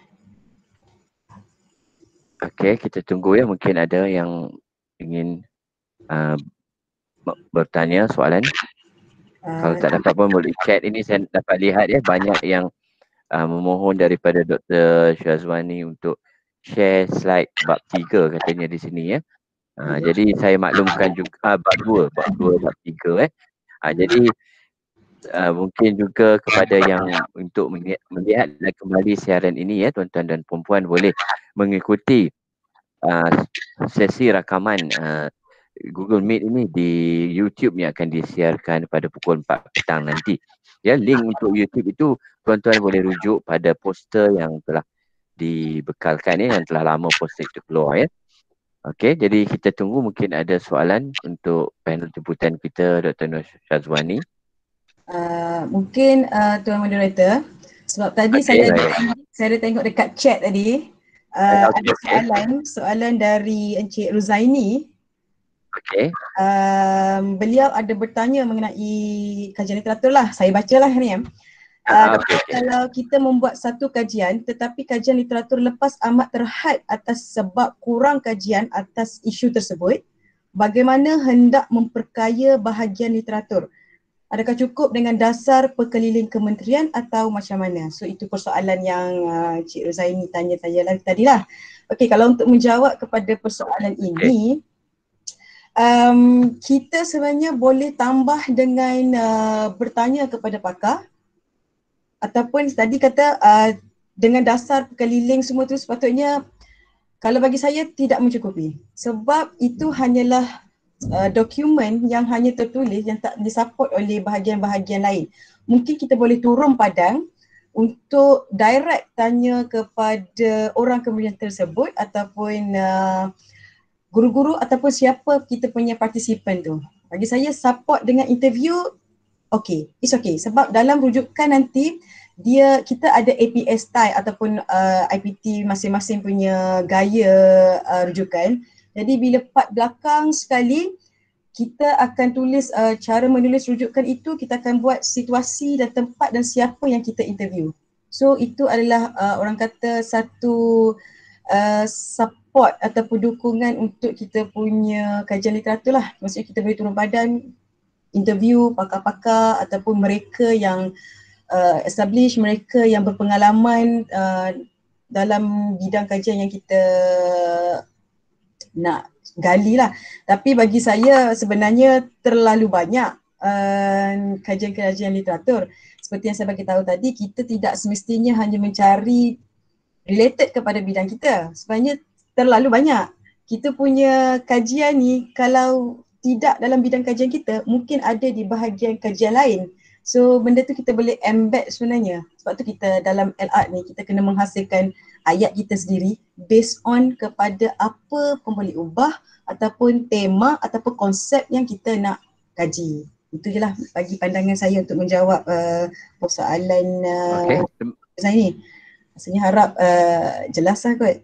Okey, kita tunggu ya. Mungkin ada yang ingin uh, bertanya soalan. Uh, Kalau tak dapat pun boleh chat. Ini saya dapat lihat ya, banyak yang uh, memohon daripada Doktor Syazwani untuk share slide bab tiga katanya di sini ya. Uh, jadi saya maklumkan juga uh, bab dua, bab dua, bab tiga eh. Uh, jadi uh, mungkin juga kepada yang untuk melihat, melihat kembali siaran ini ya, tuan-tuan dan puan-puan boleh mengikuti uh, sesi rakaman uh, Google Meet ini di YouTube yang akan disiarkan pada pukul empat petang nanti. Ya, link untuk YouTube itu tuan-tuan boleh rujuk pada poster yang telah dibekalkan ya, yang telah lama poster itu keluar ya. Okey, jadi kita tunggu mungkin ada soalan untuk panel jemputan kita Doktor Nur Syazwani. Uh, mungkin uh, Tuan Moderator, sebab tadi okay, saya, ada, saya ada tengok dekat chat tadi uh, okay, ada soalan, okay. soalan dari Encik Ruzaini. Okay. Um, beliau ada bertanya mengenai kajian literatur lah. Saya bacalah ni ya. Uh, okay, okay. Kalau kita membuat satu kajian tetapi kajian literatur lepas amat terhad atas sebab kurang kajian atas isu tersebut, bagaimana hendak memperkaya bahagian literatur? Adakah cukup dengan dasar perkeliling kementerian atau macam mana? So itu persoalan yang uh, Cik Ruzaini tanya-tanya lagi tadilah. Okey, kalau untuk menjawab kepada persoalan ini, um, kita sebenarnya boleh tambah dengan uh, bertanya kepada pakar ataupun tadi kata uh, dengan dasar perkeliling semua tu sepatutnya kalau bagi saya tidak mencukupi. Sebab itu hanyalah Uh, dokumen yang hanya tertulis yang tak disupport oleh bahagian-bahagian lain. Mungkin kita boleh turun padang untuk direct tanya kepada orang kementerian tersebut ataupun uh, guru-guru ataupun siapa kita punya partisipan tu. Bagi saya support dengan interview, okay, it's okay. Sebab dalam rujukan nanti dia kita ada A P S style ataupun uh, I P T masing-masing punya gaya uh, rujukan. Jadi bila part belakang sekali kita akan tulis uh, cara menulis rujukan itu, kita akan buat situasi dan tempat dan siapa yang kita interview. So itu adalah uh, orang kata satu uh, support ataupun dukungan untuk kita punya kajian literatur lah. Maksudnya kita boleh turun padan interview pakar-pakar ataupun mereka yang uh, establish, mereka yang berpengalaman uh, dalam bidang kajian yang kita nak gali lah. Tapi bagi saya sebenarnya terlalu banyak uh, kajian-kajian literatur. Seperti yang saya bagi tahu tadi, kita tidak semestinya hanya mencari related kepada bidang kita. Sebenarnya terlalu banyak. Kita punya kajian ni kalau tidak dalam bidang kajian kita, mungkin ada di bahagian kajian lain. So benda tu kita boleh embed sebenarnya. Sebab tu kita dalam L R ni kita kena menghasilkan ayat kita sendiri based on kepada apa pun boleh ubah ataupun tema ataupun konsep yang kita nak kaji. Itu je lah bagi pandangan saya untuk menjawab uh, persoalan uh, okay. saya ni. Rasanya harap uh, jelas lah kot.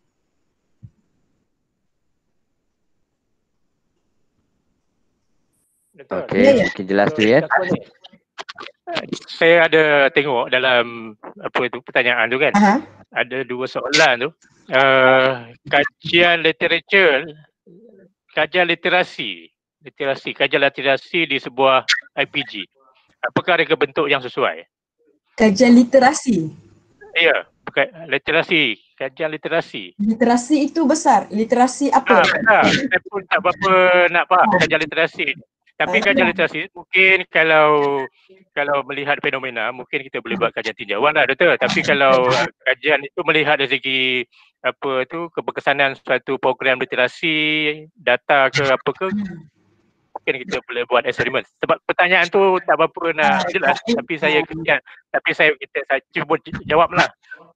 Okey, ya, ya. Mungkin jelas tu ya. Saya ada tengok dalam apa itu pertanyaan tu kan. Uh-huh. ada dua soalan tu. Uh, kajian literature, kajian literasi, literasi, kajian literasi di sebuah I P G. Apakah ada bentuk yang sesuai? Kajian literasi. Ya, bukan literasi, kajian literasi. Literasi itu besar. Literasi apa? Ah, besar. Saya pun tak berapa nak faham kajian literasi. Tapi Ah, kajian literasi mungkin kalau kalau melihat fenomena mungkin kita boleh buat kajian tinjauan lah, doktor. Tapi kalau uh, kajian itu melihat dari segi apa tu keberkesanan suatu program literasi, data ke apa ke, mungkin kita boleh buat eksperimen. Sebab pertanyaan tu tak berapa nak jelas, tapi saya kesian, tapi saya kita saya cuba jawablah.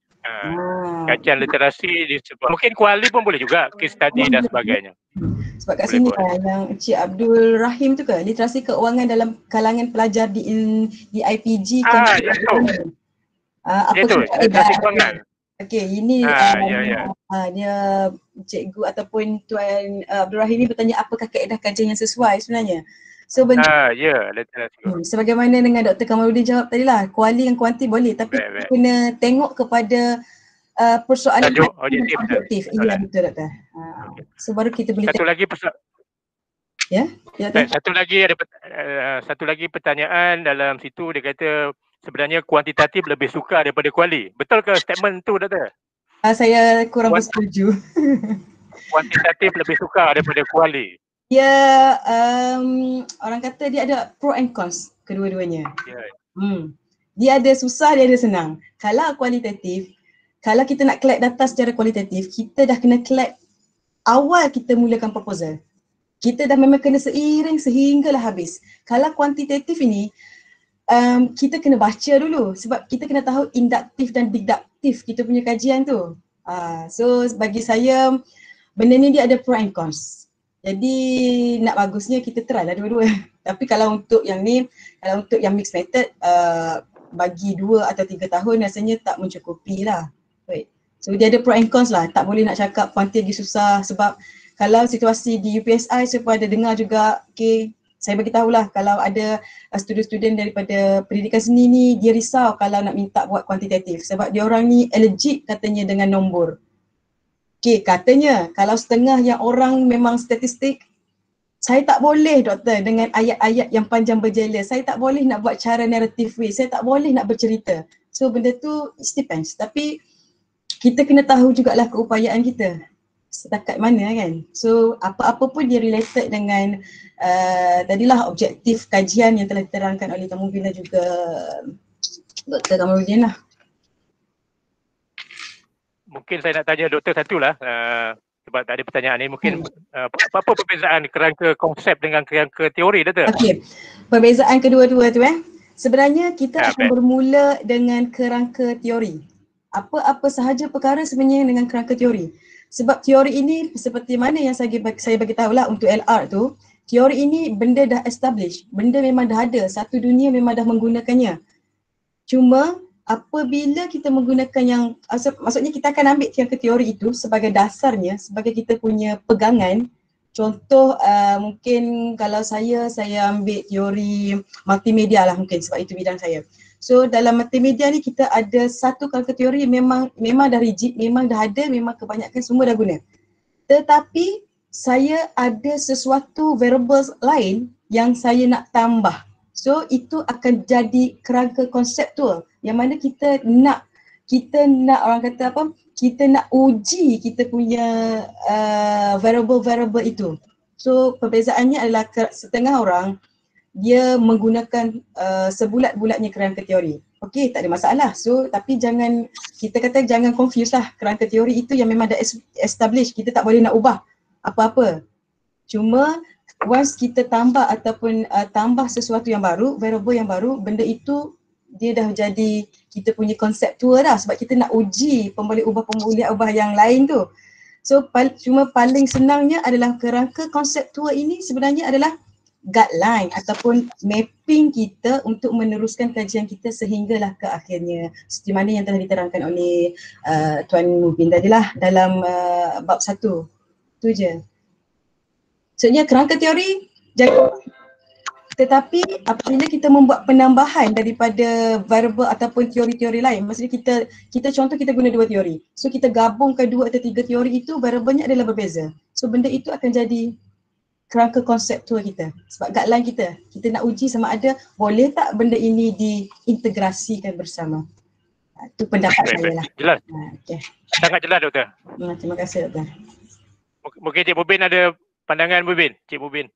Uh, kajian literasi di sebuah, mungkin kuali pun boleh juga, case study dan sebagainya. Sebab kat sini kan yang Encik Abdul Rahim tu ke, literasi keuangan dalam kalangan pelajar di in, di I P G. Ah, ya tu. Uh, apa ya tu, literasi keuangan. Okey, ini ah, uh, ya, ya. Uh, dia cikgu ataupun Tuan uh, Abdul Rahim ni bertanya apakah kaedah kajian yang sesuai sebenarnya. So benda, ah, ya, literasi keuangan. Hmm, sebagaimana dengan Doktor Kamaludin jawab tadi lah, kuali dan kuanti boleh, tapi baik, baik. kena tengok kepada uh, persoalan Tajuk objektif. objektif. Ya, betul Doktor. Uh, so baru kita boleh satu lagi perso- Ya, ya baik, satu lagi ada uh, satu lagi pertanyaan dalam situ, dia kata sebenarnya kuantitatif lebih suka daripada kuali. Betul ke statement tu, Doktor? Uh, saya kurang bersetuju. Kuantitatif lebih suka daripada kuali. Ya, um, orang kata dia ada pro and cons kedua-duanya. Yeah. Hmm. Dia ada susah, dia ada senang. Kalau kualitatif, kalau kita nak collect data secara kualitatif, kita dah kena collect awal kita mulakan proposal. Kita dah memang kena seiring sehinggalah habis. Kalau kuantitatif ini, um, kita kena baca dulu sebab kita kena tahu induktif dan deduktif kita punya kajian tu. Uh, so bagi saya, benda ni dia ada pro and cons. Jadi nak bagusnya kita try lah dua-dua. Tapi kalau untuk yang ni, kalau untuk yang mixed method, uh, bagi dua atau tiga tahun rasanya tak mencukupi lah. Right. So dia ada pro and cons lah. Tak boleh nak cakap kuanti lagi susah sebab kalau situasi di U P S I saya pun ada dengar juga, okay, saya bagi tahulah kalau ada uh, student-student daripada pendidikan seni ni dia risau kalau nak minta buat kuantitatif sebab dia orang ni allergic katanya dengan nombor. Okay, katanya kalau setengah yang orang memang statistik, saya tak boleh doktor dengan ayat-ayat yang panjang berjela. Saya tak boleh nak buat cara narrative way. Saya tak boleh nak bercerita. So benda tu it depends. Tapi kita kena tahu jugalah keupayaan kita setakat mana kan. So apa-apa pun dia related dengan uh, tadilah objektif kajian yang telah diterangkan oleh Tamu Bina juga Doktor Kamaludin lah. Mungkin saya nak tanya doktor satu lah, uh, sebab tak ada pertanyaan ni. Mungkin uh, apa perbezaan kerangka konsep dengan kerangka teori, doktor? Okey, perbezaan kedua-dua tu eh. Sebenarnya kita ya, akan baik. bermula dengan kerangka teori. Apa-apa sahaja perkara sebenarnya dengan kerangka teori. Sebab teori ini seperti mana yang saya bagi, saya bagi tahulah untuk L R tu, teori ini benda dah establish, benda memang dah ada, satu dunia memang dah menggunakannya. Cuma apabila kita menggunakan yang, maksudnya kita akan ambil kerangka teori itu sebagai dasarnya, sebagai kita punya pegangan. Contoh uh, mungkin kalau saya, saya ambil teori multimedia lah mungkin sebab itu bidang saya. So dalam multimedia ni kita ada satu kerangka teori memang memang dah rigid, memang dah ada, memang kebanyakan semua dah guna. Tetapi saya ada sesuatu variables lain yang saya nak tambah. So itu akan jadi kerangka konseptual yang mana kita nak, kita nak orang kata apa, kita nak uji kita punya uh, variable-variable itu. So perbezaannya adalah setengah orang dia menggunakan uh, sebulat-bulatnya kerangka teori. Okey, tak ada masalah. So tapi jangan, kita kata jangan confuse lah, kerangka teori itu yang memang dah establish, kita tak boleh nak ubah apa-apa. Cuma once kita tambah ataupun uh, tambah sesuatu yang baru, variable yang baru, benda itu dia dah jadi kita punya konseptual dah sebab kita nak uji pemboleh ubah-pemboleh ubah yang lain tu. So pal- cuma paling senangnya adalah kerangka konseptual ini sebenarnya adalah guideline ataupun mapping kita untuk meneruskan kajian kita sehinggalah ke akhirnya seperti mana yang telah diterangkan oleh uh, Tuan Mubin tadilah dalam uh, bab satu. Tu je. Maksudnya kerangka teori, jangan Tetapi apabila kita membuat penambahan daripada variable ataupun teori-teori lain, maksudnya kita kita contoh kita guna dua teori. So kita gabungkan dua atau tiga teori itu, variabelnya adalah berbeza. So benda itu akan jadi kerangka konseptual kita. Sebab guideline kita, kita nak uji sama ada boleh tak benda ini diintegrasikan bersama. Ha, itu pendapat baik, saya baik. lah. Jelas. Ha, okay. Sangat jelas doktor. Ha, terima kasih doktor. Mungkin Cik Mubin ada pandangan Mubin, Cik Mubin.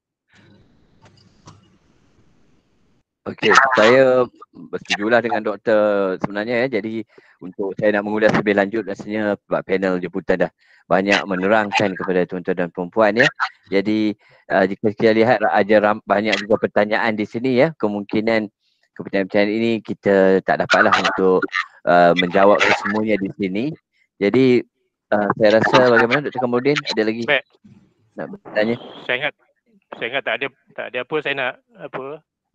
Okey, saya bersetujulah dengan doktor sebenarnya ya. Jadi untuk saya nak mengulas lebih lanjut rasanya sebab panel jemputan dah banyak menerangkan kepada tuan-tuan dan puan-puan ya. Jadi uh, jika kita lihat ada ram, banyak juga pertanyaan di sini ya. Kemungkinan pertanyaan-pertanyaan ini kita tak dapatlah untuk uh, menjawab kesemuanya di sini. Jadi uh, saya rasa bagaimana Doktor Kamarudin, ada lagi Baik. nak bertanya? Saya ingat saya ingat tak ada tak ada apa saya nak apa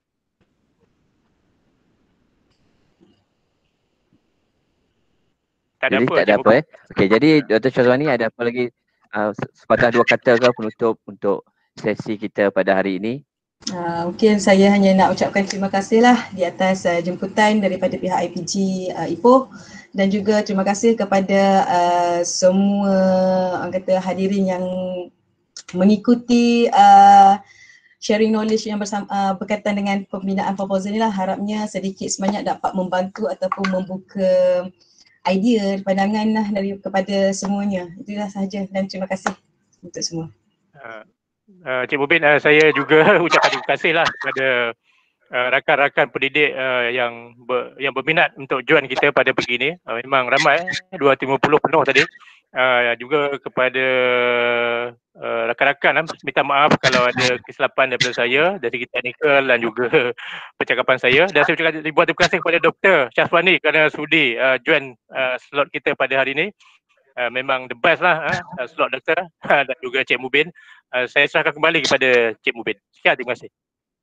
Tak ada Jadi apa, tak ada Cik apa eh. Okey, jadi Doktor Syazwani ada apa lagi uh, sepatah dua kata ke penutup untuk sesi kita pada hari ini? Uh, mungkin saya hanya nak ucapkan terima kasih lah di atas uh, jemputan daripada pihak I P G uh, Ipoh, dan juga terima kasih kepada uh, semua orang kata hadirin yang mengikuti uh, sharing knowledge yang bersama, uh, berkaitan dengan pembinaan proposal ni lah. Harapnya sedikit sebanyak dapat membantu ataupun membuka idea, pandangan lah dari kepada semuanya. Itulah sahaja dan terima kasih untuk semua. Uh, uh, Cik Mubin, uh, saya juga ucapkan terima kasih lah kepada uh, rakan-rakan pendidik uh, yang ber, yang berminat untuk join kita pada pagi ini. Uh, memang ramai, dua ratus lima puluh penuh tadi. Uh, juga kepada uh, rakan-rakan, uh, minta maaf kalau ada kesilapan daripada saya dari segi teknikal dan juga percakapan saya. Dan saya ucapkan ribuan terima kasih kepada Doktor Syazwani kerana sudi uh, join uh, slot kita pada hari ini. Uh, memang the best lah uh, slot doktor dan juga Cik Mubin. Uh, saya serahkan kembali kepada Cik Mubin. Sekian, terima kasih.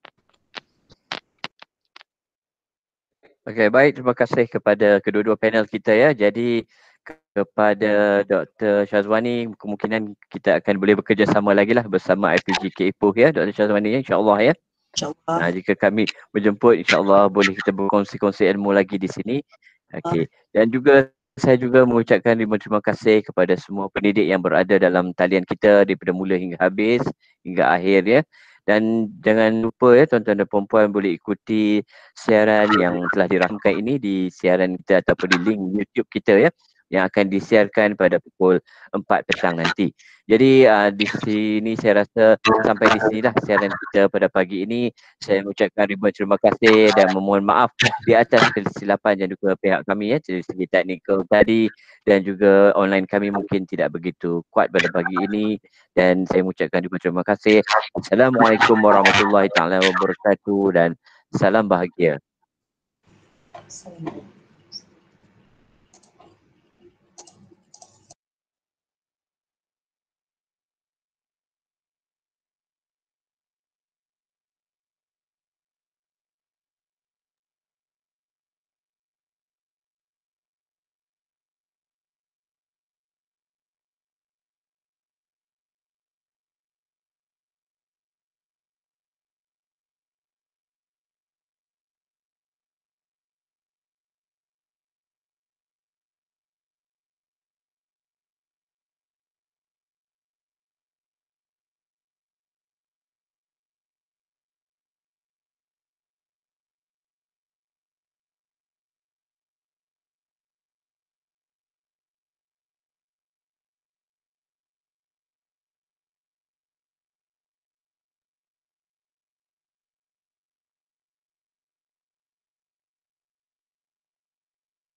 Okey, baik, terima kasih kepada kedua-dua panel kita ya. Jadi kepada Doktor Syazwani, kemungkinan kita akan boleh bekerjasama lagi lah bersama I P G K Ipoh ya, Doktor Syazwani ya, insya-Allah ya. InsyaAllah. Nah, jika kami menjemput, insya-Allah boleh kita berkongsi-kongsi ilmu lagi di sini. Okey. Dan juga saya juga mengucapkan ribuan terima kasih kepada semua pendidik yang berada dalam talian kita daripada mula hingga habis, hingga akhir ya. Dan jangan lupa ya tuan-tuan dan puan-puan boleh ikuti siaran yang telah dirahmkan ini di siaran kita ataupun di link YouTube kita ya, yang akan disiarkan pada pukul empat petang nanti. Jadi uh, di sini saya rasa sampai di sinilah siaran kita pada pagi ini. Saya mengucapkan ribuan terima kasih dan memohon maaf di atas kesilapan yang juga pihak kami ya, dari segi teknikal tadi, dan juga online kami mungkin tidak begitu kuat pada pagi ini, dan saya mengucapkan ribuan terima kasih. Assalamualaikum warahmatullahi taala wabarakatuh dan salam bahagia. Assalamualaikum.